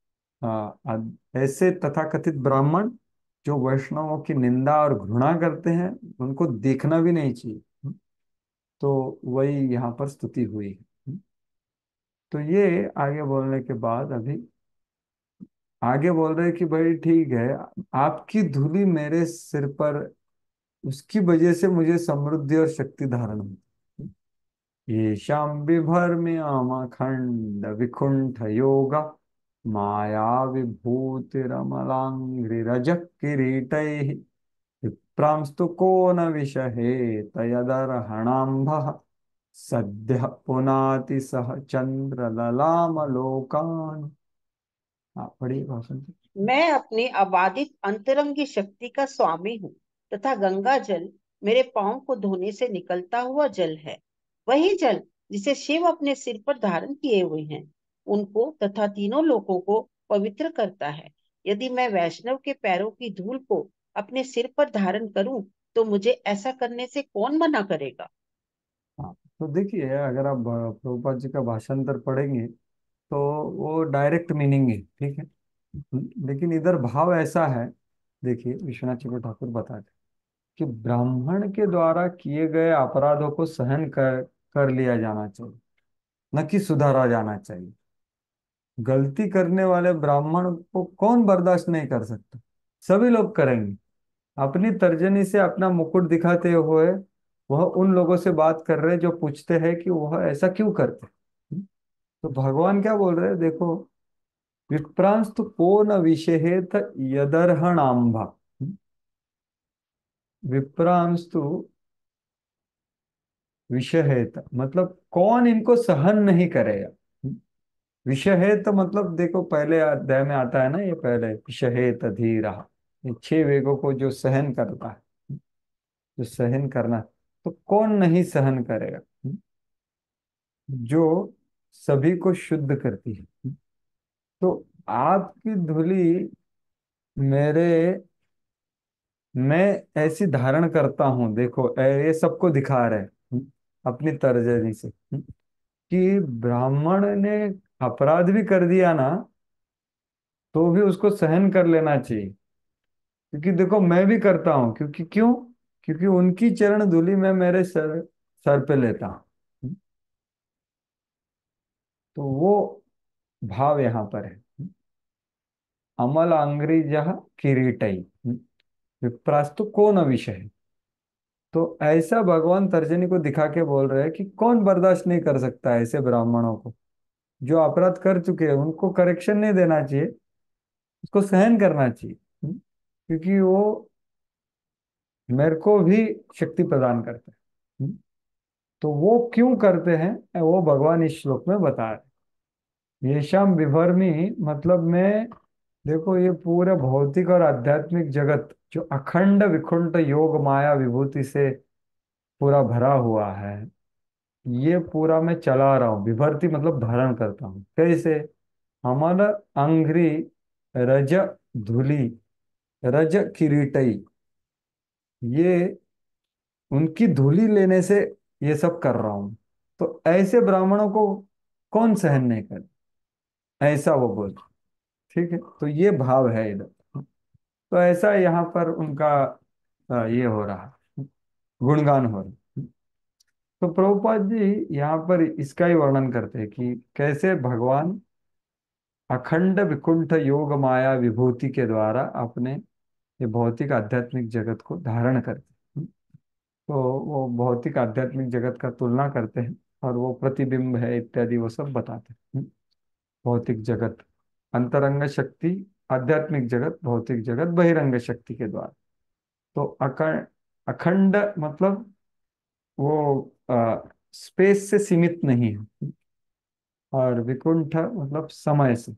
ऐसे तथाकथित ब्राह्मण जो वैष्णवों की निंदा और घृणा करते हैं, उनको देखना भी नहीं चाहिए। तो वही यहाँ पर स्तुति हुई है। तो ये आगे बोलने के बाद अभी आगे बोल रहे हैं कि भाई ठीक है, आपकी धूली मेरे सिर पर, उसकी वजह से मुझे समृद्धि और शक्ति धारण हुई। येषां बिभर्म्यामखण्ड विकुण्ठ योगा माया विभूतिरमलाङ्घ्रिरजः किरीटैः विप्रांस्तु को न विषहेत यदर्हणाम्भः सद्यः पुनाति सह चन्द्रललामलोकान्। हाँ, पढ़िए भाषण। मैं अपनी अबाधित अंतरंगी शक्ति का स्वामी हूँ तथा गंगा जल मेरे पांव को धोने से निकलता हुआ जल है। वही जल जिसे शिव अपने सिर पर धारण किए हुए हैं, उनको तथा तीनों लोकों को पवित्र करता है। यदि मैं वैष्णव के पैरों की धूल को अपने सिर पर धारण करूं, तो मुझे ऐसा करने से कौन मना करेगा। हाँ, तो देखिए अगर आप प्रभुपाद जी का भाषांतर पढ़ेंगे तो वो डायरेक्ट मीनिंग है, ठीक है। लेकिन इधर भाव ऐसा है, देखिए विश्वनाथ चक्रवर्ती ठाकुर बताते हैं कि ब्राह्मण के द्वारा किए गए अपराधों को सहन कर लिया जाना चाहिए, न कि सुधारा जाना चाहिए। गलती करने वाले ब्राह्मण को कौन बर्दाश्त नहीं कर सकता? सभी लोग करेंगे। अपनी तर्जनी से अपना मुकुट दिखाते हुए वह उन लोगों से बात कर रहे हैं जो पूछते हैं कि वह ऐसा क्यों करते हैं। तो भगवान क्या बोल रहे हैं, देखो विप्रांस्तु को न विषहेत यदर्हणाम्भा। विप्रांस्तु विषहेत मतलब कौन इनको सहन नहीं करेगा। विषहेत मतलब देखो पहले अध्याय में आता है ना, ये पहले विषहेत धीरा, ये 6 वेगों को जो सहन करता है, जो सहन करना, तो कौन नहीं सहन करेगा? जो सभी को शुद्ध करती है। तो आपकी धूली मेरे, मैं ऐसी धारण करता हूं, देखो ये सबको दिखा रहे हैं अपनी तर्जनी से कि ब्राह्मण ने अपराध भी कर दिया ना, तो भी उसको सहन कर लेना चाहिए। क्योंकि देखो मैं भी करता हूँ, क्योंकि क्यों? क्योंकि उनकी चरण धूलि मैं मेरे सर सर पे लेता हूँ। तो वो भाव यहाँ पर है। अमल अंग्रेजः किरीटई विप्रास्तु को न विषय। तो ऐसा भगवान तर्जनी को दिखा के बोल रहे हैं कि कौन बर्दाश्त नहीं कर सकता है ऐसे ब्राह्मणों को जो अपराध कर चुके हैं। उनको करेक्शन नहीं देना चाहिए, उसको सहन करना चाहिए। क्योंकि वो मेरे को भी शक्ति प्रदान करता है। तो वो क्यों करते हैं वो भगवान इस श्लोक में बता रहे। येषाम विभर्मी मतलब में, देखो ये पूरा भौतिक और आध्यात्मिक जगत जो अखंड विकुंठ योग माया विभूति से पूरा भरा हुआ है, ये पूरा मैं चला रहा हूँ। विभर्ति मतलब धारण करता हूँ। कैसे? हमारा अंग्री रज धूलि रज किरीटई, ये उनकी धूली लेने से ये सब कर रहा हूं। तो ऐसे ब्राह्मणों को कौन सहन नहीं करे, ऐसा वो बोल। ठीक है, तो ये भाव है इधर। तो ऐसा यहाँ पर उनका ये हो रहा है, गुणगान हो रहा है। तो प्रभुपाद जी यहाँ पर इसका ही वर्णन करते हैं कि कैसे भगवान अखंड विकुंठ योग माया विभूति के द्वारा अपने ये भौतिक आध्यात्मिक जगत को धारण करते हैं। तो वो भौतिक आध्यात्मिक जगत का तुलना करते हैं और वो प्रतिबिंब है इत्यादि वो सब बताते हैं। भौतिक जगत अंतरंग शक्ति, आध्यात्मिक जगत भौतिक जगत बहिरंग शक्ति के द्वारा। तो अखंड, अखंड मतलब वो स्पेस से सीमित नहीं है, और विकुंठ मतलब समय से।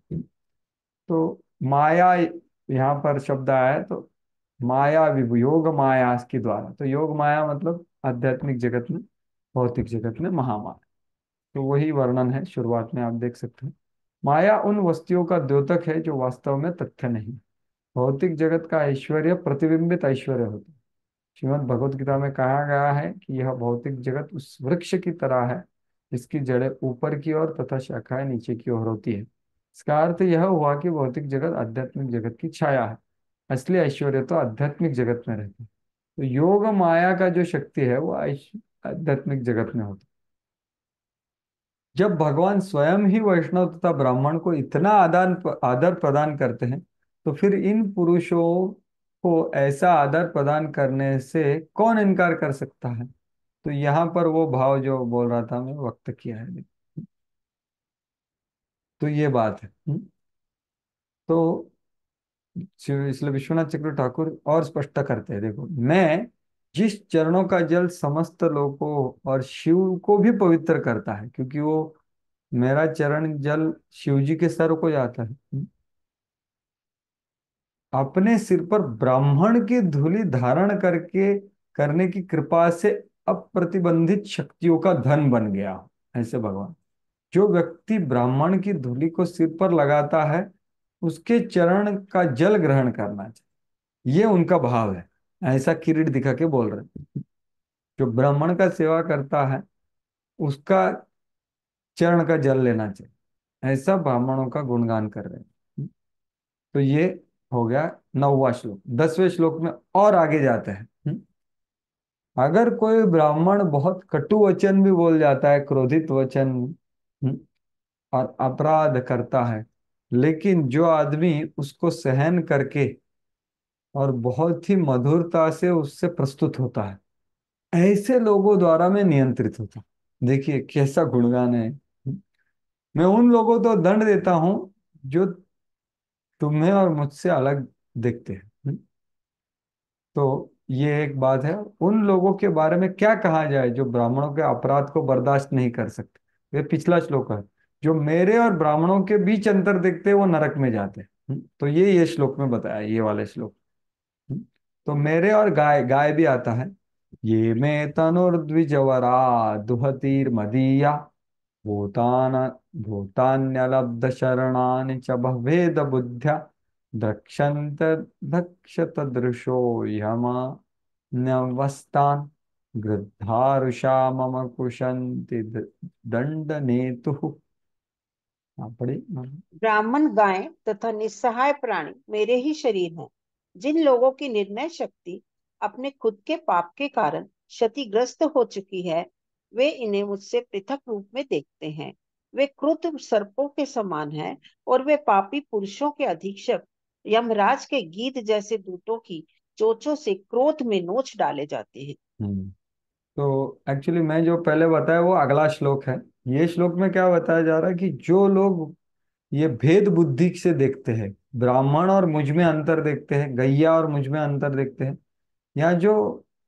तो माया यहाँ पर शब्द आया है, तो माया योग माया के द्वारा। तो योग माया मतलब आध्यात्मिक जगत में, भौतिक जगत में महामाया। तो वही वर्णन है शुरुआत में, आप देख सकते हैं। माया उन वस्तुओं का द्योतक है जो वास्तव में तथ्य नहीं। भौतिक जगत का ऐश्वर्य प्रतिबिंबित ऐश्वर्य होता है। श्रीमद् भगवत गीता में कहा गया है कि यह भौतिक जगत उस वृक्ष की तरह है जिसकी जड़ें ऊपर की ओर तथा शाखाएं नीचे की ओर होती है। इसका अर्थ यह हुआ कि भौतिक जगत आध्यात्मिक जगत की छाया है। असली ऐश्वर्य तो आध्यात्मिक जगत में रहता है। तो योग माया का जो शक्ति है वो आध्यात्मिक जगत में होती है। जब भगवान स्वयं ही वैष्णव तथा ब्राह्मण को इतना आदर प्रदान करते हैं, तो फिर इन पुरुषों को ऐसा आदर प्रदान करने से कौन इनकार कर सकता है। तो यहाँ पर वो भाव जो बोल रहा था मैं व्यक्त किया है। तो ये बात है। तो इसलिए विश्वनाथ चक्र ठाकुर और स्पष्ट करते हैं, देखो मैं जिस चरणों का जल समस्त लोगों और शिव को भी पवित्र करता है, क्योंकि वो मेरा चरण जल शिव जी के सर को जाता है, अपने सिर पर ब्राह्मण की धूलि धारण करके करने की कृपा से अप्रतिबंधित शक्तियों का धन बन गया। ऐसे भगवान, जो व्यक्ति ब्राह्मण की धूलि को सिर पर लगाता है उसके चरण का जल ग्रहण करना चाहिए, ये उनका भाव है। ऐसा किरीट दिखा के बोल रहे हैं। जो ब्राह्मण का सेवा करता है उसका चरण का जल लेना चाहिए, ऐसा ब्राह्मणों का गुणगान कर रहे हैं। तो ये हो गया 9वां श्लोक। 10वें श्लोक में और आगे जाते हैं। अगर कोई ब्राह्मण बहुत कटु वचन भी बोल जाता है, क्रोधित वचन, हम्म, और अपराध करता है, लेकिन जो आदमी उसको सहन करके और बहुत ही मधुरता से उससे प्रस्तुत होता है, ऐसे लोगों द्वारा मैं नियंत्रित होता हूं। देखिए कैसा गुणगान है। मैं उन लोगों को दंड देता हूं जो तुम्हें और मुझसे अलग देखते हैं। तो ये एक बात है। उन लोगों के बारे में क्या कहा जाए जो ब्राह्मणों के अपराध को बर्दाश्त नहीं कर सकते। ये पिछला श्लोक है। जो मेरे और ब्राह्मणों के बीच अंतर देखते हैं वो नरक में जाते हैं। तो ये श्लोक में बताया, ये वाले श्लोक। हम्म, तो मेरे और गाय, गाय भी आता है। ये में तनुर्द्विजवरा दुहतीर मदीया भूतान भूतान्यलब्ध शरणानि च भेद बुद्ध्या द्रक्षन्त दक्षत दृशो यम न्यवस्तान गृद्धारुषा मम कुशन्ति दंड नेतु। हाँ पढ़ी। ब्राह्मण गाय तथा निस्सहाय प्राणी मेरे ही शरीर हैं। जिन लोगों की निर्णय शक्ति अपने खुद के पाप के कारण क्षतिग्रस्त हो चुकी है, वे इन्हें मुझसे पृथक रूप में देखते हैं। वे क्रुद्ध सर्पों के समान हैं और वे पापी पुरुषों के अधीक्षक यमराज के गीध जैसे दूतों की चोंचों से क्रोध में नोच डाले जाते हैं। हम्म। तो एक्चुअली मैं जो पहले बताया वो अगला श्लोक है। ये श्लोक में क्या बताया जा रहा है कि जो लोग ये भेद बुद्धि से देखते हैं, ब्राह्मण और मुझ में अंतर देखते हैं, गैया और मुझ में अंतर देखते हैं, या जो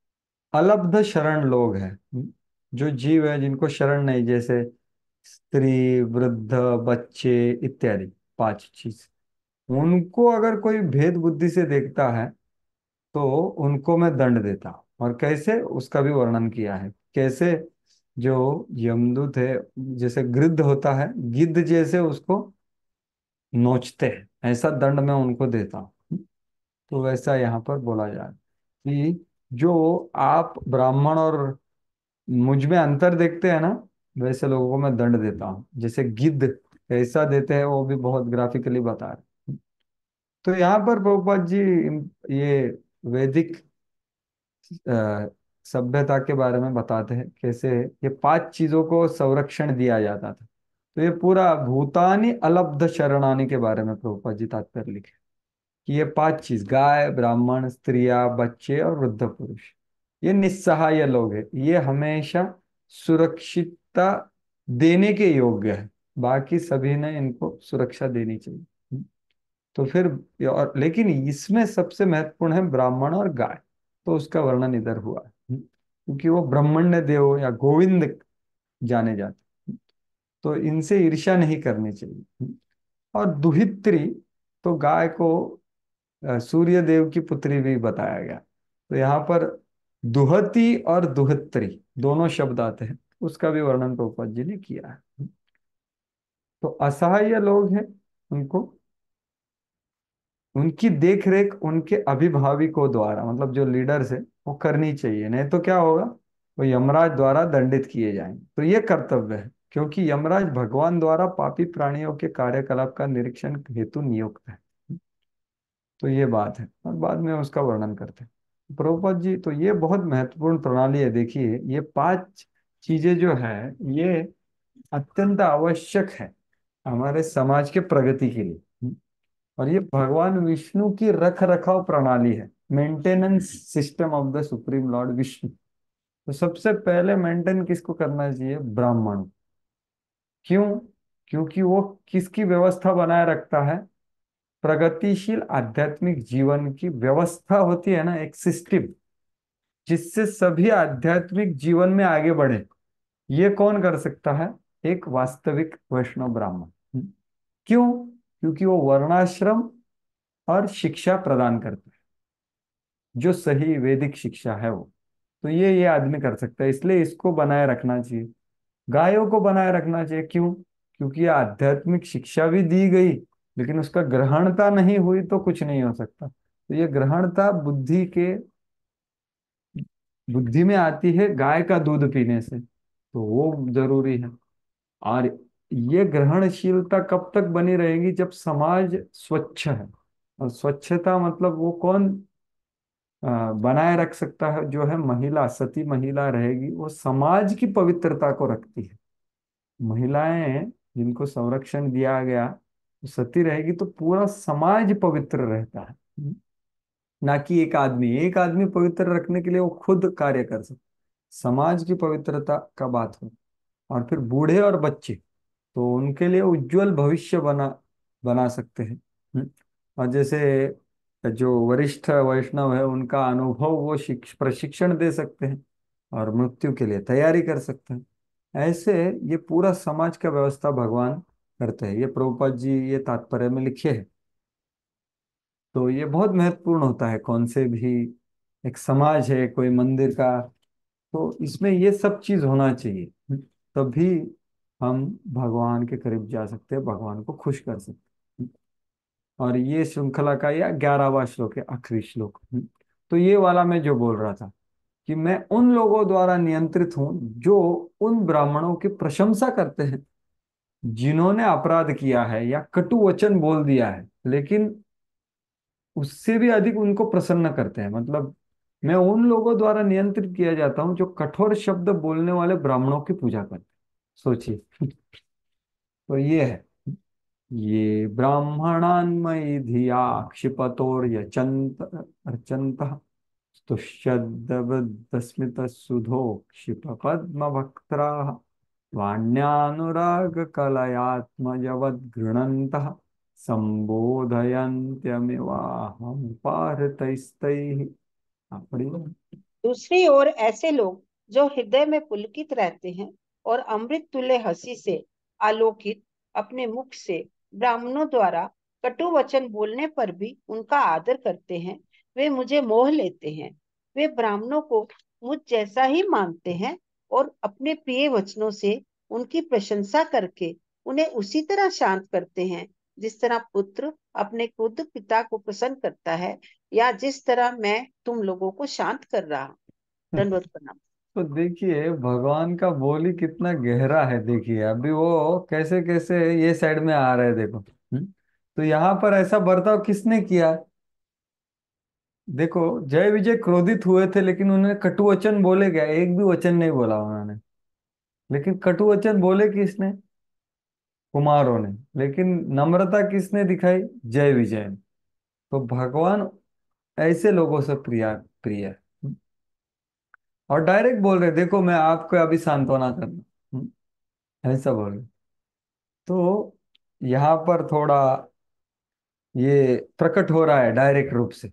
अलब्ध शरण लोग हैं, जो जीव है जिनको शरण नहीं, जैसे स्त्री, वृद्ध, बच्चे इत्यादि, पांच चीज, उनको अगर कोई भेद बुद्धि से देखता है तो उनको मैं दंड देता हूं। और कैसे, उसका भी वर्णन किया है। कैसे, जो यमदूत है, जैसे गिद्ध होता है, गिद्ध जैसे उसको नोचते हैं, ऐसा दंड मैं उनको देता हूँ। तो वैसा यहाँ पर बोला जा रहा है कि जो आप ब्राह्मण और मुझ में अंतर देखते हैं ना, वैसे लोगों को मैं दंड देता हूँ। जैसे गिद्ध कैसा देते हैं वो भी बहुत ग्राफिकली बता रहे हैं। तो यहाँ पर प्रभुपाद जी ये वैदिक अ, सभ्यता के बारे में बताते हैं, कैसे ये पांच चीजों को संरक्षण दिया जाता था। तो ये पूरा भूतानी अलब्ध शरणानी के बारे में प्रभुपाद जी तात्पर्य लिखे कि ये पांच चीज, गाय, ब्राह्मण, स्त्रियां, बच्चे और वृद्ध पुरुष, ये निस्सहाय लोग हैं, ये हमेशा सुरक्षितता देने के योग्य है। बाकी सभी ने इनको सुरक्षा देनी चाहिए। तो फिर और लेकिन इसमें सबसे महत्वपूर्ण है ब्राह्मण और गाय। तो उसका वर्णन इधर हुआ है, क्योंकि वो ब्रह्मण्य देव या गोविंद जाने जाते, तो इनसे ईर्ष्या नहीं करनी चाहिए। और दुहित्री, तो गाय को सूर्य देव की पुत्री भी बताया गया। तो यहाँ पर दुहती और दुहित्री दोनों शब्द आते हैं, उसका भी वर्णन प्रभुपाद जी ने किया है। तो असहाय लोग हैं, उनको उनकी देख रेख उनके अभिभावकों द्वारा, मतलब जो लीडर्स है, वो करनी चाहिए, नहीं तो क्या होगा, वो यमराज द्वारा दंडित किए जाएंगे। तो ये कर्तव्य है, क्योंकि यमराज भगवान द्वारा पापी प्राणियों के कार्यकलाप का निरीक्षण हेतु नियुक्त है। तो ये बात है, और बाद में उसका वर्णन करते हैं प्रभुपाद जी। तो ये बहुत महत्वपूर्ण प्रणाली है। देखिए, ये पांच चीजें जो है, ये अत्यंत आवश्यक है हमारे समाज के प्रगति के लिए। और ये भगवान विष्णु की रख रखाव प्रणाली है, maintenance system of the supreme lord Vishnu. तो सबसे पहले मेंटेन किसको करना चाहिए? ब्राह्मण। क्यों? क्योंकि वो किसकी व्यवस्था बनाए रखता है? प्रगतिशील आध्यात्मिक जीवन की व्यवस्था होती है ना, एक सिस्टम, जिससे सभी आध्यात्मिक जीवन में आगे बढ़े। ये कौन कर सकता है? एक वास्तविक वैष्णव ब्राह्मण। क्यों? क्योंकि वो वर्णाश्रम और शिक्षा प्रदान करता है, जो सही वैदिक शिक्षा है वो। तो ये आदमी कर सकता है, इसलिए इसको बनाए रखना चाहिए। गायों को बनाए रखना चाहिए। क्यों? क्योंकि ये आध्यात्मिक शिक्षा भी दी गई, लेकिन उसका ग्रहणता नहीं हुई तो कुछ नहीं हो सकता। तो ये ग्रहणता बुद्धि में आती है गाय का दूध पीने से, तो वो जरूरी है। और ये ग्रहणशीलता कब तक बनी रहेगी? जब समाज स्वच्छ है। और स्वच्छता मतलब वो कौन बनाए रख सकता है? जो है महिला, सती महिला रहेगी, वो समाज की पवित्रता को रखती है। महिलाएं जिनको संरक्षण दिया गया, सती रहेगी तो पूरा समाज पवित्र रहता है, ना कि एक आदमी पवित्र रखने के लिए वो खुद कार्य कर सकता। समाज की पवित्रता का बात हो। और फिर बूढ़े और बच्चे, तो उनके लिए उज्जवल भविष्य बना बना सकते हैं। और जैसे जो वरिष्ठ वैष्णव है, उनका अनुभव वो प्रशिक्षण दे सकते हैं और मृत्यु के लिए तैयारी कर सकते हैं। ऐसे ये पूरा समाज का व्यवस्था भगवान करते हैं। ये प्रभुपाद जी ये तात्पर्य में लिखे हैं। तो ये बहुत महत्वपूर्ण होता है, कौन से भी एक समाज है, कोई मंदिर का, तो इसमें ये सब चीज होना चाहिए। तभी हम भगवान के करीब जा सकते हैं, भगवान को खुश कर सकते हैं। और ये श्रृंखला का यह 11वां श्लोक है, आखिरी श्लोक। तो ये वाला मैं जो बोल रहा था कि मैं उन लोगों द्वारा नियंत्रित हूं जो उन ब्राह्मणों की प्रशंसा करते हैं जिन्होंने अपराध किया है या कटु वचन बोल दिया है, लेकिन उससे भी अधिक उनको प्रसन्न करते हैं। मतलब मैं उन लोगों द्वारा नियंत्रित किया जाता हूं जो कठोर शब्द बोलने वाले ब्राह्मणों की पूजा करते हैं। सोचिए। तो ये है, ये ब्राह्मणान्मयी धिया क्षिपतोर्यचंत अर्चंत स्तुष्यद्वदस्मित सुधो क्षिप पद्म भक्त्रा वाण्यानुराग कलयात्मजवद गृणन्तः संबोधयन्त्यमिवाहं पार्थैस्तैः। हाँ, पढ़िए। दूसरी ओर ऐसे लोग जो हृदय में पुलकित रहते हैं और अमृत तुल्य हंसी से आलोकित अपने मुख से ब्राह्मणों द्वारा कटु वचन बोलने पर भी उनका आदर करते हैं, वे मुझे मोह लेते हैं। वे ब्राह्मणों को मुझ जैसा ही मानते हैं और अपने प्रिय वचनों से उनकी प्रशंसा करके उन्हें उसी तरह शांत करते हैं जिस तरह पुत्र अपने खुद पिता को प्रसन्न करता है, या जिस तरह मैं तुम लोगों को शांत कर रहा हूँ। दंडवत प्रणाम। तो देखिए भगवान का बोल ही कितना गहरा है। देखिए अभी वो कैसे कैसे ये साइड में आ रहे हैं, देखो। तो यहाँ पर ऐसा बर्ताव किसने किया? देखो, जय विजय क्रोधित हुए थे लेकिन उन्होंने कटु वचन बोले क्या? एक भी वचन नहीं बोला उन्होंने। लेकिन कटु वचन बोले किसने? कुमारों ने। लेकिन नम्रता किसने दिखाई? जय विजय ने। तो भगवान ऐसे लोगों से प्रिय प्रिय है। और डायरेक्ट बोल रहे, देखो मैं आपको अभी सांत्वना करना, ऐसा बोल रहे। तो यहाँ पर थोड़ा ये प्रकट हो रहा है डायरेक्ट रूप से,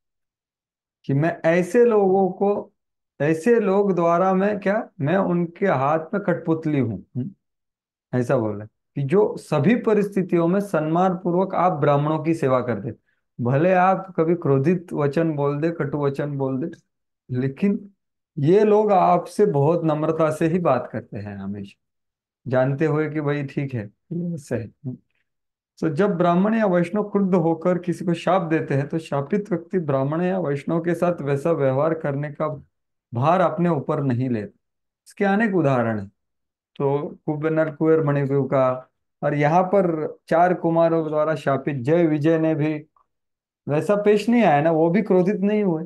कि मैं ऐसे लोगों को, ऐसे लोग द्वारा मैं क्या, मैं उनके हाथ में कठपुतली हूँ। ऐसा बोला कि जो सभी परिस्थितियों में सम्मान पूर्वक आप ब्राह्मणों की सेवा करते। भले आप कभी क्रोधित वचन बोल दे, कटु वचन बोल दे, लेकिन ये लोग आपसे बहुत नम्रता से ही बात करते हैं हमेशा, जानते हुए कि भाई ठीक है, ये सही। तो जब ब्राह्मण या वैष्णव क्रुद्ध होकर किसी को शाप देते हैं तो शापित व्यक्ति ब्राह्मण या वैष्णव के साथ वैसा व्यवहार करने का भार अपने ऊपर नहीं लेता। इसके अनेक उदाहरण हैं। तो कुबेर कुंवर मणिपुर का, और यहाँ पर चार कुमारों द्वारा शापित जय विजय ने भी वैसा पेश नहीं आया ना, वो भी क्रोधित नहीं हुए।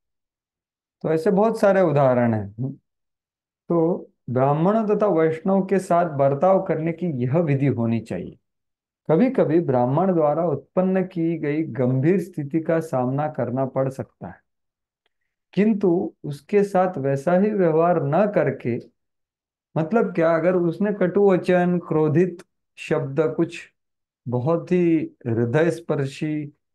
तो ऐसे बहुत सारे उदाहरण हैं। तो ब्राह्मणों तथा वैष्णव के साथ बर्ताव करने की यह विधि होनी चाहिए। कभी कभी ब्राह्मण द्वारा उत्पन्न की गई गंभीर स्थिति का सामना करना पड़ सकता है, किंतु उसके साथ वैसा ही व्यवहार न करके, मतलब क्या, अगर उसने कटु वचन, क्रोधित शब्द, कुछ बहुत ही हृदय स्पर्शी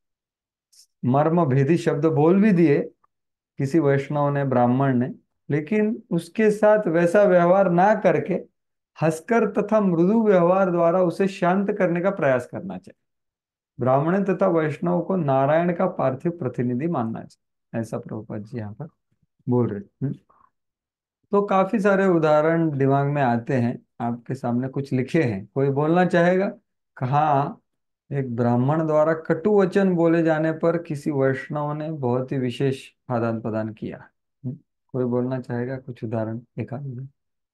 मर्म भेदी शब्द बोल भी दिए किसी वैष्णव ने, ब्राह्मण ने, लेकिन उसके साथ वैसा व्यवहार ना करके हंसकर तथा मृदु व्यवहार द्वारा उसे शांत करने का प्रयास करना चाहिए। ब्राह्मण तथा वैष्णव को नारायण का पार्थिव प्रतिनिधि मानना चाहिए, ऐसा प्रभुपाद जी यहाँ पर बोल रहे हैं। तो काफी सारे उदाहरण दिमाग में आते हैं, आपके सामने कुछ लिखे हैं। कोई बोलना चाहेगा? कहाँ एक ब्राह्मण द्वारा कटु वचन बोले जाने पर किसी वैष्णव ने बहुत ही विशेष आदान प्रदान किया। कोई बोलना चाहेगा कुछ उदाहरण एक आध?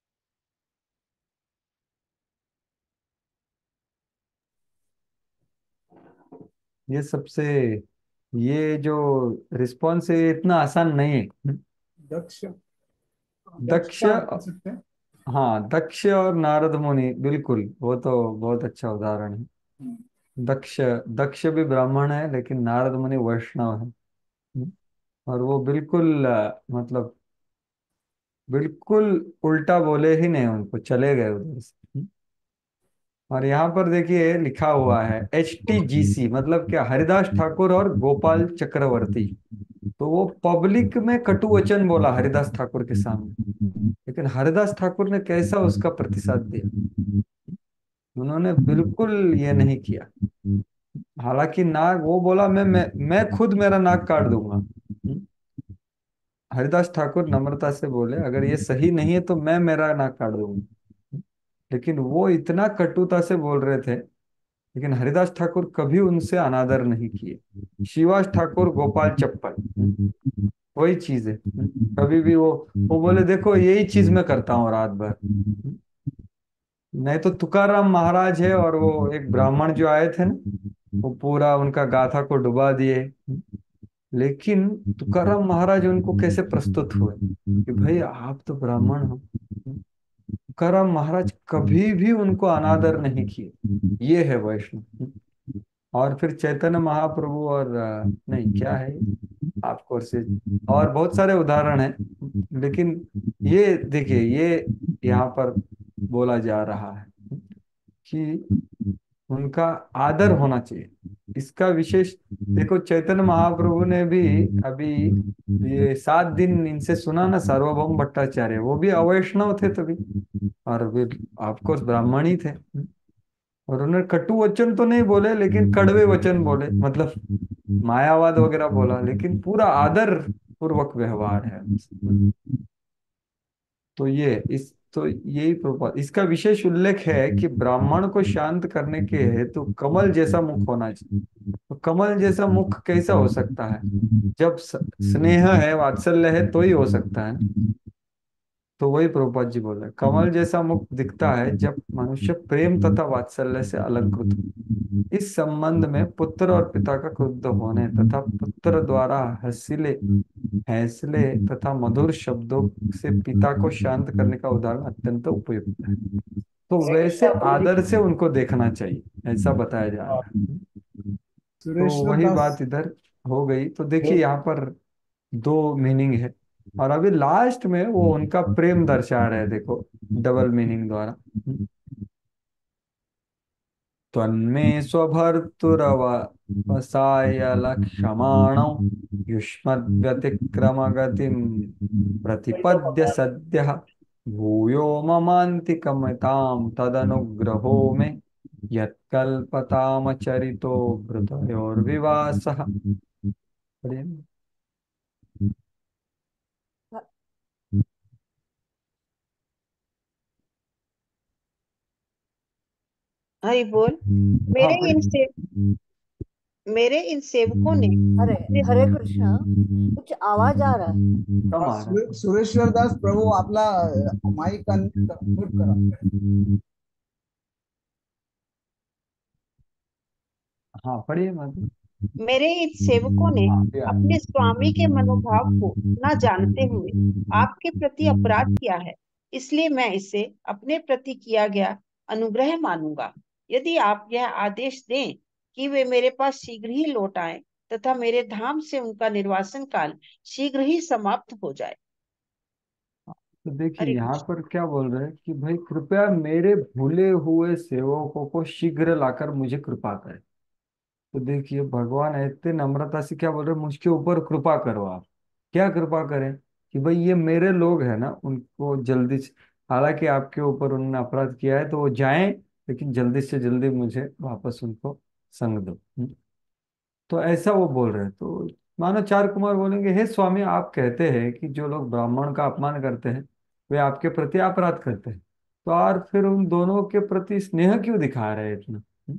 ये सबसे, ये जो रिस्पॉन्स है ये इतना आसान नहीं है। दक्ष, दक्ष दक्ष, का बोल सकते हैं। हाँ दक्ष और नारद मुनि, बिल्कुल वो तो बहुत अच्छा उदाहरण है। हम्म, दक्ष, दक्ष भी ब्राह्मण है लेकिन नारद मुनि वैष्णव है। और वो बिल्कुल मतलब बिल्कुल उल्टा बोले ही नहीं, उनको चले गए उधर से। और यहाँ पर देखिए लिखा हुआ है HTGC, मतलब क्या, हरिदास ठाकुर और गोपाल चक्रवर्ती। तो वो पब्लिक में कटु वचन बोला हरिदास ठाकुर के सामने, लेकिन हरिदास ठाकुर ने कैसा उसका प्रतिसाद दिया? उन्होंने बिल्कुल ये नहीं किया। हालांकि नाक, वो बोला मैं खुद मेरा नाक काट दूंगा। हरिदास ठाकुर नम्रता से बोले अगर ये सही नहीं है तो मैं मेरा नाक काट दूंगा। लेकिन वो इतना कटुता से बोल रहे थे, लेकिन हरिदास ठाकुर कभी उनसे अनादर नहीं किए। शिवास ठाकुर गोपाल चप्पल, वही चीज है। कभी भी वो बोले देखो यही चीज मैं करता हूँ रात भर। नहीं तो तुकाराम महाराज है, और वो एक ब्राह्मण जो आए थे ना, वो पूरा उनका गाथा को डुबा दिए। लेकिन तुकाराम महाराज उनको कैसे प्रस्तुत हुए कि भाई आप तो ब्राह्मण हो। तुकाराम महाराज कभी भी उनको अनादर नहीं किए। ये है वैष्णव। और फिर चैतन्य महाप्रभु और नहीं क्या है, आपको से और बहुत सारे उदाहरण हैं। लेकिन ये देखिए, ये यहाँ पर बोला जा रहा है कि उनका आदर होना चाहिए। इसका विशेष देखो चैतन्य महाप्रभु ने भी अभी ये 7 दिन इनसे सुना ना, सार्वभौम भट्टाचार्य, वो भी अवैष्णव थे तभी, और वे ऑफकोर्स ब्राह्मण ही थे। और उन्होंने कटु वचन तो नहीं बोले, लेकिन कड़वे वचन बोले, मतलब मायावाद वगैरह बोला, लेकिन पूरा आदर पूर्वक व्यवहार है उनसे। तो ये इस तो यही प्रभुपाद, इसका विशेष उल्लेख है कि ब्राह्मण को शांत करने के हेतु कमल जैसा मुख होना चाहिए। तो कमल जैसा मुख कैसा हो सकता है? जब स्नेह है, वात्सल्य है, तो ही हो सकता है ना। तो वही प्रभुपाद जी बोल रहे हैं, कमल जैसा मुख दिखता है जब मनुष्य प्रेम तथा वात्सल्य से अलंकृत हो। इस संबंध में पुत्र और पिता का क्रुद्ध होने तथा पुत्र द्वारा हंसिले फैसले तथा मधुर शब्दों से पिता को शांत करने का उदाहरण अत्यंत उपयुक्त है। तो वैसे आदर से उनको देखना चाहिए, ऐसा बताया जा रहा है। तो सुरेश्वर वही दास। बात इधर हो गई। तो देखिए यहाँ पर दो मीनिंग है, और अभी लास्ट में वो उनका प्रेम दर्शा रहे, देखो डबल मीनिंग द्वारा। त्वन्मे स्वभर्तुरवसाय लक्ष्यमाणौ युष्मद्व्यतिक्रमगतिं प्रतिपद्य सद्यः भूयो ममान्तिकमतां तदनुग्रहो मे यत्कल्पतामचरितो हृदयोर्विवासः। बढ़िया। हरि बोल। हाँ मेरे इन पढ़िए। से मेरे इन सेवकों ने हरे अपने हरे कृष्णा, कुछ आवाज आ रहा है। कम आ रहा है। सुरेश्वर दास प्रभू आपला माईक म्यूट करा. हाँ पढ़िए मतलब। मेरे इन सेवकों ने हाँ अभी आ अपने स्वामी के मनोभाव को न जानते हुए आपके प्रति अपराध किया है, इसलिए मैं इसे अपने प्रति किया गया अनुग्रह मानूंगा। यदि आप यह आदेश दें कि वे मेरे पास शीघ्र ही लौट आएं तथा मेरे धाम से उनका निर्वासन काल शीघ्र ही समाप्त हो जाए। तो देखिए हरे यहाँ कृष्ण। पर क्या बोल रहे हैं कि भाई कृपया मेरे भूले हुए सेवकों को शीघ्र लाकर मुझे कृपा करें। तो देखिए भगवान इतने नम्रता से क्या बोल रहे हैं, मुझके ऊपर कृपा करो आप। क्या कृपा करें? कि भाई ये मेरे लोग हैं ना, उनको जल्दी से, हालांकि आपके ऊपर उन्होंने अपराध किया है तो वो जाएं, लेकिन जल्दी से जल्दी मुझे वापस उनको संग दो। तो ऐसा वो बोल रहे हैं। तो मानो चार कुमार बोलेंगे, हे स्वामी, आप कहते हैं कि जो लोग ब्राह्मण का अपमान करते हैं वे आपके प्रति अपराध करते हैं, तो और फिर उन दोनों के प्रति स्नेह क्यों दिखा रहे हैं इतना?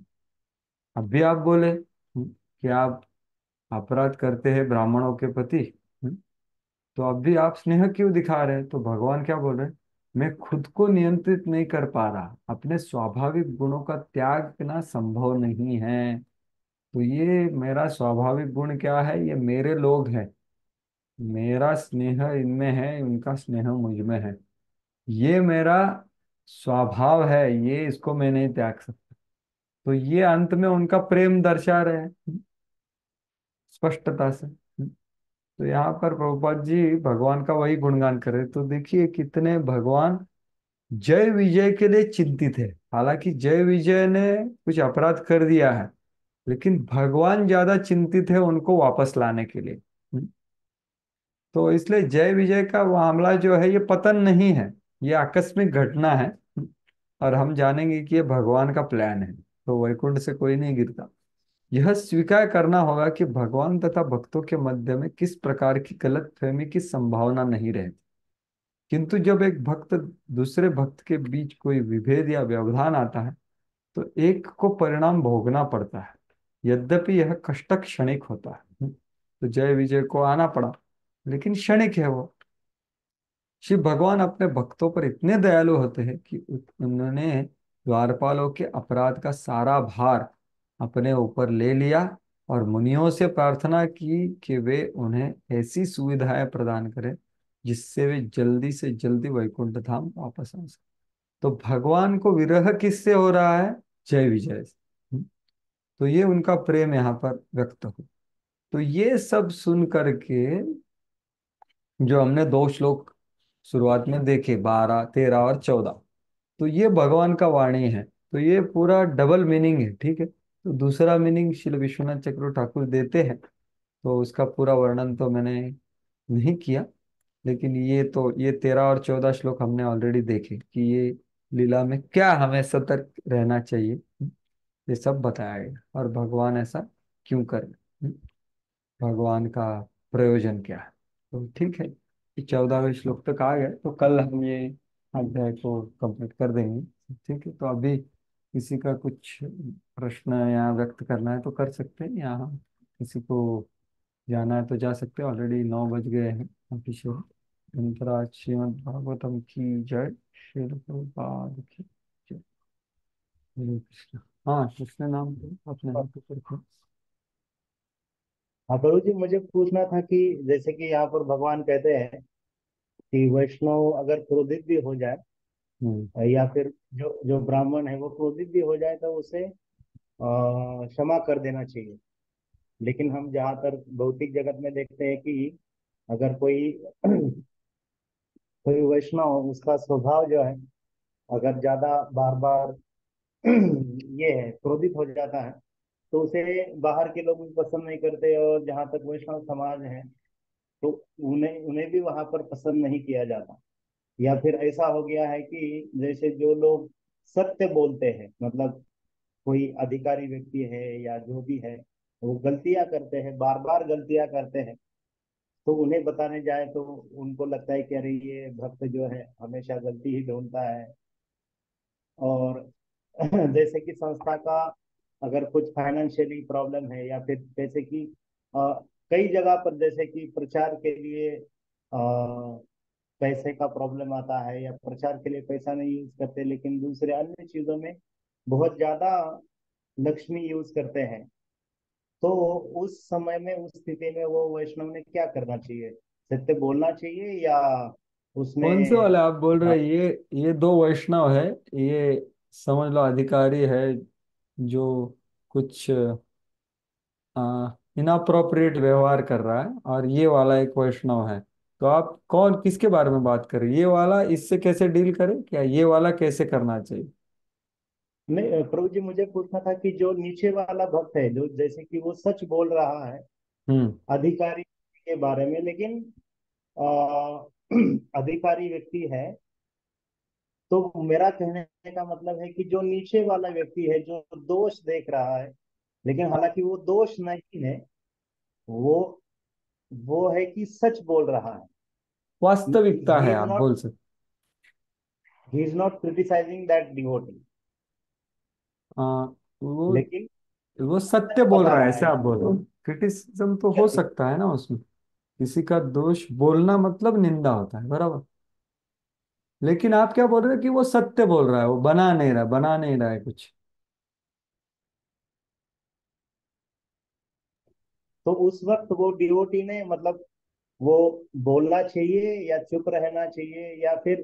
अब भी आप बोले कि आप अपराध करते हैं ब्राह्मणों के प्रति, हम्म, तो अब भी आप स्नेह क्यों दिखा रहे हैं? तो भगवान क्या बोल रहे हैं, मैं खुद को नियंत्रित नहीं कर पा रहा, अपने स्वाभाविक गुणों का त्याग करना संभव नहीं है। तो ये मेरा स्वाभाविक गुण क्या है? ये मेरे लोग हैं, मेरा स्नेह इनमें है, उनका स्नेह मुझ में है, ये मेरा स्वभाव है, ये इसको मैं नहीं त्याग सकता। तो ये अंत में उनका प्रेम दर्शा रहे हैं स्पष्टता से। तो यहाँ पर प्रभुपाद जी भगवान का वही गुणगान कर रहे। तो देखिए कितने भगवान जय विजय के लिए चिंतित है। हालांकि जय विजय ने कुछ अपराध कर दिया है, लेकिन भगवान ज्यादा चिंतित है उनको वापस लाने के लिए। तो इसलिए जय विजय का मामला जो है ये पतन नहीं है, ये आकस्मिक घटना है। और हम जानेंगे कि ये भगवान का प्लान है, तो वैकुंठ से कोई नहीं गिरता। यह स्वीकार करना होगा कि भगवान तथा भक्तों के मध्य में किस प्रकार की गलतफहमी की संभावना नहीं रहती। किंतु जब एक भक्त दूसरे भक्त के बीच कोई विभेद या व्यवधान आता है, तो एक को परिणाम भोगना पड़ता है, यद्यपि यह कष्ट क्षणिक होता है। तो जय विजय को आना पड़ा, लेकिन क्षणिक है वो। शिव भगवान अपने भक्तों पर इतने दयालु होते हैं कि उन्होंने द्वारपालों के अपराध का सारा भार अपने ऊपर ले लिया, और मुनियों से प्रार्थना की कि वे उन्हें ऐसी सुविधाएं प्रदान करें जिससे वे जल्दी से जल्दी वैकुंठ धाम वापस आ सके। तो भगवान को विरह किससे हो रहा है? जय विजय से। तो ये उनका प्रेम यहाँ पर व्यक्त हो। तो ये सब सुन करके जो हमने दो श्लोक शुरुआत में देखे, 12, 13 और 14, तो ये भगवान का वाणी है। तो ये पूरा डबल मीनिंग है, ठीक है। तो दूसरा मीनिंग श्री विश्वनाथ चक्रु ठाकुर देते हैं, तो उसका पूरा वर्णन तो मैंने नहीं किया। लेकिन ये 13 और 14 श्लोक हमने ऑलरेडी देखे कि ये लीला में क्या हमें सतर्क रहना चाहिए, ये सब बताया गया, और भगवान ऐसा क्यों करे, भगवान का प्रयोजन क्या है। तो ठीक है, 14वें श्लोक तक आ गए, तो कल हम ये अध्याय को कंप्लीट कर देंगे। ठीक है, तो अभी किसी का कुछ प्रश्न या व्यक्त करना है तो कर सकते हैं, या किसी को जाना है तो जा सकते हैं, ऑलरेडी 9 बज गए हैं ऑफिशियल। अंतराज श्रीमद् भागवतम की जय, श्री प्रभुपाद की जय। हरे कृष्ण। हाँ, कृष्ण नाम तो अपने हाथ ऊपर करो। हाँ प्रभु जी, मुझे पूछना था कि जैसे कि यहाँ पर भगवान कहते हैं कि वैष्णव अगर क्रोधित भी हो जाए, हम्म। या फिर जो जो ब्राह्मण है वो क्रोधित भी हो जाए, तो उसे क्षमा कर देना चाहिए। लेकिन हम जहाँ तक भौतिक जगत में देखते हैं कि अगर कोई कोई वैष्णव, उसका स्वभाव जो है, अगर ज्यादा बार बार ये है, क्रोधित हो जाता है, तो उसे बाहर के लोग भी पसंद नहीं करते, और जहाँ तक वैष्णव समाज है तो उन्हें उन्हें भी वहां पर पसंद नहीं किया जाता। या फिर ऐसा हो गया है कि जैसे जो लोग सत्य बोलते हैं, मतलब कोई अधिकारी व्यक्ति है या जो भी है, वो गलतियां करते हैं, बार बार गलतियां करते हैं, तो उन्हें बताने जाए तो उनको लगता है कि अरे ये भक्त जो है हमेशा गलती ही ढूंढता है। और जैसे कि संस्था का अगर कुछ फाइनेंशियली प्रॉब्लम है, या फिर जैसे कि कई जगह पर जैसे कि प्रचार के लिए पैसे का प्रॉब्लम आता है, या प्रचार के लिए पैसा नहीं यूज करते, लेकिन दूसरे अन्य चीजों में बहुत ज्यादा लक्ष्मी यूज करते हैं, तो उस समय में, उस स्थिति में वो वैष्णव ने क्या करना चाहिए? सत्य बोलना चाहिए, या कौन से उसमें वाले आप बोल रहे हैं? ये दो वैष्णव है, ये समझ लो अधिकारी है, जो कुछ इनअप्रोप्रिएट व्यवहार कर रहा है, और ये वाला एक वैष्णव है। तो आप कौन किसके बारे में बात कर रहे हैं? ये वाला इससे कैसे डील करे, क्या ये वाला कैसे करना चाहिए? नहीं प्रभु जी, मुझे पूछना था कि जो नीचे वाला भक्त है, जो जैसे कि वो सच बोल रहा है हम्म। अधिकारी के बारे में, लेकिन आ, अधिकारी व्यक्ति है, तो मेरा कहने का मतलब है कि जो नीचे वाला व्यक्ति है, जो दोष देख रहा है, लेकिन हालांकि वो दोष नहीं है, वो वो है कि सच बोल रहा है। वास्तविकता ही है, इज आप नॉट बोल सकते। He is not criticising that devotee, uh, वो लेकिन वो सत्य सच बोल बता रहा है, रहा ऐसे है। आप बोल रहे हो। क्रिटिसिज्म तो हो सत्य। सकता है ना उसमें, किसी का दोष बोलना मतलब निंदा होता है, बराबर। लेकिन आप क्या बोल रहे हो कि वो सत्य बोल रहा है, वो बना नहीं रहा है कुछ। तो उस वक्त वो डिवोटी ने, मतलब वो बोलना चाहिए या चुप रहना चाहिए, या फिर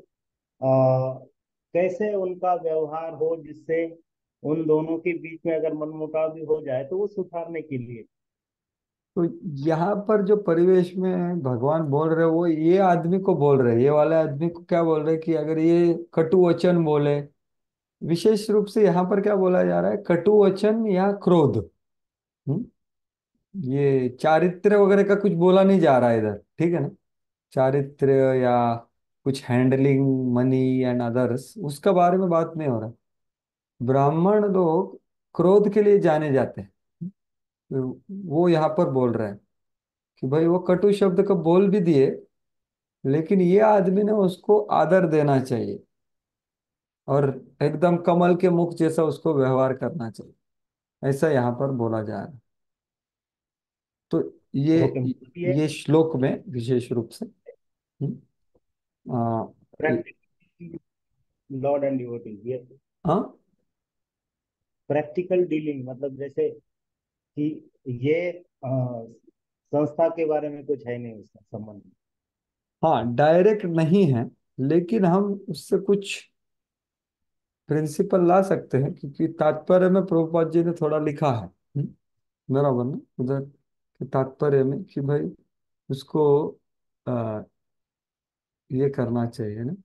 कैसे उनका व्यवहार हो जिससे उन दोनों के बीच में अगर मनमुटाव भी हो जाए तो वो सुधारने के लिए? तो यहाँ पर जो परिवेश में भगवान बोल रहे, वो ये आदमी को बोल रहे, ये वाले आदमी को क्या बोल रहे कि अगर ये कटु वचन बोले, विशेष रूप से यहाँ पर क्या बोला जा रहा है, कटु वचन या क्रोध। हम्म? ये चारित्र्य वगैरह का कुछ बोला नहीं जा रहा है इधर, ठीक है ना। चारित्र्य या कुछ हैंडलिंग मनी एंड अदर्स, उसका बारे में बात नहीं हो रहा। ब्राह्मण लोग क्रोध के लिए जाने जाते हैं, तो वो यहाँ पर बोल रहे हैं कि भाई वो कटु शब्द को बोल भी दिए, लेकिन ये आदमी ने उसको आदर देना चाहिए, और एकदम कमल के मुख जैसा उसको व्यवहार करना चाहिए, ऐसा यहाँ पर बोला जा रहा है। तो ये ओके। ये ये श्लोक में विशेष रूप से hmm, uh, practical lord and devotee, ये हाँ। प्रैक्टिकल डीलिंग, मतलब जैसे कि ये संस्था के बारे में कुछ है नहीं उसका संबंध। हाँ, डायरेक्ट नहीं है, लेकिन हम उससे कुछ प्रिंसिपल ला सकते हैं, क्योंकि तात्पर्य में प्रभुपाद जी ने थोड़ा लिखा है, बराबर ना, उधर के तात्पर्य में कि भाई उसको आ, ये करना चाहिए ना।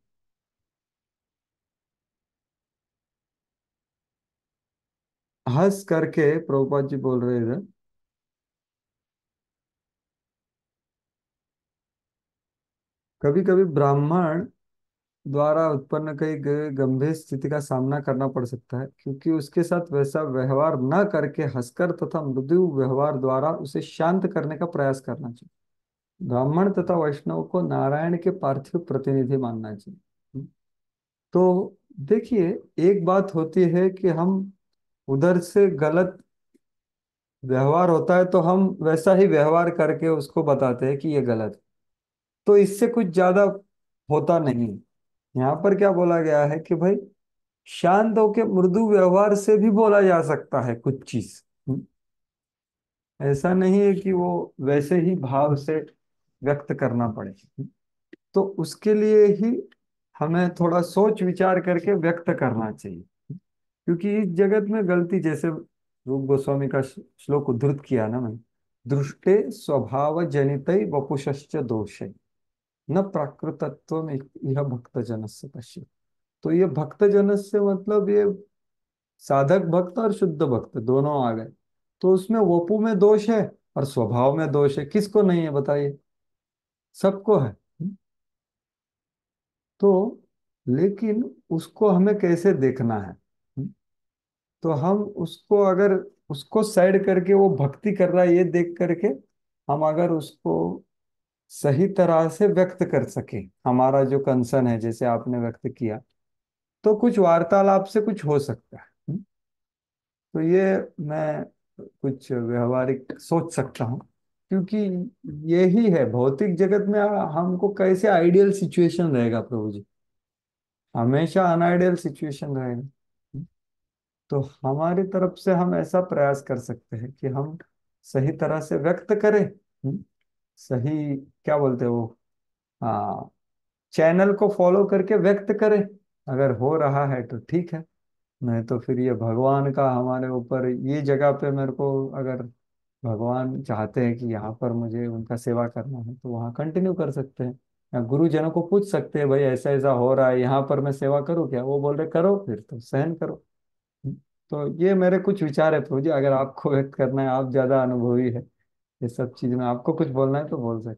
हंस करके प्रभुपाद जी बोल रहे इधर, कभी कभी ब्राह्मण द्वारा उत्पन्न कई गंभीर स्थिति का सामना करना पड़ सकता है, क्योंकि उसके साथ वैसा व्यवहार न करके हंसकर तथा मृदु व्यवहार द्वारा उसे शांत करने का प्रयास करना चाहिए। ब्राह्मण तथा वैष्णव को नारायण के पार्थिव प्रतिनिधि मानना चाहिए। तो देखिए, एक बात होती है कि हम उधर से गलत व्यवहार होता है तो हम वैसा ही व्यवहार करके उसको बताते हैं कि ये गलत है। तो इससे कुछ ज्यादा होता नहीं। यहाँ पर क्या बोला गया है कि भाई शांत होके मृदु व्यवहार से भी बोला जा सकता है कुछ चीज। ऐसा नहीं है कि वो वैसे ही भाव से व्यक्त करना पड़े। तो उसके लिए ही हमें थोड़ा सोच विचार करके व्यक्त करना चाहिए। क्योंकि इस जगत में गलती, जैसे रूप गोस्वामी का श्लोक उद्धृत किया ना मैं, दृष्टे स्वभाव जनित वपुषश्च दोषे न प्राकृतत्व में यह भक्त जनस्य पश्य। तो ये भक्त जनस्य मतलब ये साधक भक्त और शुद्ध भक्त दोनों आ गए। तो उसमें वपु में दोष है और स्वभाव में दोष है, किसको नहीं है बताइए? सबको है। तो लेकिन उसको हमें कैसे देखना है? तो हम उसको अगर उसको साइड करके वो भक्ति कर रहा है ये देख करके हम अगर उसको सही तरह से व्यक्त कर सके, हमारा जो कंसर्न है जैसे आपने व्यक्त किया, तो कुछ वार्तालाप से कुछ हो सकता है। तो ये मैं कुछ व्यवहारिक सोच सकता हूँ। क्योंकि यही है भौतिक जगत में हमको कैसे आइडियल सिचुएशन रहेगा प्रभु जी, हमेशा अनआइडियल सिचुएशन रहेगा। तो हमारी तरफ से हम ऐसा प्रयास कर सकते हैं कि हम सही तरह से व्यक्त करें। सही क्या बोलते हैं वो, हाँ, चैनल को फॉलो करके व्यक्त करें। अगर हो रहा है तो ठीक है, नहीं तो फिर ये भगवान का हमारे ऊपर, ये जगह पे मेरे को अगर भगवान चाहते हैं कि यहाँ पर मुझे उनका सेवा करना है तो वहाँ कंटिन्यू कर सकते हैं। या गुरुजनों को पूछ सकते हैं भाई ऐसा ऐसा हो रहा है यहाँ पर मैं सेवा करूँ क्या? वो बोल रहे करो, फिर तो सहन करो। तो ये मेरे कुछ विचार है प्रभु जी, अगर आपको व्यक्त करना है, आप ज्यादा अनुभवी है ये सब चीज में, आपको कुछ बोलना है तो बोल सकते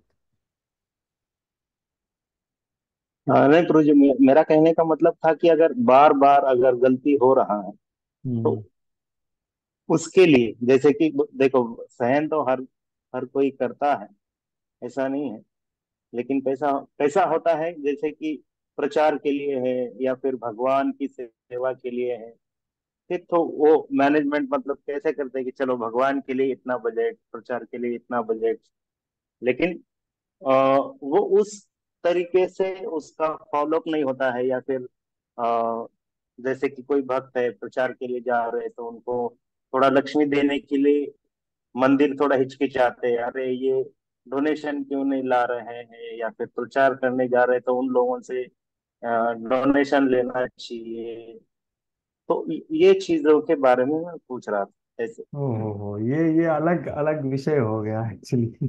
हाँ नहीं प्रभु जी, मेरा कहने का मतलब था कि अगर बार बार अगर गलती हो रहा है हैं। तो उसके लिए जैसे कि देखो, सहन तो हर हर कोई करता है, ऐसा नहीं है। लेकिन पैसा पैसा होता है जैसे कि प्रचार के लिए है या फिर भगवान की सेवा के लिए है। फिर तो वो मैनेजमेंट मतलब कैसे करते हैं कि चलो भगवान के लिए इतना बजट, प्रचार के लिए इतना बजट। लेकिन वो उस तरीके से उसका फॉलोअप नहीं होता है। या फिर अ, जैसे कि कोई भक्त है प्रचार के लिए जा रहे हैं तो उनको थोड़ा लक्ष्मी देने के लिए मंदिर थोड़ा हिचकिचाते हैं, अरे ये डोनेशन क्यों नहीं ला रहे हैं, या फिर प्रचार करने जा रहे हैं तो उन लोगों से डोनेशन लेना चाहिए। तो ये चीजों के बारे में मैं पूछ रहा था ऐसे। हो, ये अलग अलग विषय हो गया actually.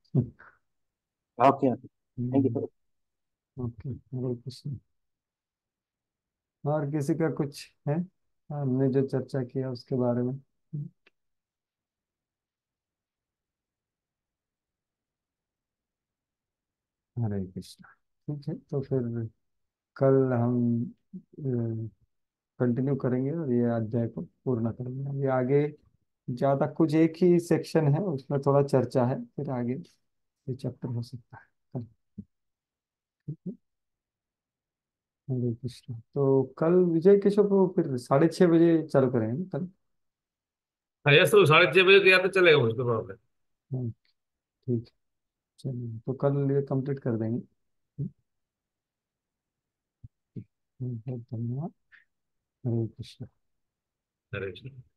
Okay, thank you. Okay, Hare Krishna. और किसी का कुछ है? हमने जो चर्चा किया उसके बारे में। हरे कृष्ण। ठीक है, तो फिर कल हम कंटिन्यू करेंगे और ये अध्याय को पूर्ण करेंगे। ये आगे ज्यादा कुछ एक ही सेक्शन है उसमें थोड़ा चर्चा है, फिर आगे ये चैप्टर हो सकता है कल। ठीक है। हरे कृष्ण। तो कल विजय केशव को फिर 6:30 बजे चालू करेंगे ना कल? हाँ यस, तो 6:30 बजे तो या तो चलेगा, मुझको प्रॉब्लम। हाँ, ठीक है। चलिए, तो कल ये कंप्लीट कर देंगे। बहुत धन्यवाद। हरे कृष्ण। है